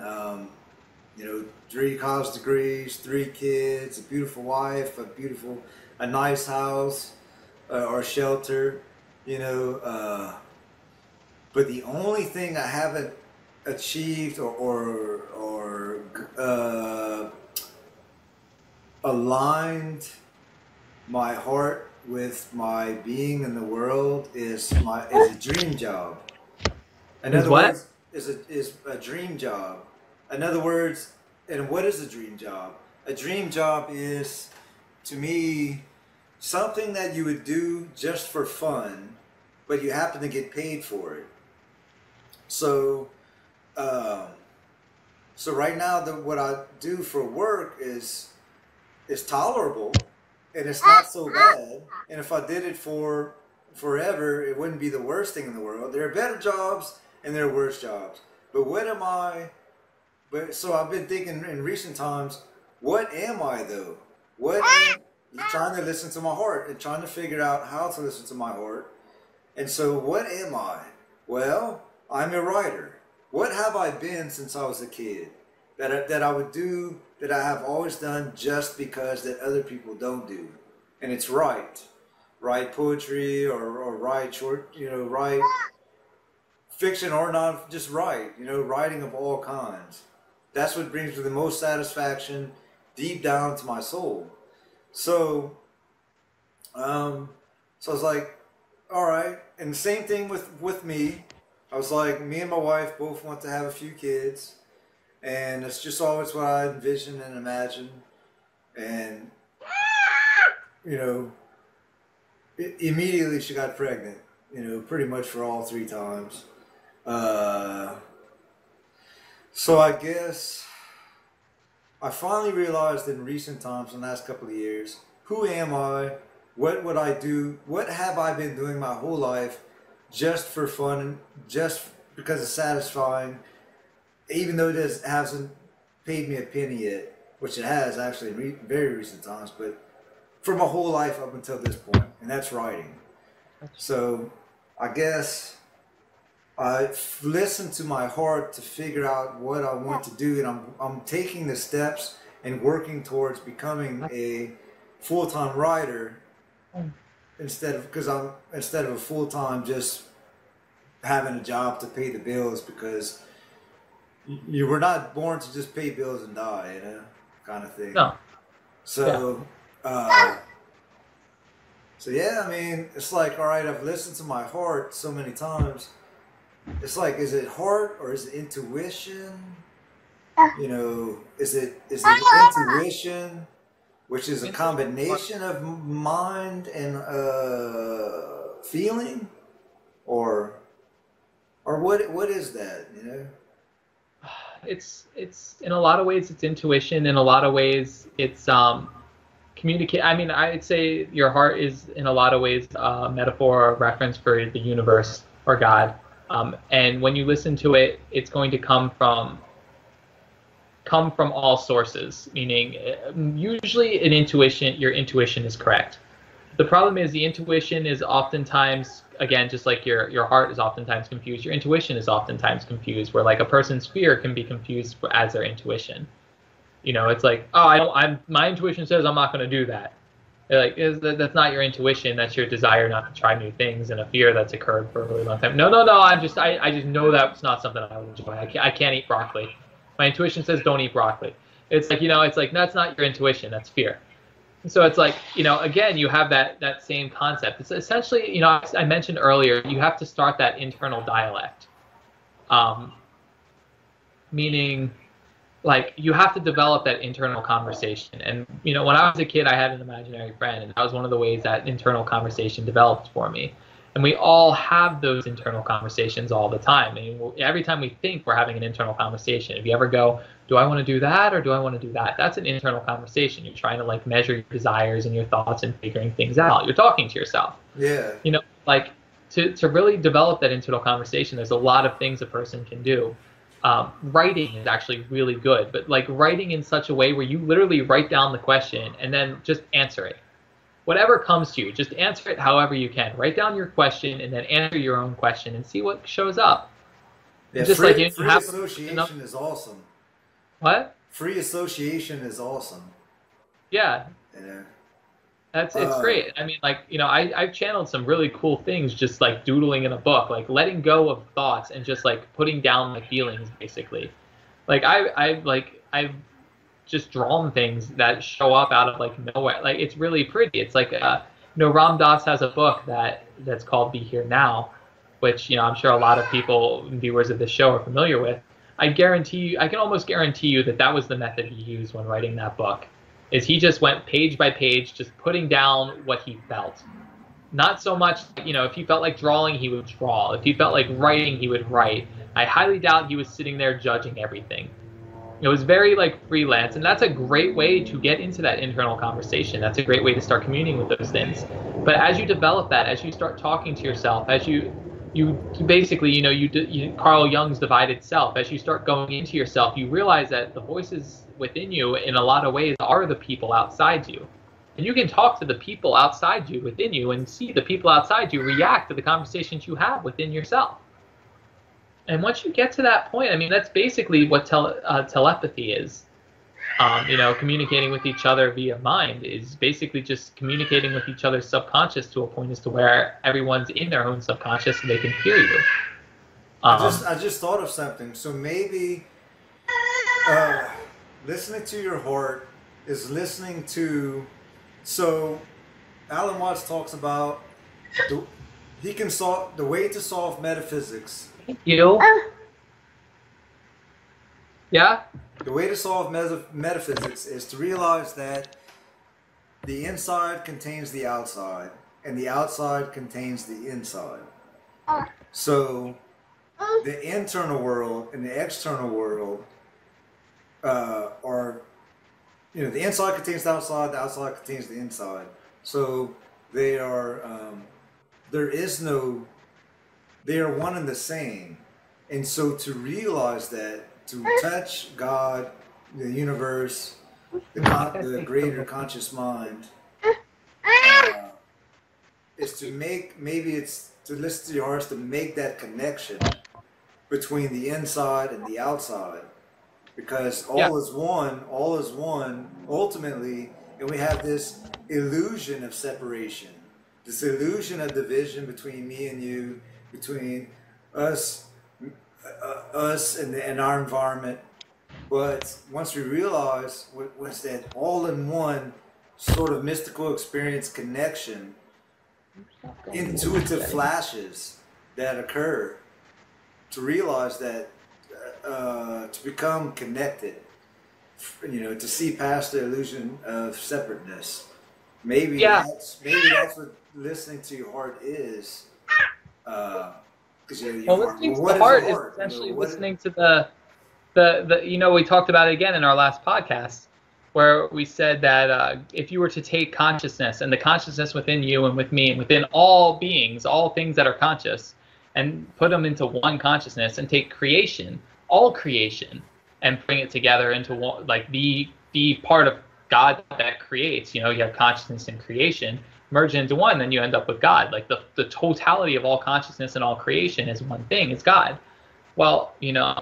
3 college degrees, 3 kids, a beautiful wife, a nice house, or shelter, but the only thing I haven't achieved or aligned my heart with my being in the world is a dream job. In other words, is a dream job. In other words, and what is a dream job? A dream job is, to me, something that you would do just for fun, but you happen to get paid for it. So, so right now, what I do for work is tolerable, and it's not so bad. And if I did it for forever, it wouldn't be the worst thing in the world. There are better jobs and there are worse jobs. But what am I? But so I've been thinking in recent times, what am I though? What am trying to listen to my heart and trying to figure out how to listen to my heart. And so what am I? Well, I'm a writer. What have I been since I was a kid? that I would do, that I have always done just because that other people don't do, and it's write poetry or write short, write fiction or not, just write, writing of all kinds. That's what brings me the most satisfaction deep down to my soul. So, um, so I was like, all right, and the same thing with me. I was like, me and my wife both want to have a few kids, and it's just always what I envisioned and imagined. And you know, immediately she got pregnant. Pretty much for all three times. Uh, so I guess I finally realized in recent times, in the last couple of years, who am I? What would I do? What have I been doing my whole life just for fun, just because it's satisfying, even though it hasn't paid me a penny yet, which it has actually in very recent times, but for my whole life up until this point, and that's writing. So I guess I listened to my heart to figure out what I want to do, and I'm taking the steps and working towards becoming a full-time writer instead of a full-time just having a job to pay the bills, because you were not born to just pay bills and die, kind of thing.
No.
So, so yeah, I mean, it's like, all right, I've listened to my heart so many times. It's like, is it heart or is it intuition? Is it intuition, which is a combination of mind and feeling, or what is that?
It's in a lot of ways it's intuition. In a lot of ways it's communicate. I mean, I'd say your heart is in a lot of ways a metaphor or a reference for the universe or God. And when you listen to it, it's going to come from all sources, meaning usually your intuition is correct. The problem is the intuition is oftentimes, again, just like your heart is oftentimes confused, your intuition is oftentimes confused, where like a person's fear can be confused as their intuition. It's like, oh, my intuition says I'm not going to do that. Like, that's not your intuition. That's your desire not to try new things and a fear that's occurred for a really long time. No. I just know that's not something I would enjoy. I can't eat broccoli. My intuition says don't eat broccoli. It's like, it's like, that's not your intuition. That's fear. So it's like, again, you have that same concept. It's essentially, I mentioned earlier, you have to start that internal dialect. Meaning, like, you have to develop that internal conversation. And when I was a kid, I had an imaginary friend, and that was one of the ways that internal conversation developed for me. And we all have those internal conversations all the time. I mean, every time we think, we're having an internal conversation. If you ever go, do I want to do that or do I want to do that? That's an internal conversation. You're trying to like measure your desires and your thoughts and figuring things out. You're talking to yourself.
Yeah.
Like to really develop that internal conversation, there's a lot of things a person can do. Writing is actually really good, but like writing in such a way where you literally write down the question and then just answer it. Whatever comes to you, just answer it however you can. Write down your question and then answer your own question and see what shows up.
Yeah,
just
free association is awesome.
What?
Free association is awesome.
Yeah.
Yeah.
It's great. I mean, like, I've channeled some really cool things just like doodling in a book, like letting go of thoughts and just like putting down my feelings, basically. Like I've just drawn things that show up out of like nowhere. Like, it's really pretty. It's like Ram Dass has a book that's called Be Here Now, which I'm sure a lot of people, viewers of this show, are familiar with. I can almost guarantee you that was the method he used when writing that book. Is he just went page by page, just putting down what he felt. Not so much, if he felt like drawing, he would draw. If he felt like writing, he would write. I highly doubt he was sitting there judging everything. It was very like freelance, and that's a great way to get into that internal conversation. That's a great way to start communing with those things. But as you develop that, as you start talking to yourself, as you basically, Carl Jung's divided self, as you start going into yourself, you realize that the voices within you in a lot of ways are the people outside you. And you can talk to the people outside you within you and see the people outside you react to the conversations you have within yourself. And once you get to that point, I mean, that's basically what telepathy is. Communicating with each other via mind is basically just communicating with each other's subconscious to a point as to where everyone's in their own subconscious so they can hear you.
I just thought of something. So maybe listening to your heart is listening to. So Alan Watts talks about the he can solve the way to solve metaphysics.
You? Yeah?
The way to solve metaphysics is to realize that the inside contains the outside, and the outside contains the inside. So the internal world and the external world are, the inside contains the outside contains the inside. So they are, there is no, they are one and the same. And so to realize that, to touch God, the universe, the greater conscious mind, is to make, maybe it's to listen to your hearts to make that connection between the inside and the outside, because all is one ultimately, and we have this illusion of separation, this illusion of division between me and you, between us and our environment. But once we realize what's that all-in-one sort of mystical experience connection, intuitive flashes that occur, to realize that to become connected, to see past the illusion of separateness. Maybe that's what listening to your heart is.
Listening to the heart is essentially listening to the we talked about it again in our last podcast, where we said that if you were to take consciousness and the consciousness within you and with me and within all beings, all things that are conscious, and put them into one consciousness and take all creation, and bring it together into one, like the part of God that creates. You have consciousness and creation, merge it into one, then you end up with God. Like the totality of all consciousness and all creation is one thing, it's God. Well,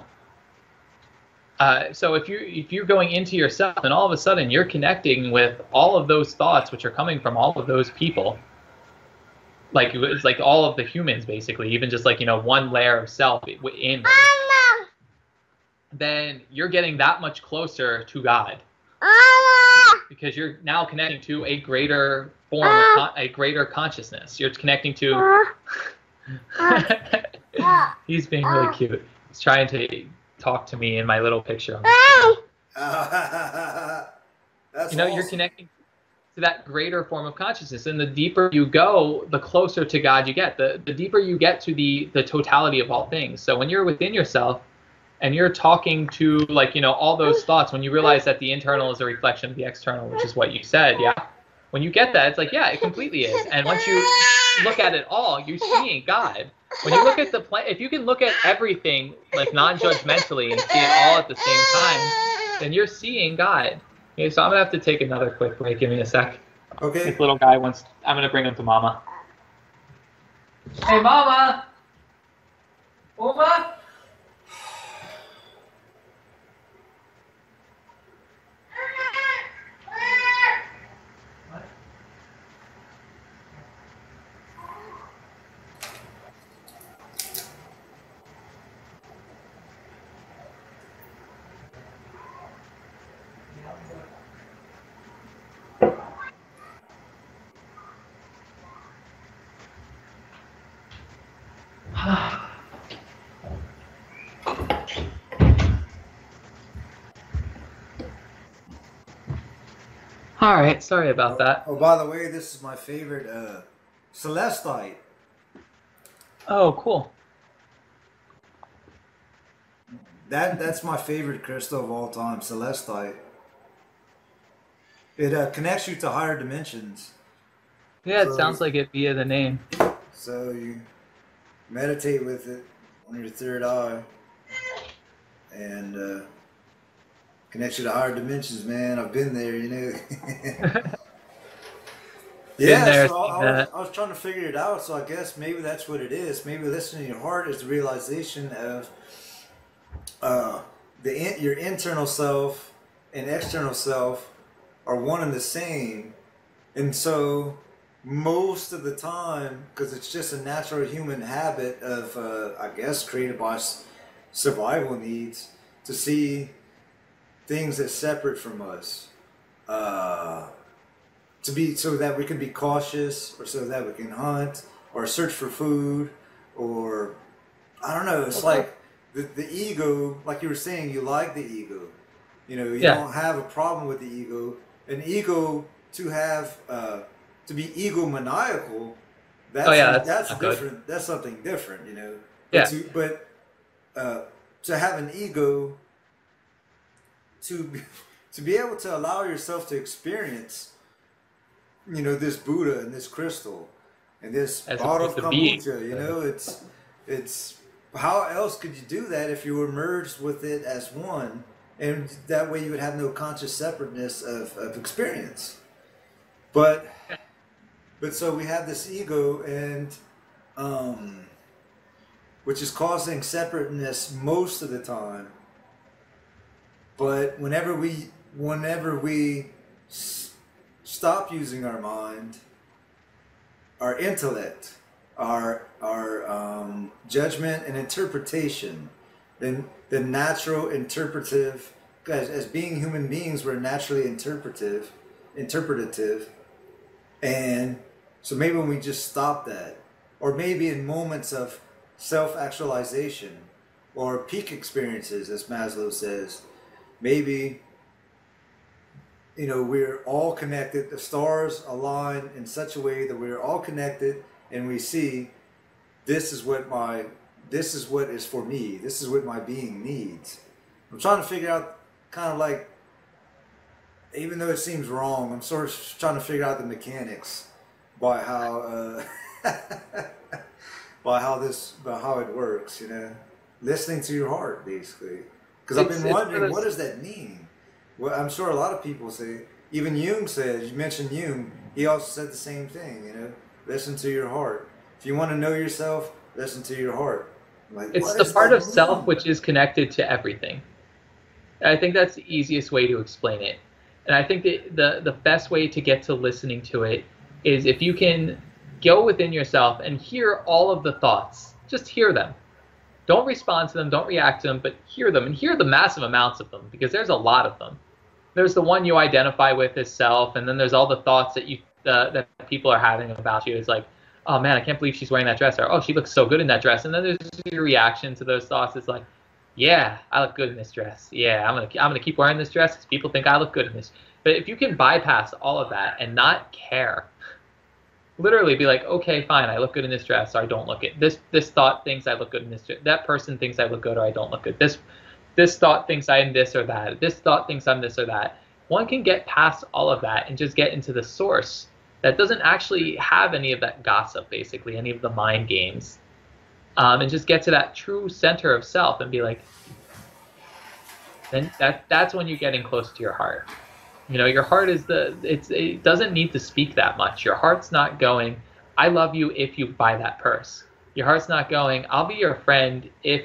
so if you're going into yourself and all of a sudden you're connecting with all of those thoughts which are coming from all of those people, like it's like all of the humans basically, even just like one layer of self in, then you're getting that much closer to God, because you're now connecting to a greater form of a greater consciousness. You're connecting to he's being really cute. He's trying to talk to me in my little picture on the
That's awesome.
You're connecting to that greater form of consciousness, and the deeper you go, the closer to God you get. The deeper you get to the totality of all things. So when you're within yourself and you're talking to all those thoughts, when you realize that the internal is a reflection of the external, which is what you said, when you get that, it's like, it completely is. And once you look at it all, you're seeing God. When you look at if you can look at everything like non-judgmentally and see it all at the same time, then you're seeing God. Okay, so I'm gonna have to take another quick break. Give me a sec.
Okay.
This little guy wants. I'm gonna bring him to Mama. Hey, Mama. Oma. All right, sorry about that.
Oh, by the way, this is my favorite celestite.
Oh, cool.
That's my favorite crystal of all time, celestite. It connects you to higher dimensions.
Yeah, it sounds like it via the name.
So you meditate with it on your third eye, and connects you to higher dimensions, man. I've been there,
Been
Yeah,
there,
so
seen that.
I was trying to figure it out. So I guess maybe that's what it is. Maybe listening to your heart is the realization of uh, your internal self and external self are one and the same. And so most of the time, because it's just a natural human habit of, I guess, created by survival needs, to see things as separate from us. Uh, to be so that we can be cautious, or so that we can hunt, or search for food, or I don't know. It's
Okay.
like the ego, like you were saying, you like the ego. You know, you
Yeah.
don't have a problem with the ego. An ego to have to be egomaniacal,
Oh yeah,
that's
not good.
different. That's something different. You know,
Yeah.
but uh, to have an ego to be, to be able to allow yourself to experience, you know, this Buddha and this crystal and this
As
bottle
opposed
of
to being.
kombucha. You know, it's how else could you do that if you were merged with it as one, and that way you would have no conscious separateness of experience. But so we have this ego, and um, which is causing separateness most of the time. But whenever we stop using our mind, our intellect, our judgment and interpretation, then the natural interpretive, as being human beings, we're naturally interpretative, and so maybe when we just stop that, or maybe in moments of self-actualization or peak experiences, as Maslow says, maybe, you know, we're all connected. The stars align in such a way that we're all connected, and we see this is what is for me. This is what my being needs. I'm trying to figure out, kind of like, even though it seems wrong, I'm sort of trying to figure out the mechanics by how by how it works. You know, listening to your heart, basically. Because I've been
It's one
wondering,
of
what
those.
does that mean? Well, I'm sure a lot of people say. Even Jung says. You mentioned Jung. He also said the same thing. You know, listen to your heart. If you want to know yourself, listen to your heart. I'm like,
It's
what
the
does
part
that
of self
mean?
which is connected to everything. I think that's the easiest way to explain it. And I think that the best way to get to listening to it is if you can go within yourself and hear all of the thoughts. Just hear them. Don't respond to them, don't react to them, but hear them and hear the massive amounts of them because there's a lot of them. There's the one you identify with as self, and then there's all the thoughts that people are having about you. It's like, oh man, I can't believe she's wearing that dress, or oh, she looks so good in that dress. And then there's your reaction to those thoughts. It's like, yeah, I look good in this dress. Yeah, I'm gonna keep wearing this dress because people think I look good in this. But if you can bypass all of that and not care, literally be like, okay, fine, I look good in this dress, or I don't look it. This thought thinks I look good in this dress. That person thinks I look good, or I don't look good. This thought thinks I'm this or that. This thought thinks I'm this or that. One can get past all of that and just get into the source that doesn't actually have any of that gossip, basically, any of the mind games, and just get to that true center of self and be like, then that's when you're getting close to your heart. You know, your heart is it doesn't need to speak that much. Your heart's not going, I love you if you buy that purse. Your heart's not going, I'll be your friend if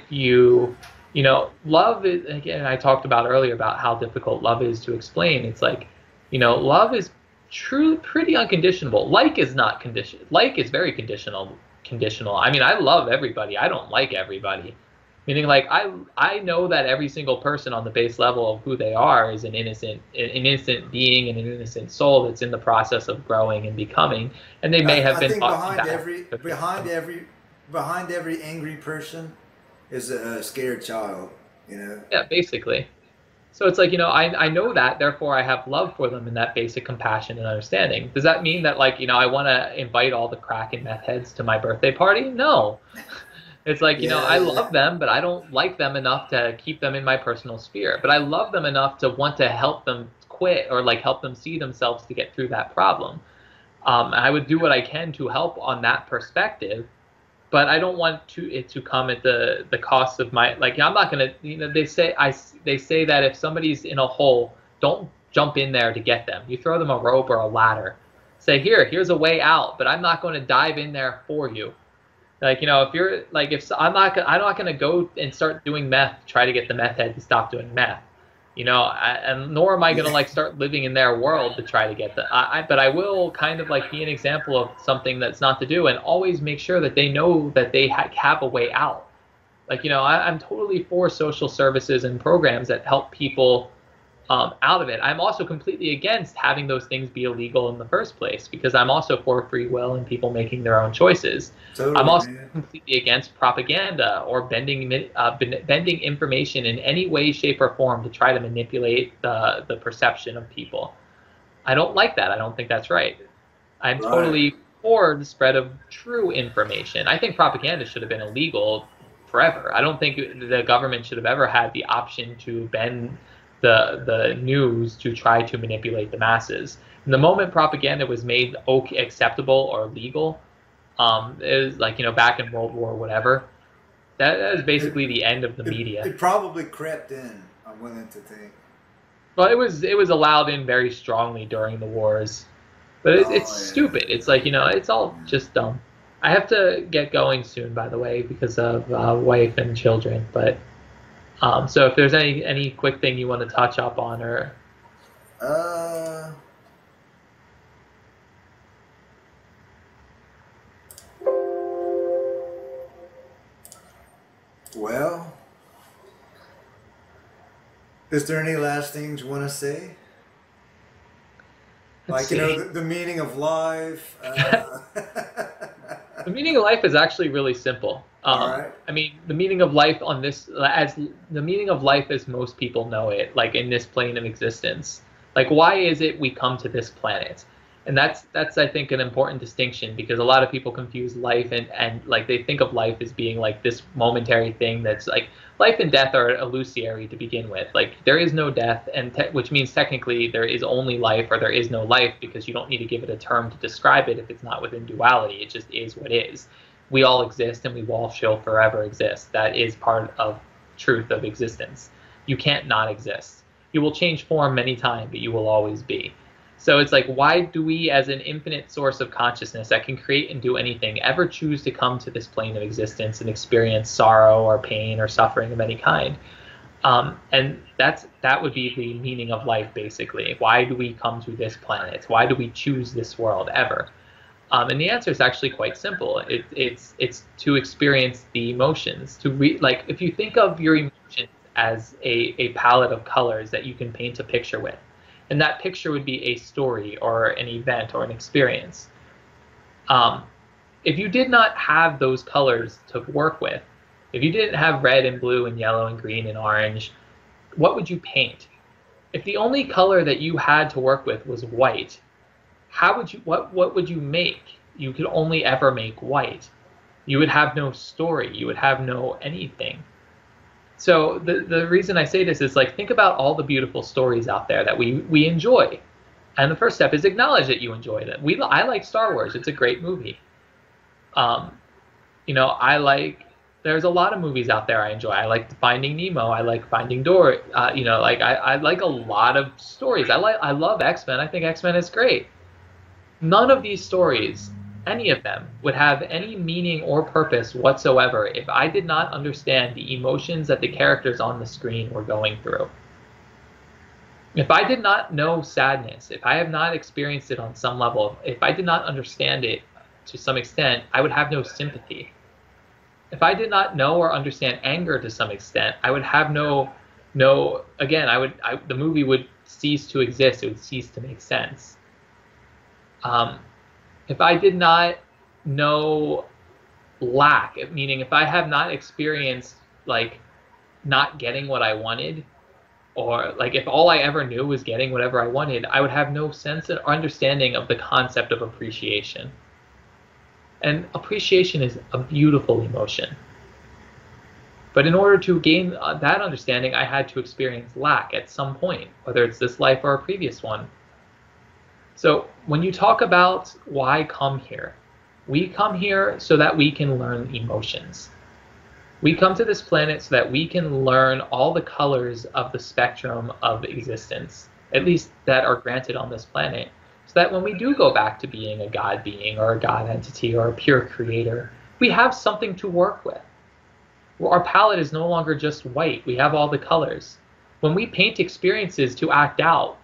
love is, again, I talked about earlier about how difficult love is to explain. It's like, love is true, pretty unconditional. Like is not conditional. Like is very conditional. I mean, I love everybody. I don't like everybody. Meaning, like I know that every single person on the base level of who they are is an innocent being and an innocent soul that's in the process of growing and becoming, and they may have
I
been
think
taught some bad.
behind every angry person is a scared child. You know.
Yeah, basically. So it's like, I know that, therefore I have love for them and that basic compassion and understanding. Does that mean that, like, I want to invite all the crack and meth heads to my birthday party? No. It's like, I
Yeah.
love them, but I don't like them enough to keep them in my personal sphere. But I love them enough to want to help them quit or like help them see themselves to get through that problem. I would do what I can to help on that perspective, but I don't want it to come at the cost of my, like, I'm not gonna, they say that if somebody's in a hole, don't jump in there to get them. You throw them a rope or a ladder. say, here's a way out, but I'm not going to dive in there for you. Like, if you're like, if I'm not gonna go and start doing meth, try to get the meth head to stop doing meth, and nor am I gonna
Yeah.
like start living in their world to try to get but I will kind of like be an example of something that's not to do, and always make sure that they know that they have a way out. Like, I'm totally for social services and programs that help people out of it. I'm also completely against having those things be illegal in the first place, because I'm also for free will and people making their own choices. I'm
Totally,
also
man.
completely against propaganda or bending information in any way, shape, or form to try to manipulate the perception of people. I don't like that. I don't think that's right. I'm
Right.
totally for the spread of true information. I think propaganda should have been illegal forever. I don't think the government should have ever had the option to bend the news to try to manipulate the masses. And the moment propaganda was made okay, acceptable or legal, it was like, back in World War whatever. That is
It,
basically the end of the
it,
media.
it probably crept in, I'm willing to think.
Well, it was allowed in very strongly during the wars. But it's
Oh, yeah.
stupid. It's like, it's all
Yeah.
just dumb. I have to get going soon, by the way, because of wife and children. But so if there's any quick thing you want to touch up on, or
Uh, well, is there any last things you want to say?
let's
Like,
see.
the meaning of life.
The meaning of life is actually really simple.
All right.
I mean, the meaning of life on this, as the meaning of life as most people know it, like in this plane of existence. Like, why is it we come to this planet? And that's I think an important distinction, because a lot of people confuse life and like they think of life as being like this momentary thing that's like life and death are illusory to begin with. Like there is no death, which means technically there is only life, or there is no life, because you don't need to give it a term to describe it if it's not within duality. It just is what is. We all exist, and we all shall forever exist. That is part of truth of existence. You can't not exist. You will change form many times, but you will always be. So it's like, why do we, as an infinite source of consciousness that can create and do anything, ever choose to come to this plane of existence and experience sorrow or pain or suffering of any kind? And that would be the meaning of life, basically. Why do we come to this planet? Why do we choose this world ever? And the answer is actually quite simple. It's to experience the emotions. Like, if you think of your emotions as a palette of colors that you can paint a picture with, and that picture would be a story or an event or an experience. Um, if you did not have those colors to work with, if you didn't have red and blue and yellow and green and orange, what would you paint? If the only color that you had to work with was white, what would you make? You could only ever make white. You would have no story. You would have no anything. So the reason I say this is, like, think about all the beautiful stories out there that we enjoy. And the first step is acknowledge that you enjoy them. I like Star Wars. It's a great movie. Um, I like, there's a lot of movies out there I enjoy. I like Finding Nemo. I like Finding Dory. Like I like a lot of stories. I love X-Men. I think X-Men is great. None of these stories, any of them, would have any meaning or purpose whatsoever if I did not understand the emotions that the characters on the screen were going through. If I did not know sadness, if I have not experienced it on some level, if I did not understand it to some extent, I would have no sympathy. If I did not know or understand anger to some extent, I would have again, the movie would cease to exist. It would cease to make sense. If I did not know lack, meaning if I have not experienced like not getting what I wanted, or like if all I ever knew was getting whatever I wanted, I would have no sense or understanding of the concept of appreciation. And appreciation is a beautiful emotion. But in order to gain that understanding, I had to experience lack at some point, whether it's this life or a previous one. So when you talk about why come here, we come here so that we can learn emotions. We come to this planet so that we can learn all the colors of the spectrum of existence, at least that are granted on this planet, so that when we do go back to being a God being or a God entity or a pure creator, we have something to work with. Our palette is no longer just white. We have all the colors. When we paint experiences to act out,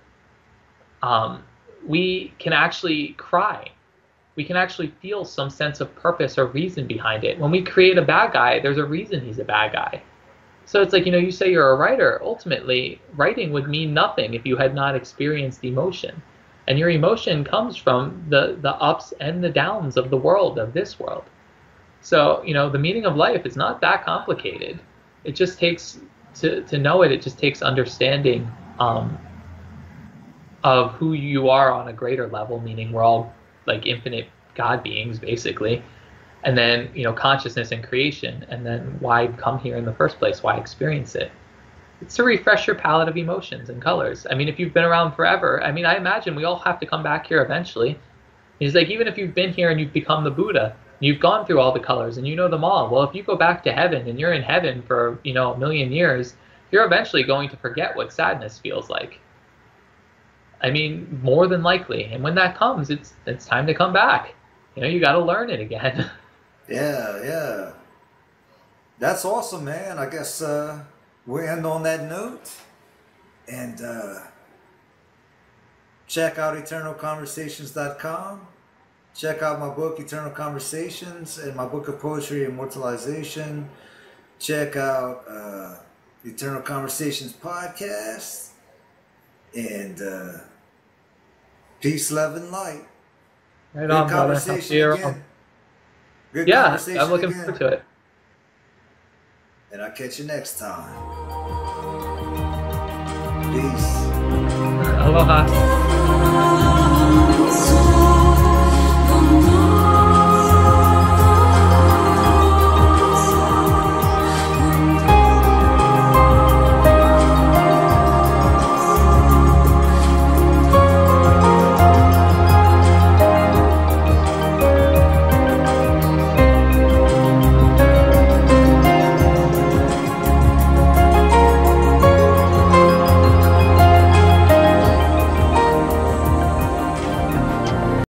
we can actually cry. We can actually feel some sense of purpose or reason behind it. When we create a bad guy, there's a reason he's a bad guy. So it's like, you say you're a writer. Ultimately, writing would mean nothing if you had not experienced emotion. And your emotion comes from the ups and the downs of the world, of this world. So, the meaning of life is not that complicated. It just takes, to know it just takes understanding of who you are on a greater level, meaning we're all like infinite God beings, basically. And then, consciousness and creation. And then why come here in the first place? Why experience it? It's to refresh your palette of emotions and colors. I mean, if you've been around forever, I imagine we all have to come back here eventually. It's like, even if you've been here and you've become the Buddha, you've gone through all the colors and you know them all. Well, if you go back to heaven and you're in heaven for, a million years, you're eventually going to forget what sadness feels like. More than likely. And when that comes, it's time to come back. You got to learn it again.
Yeah. That's awesome, man. I guess we'll end on that note. And check out eternalconversations.com. Check out my book, Eternal Conversations, and my book of poetry, Immortalization. Check out Eternal Conversations podcast. And peace, love, and light.
Right
Good
on,
conversation
brother.
again. Good
Yeah,
conversation
I'm looking
again.
forward to it.
And I'll catch you next time. Peace.
Aloha.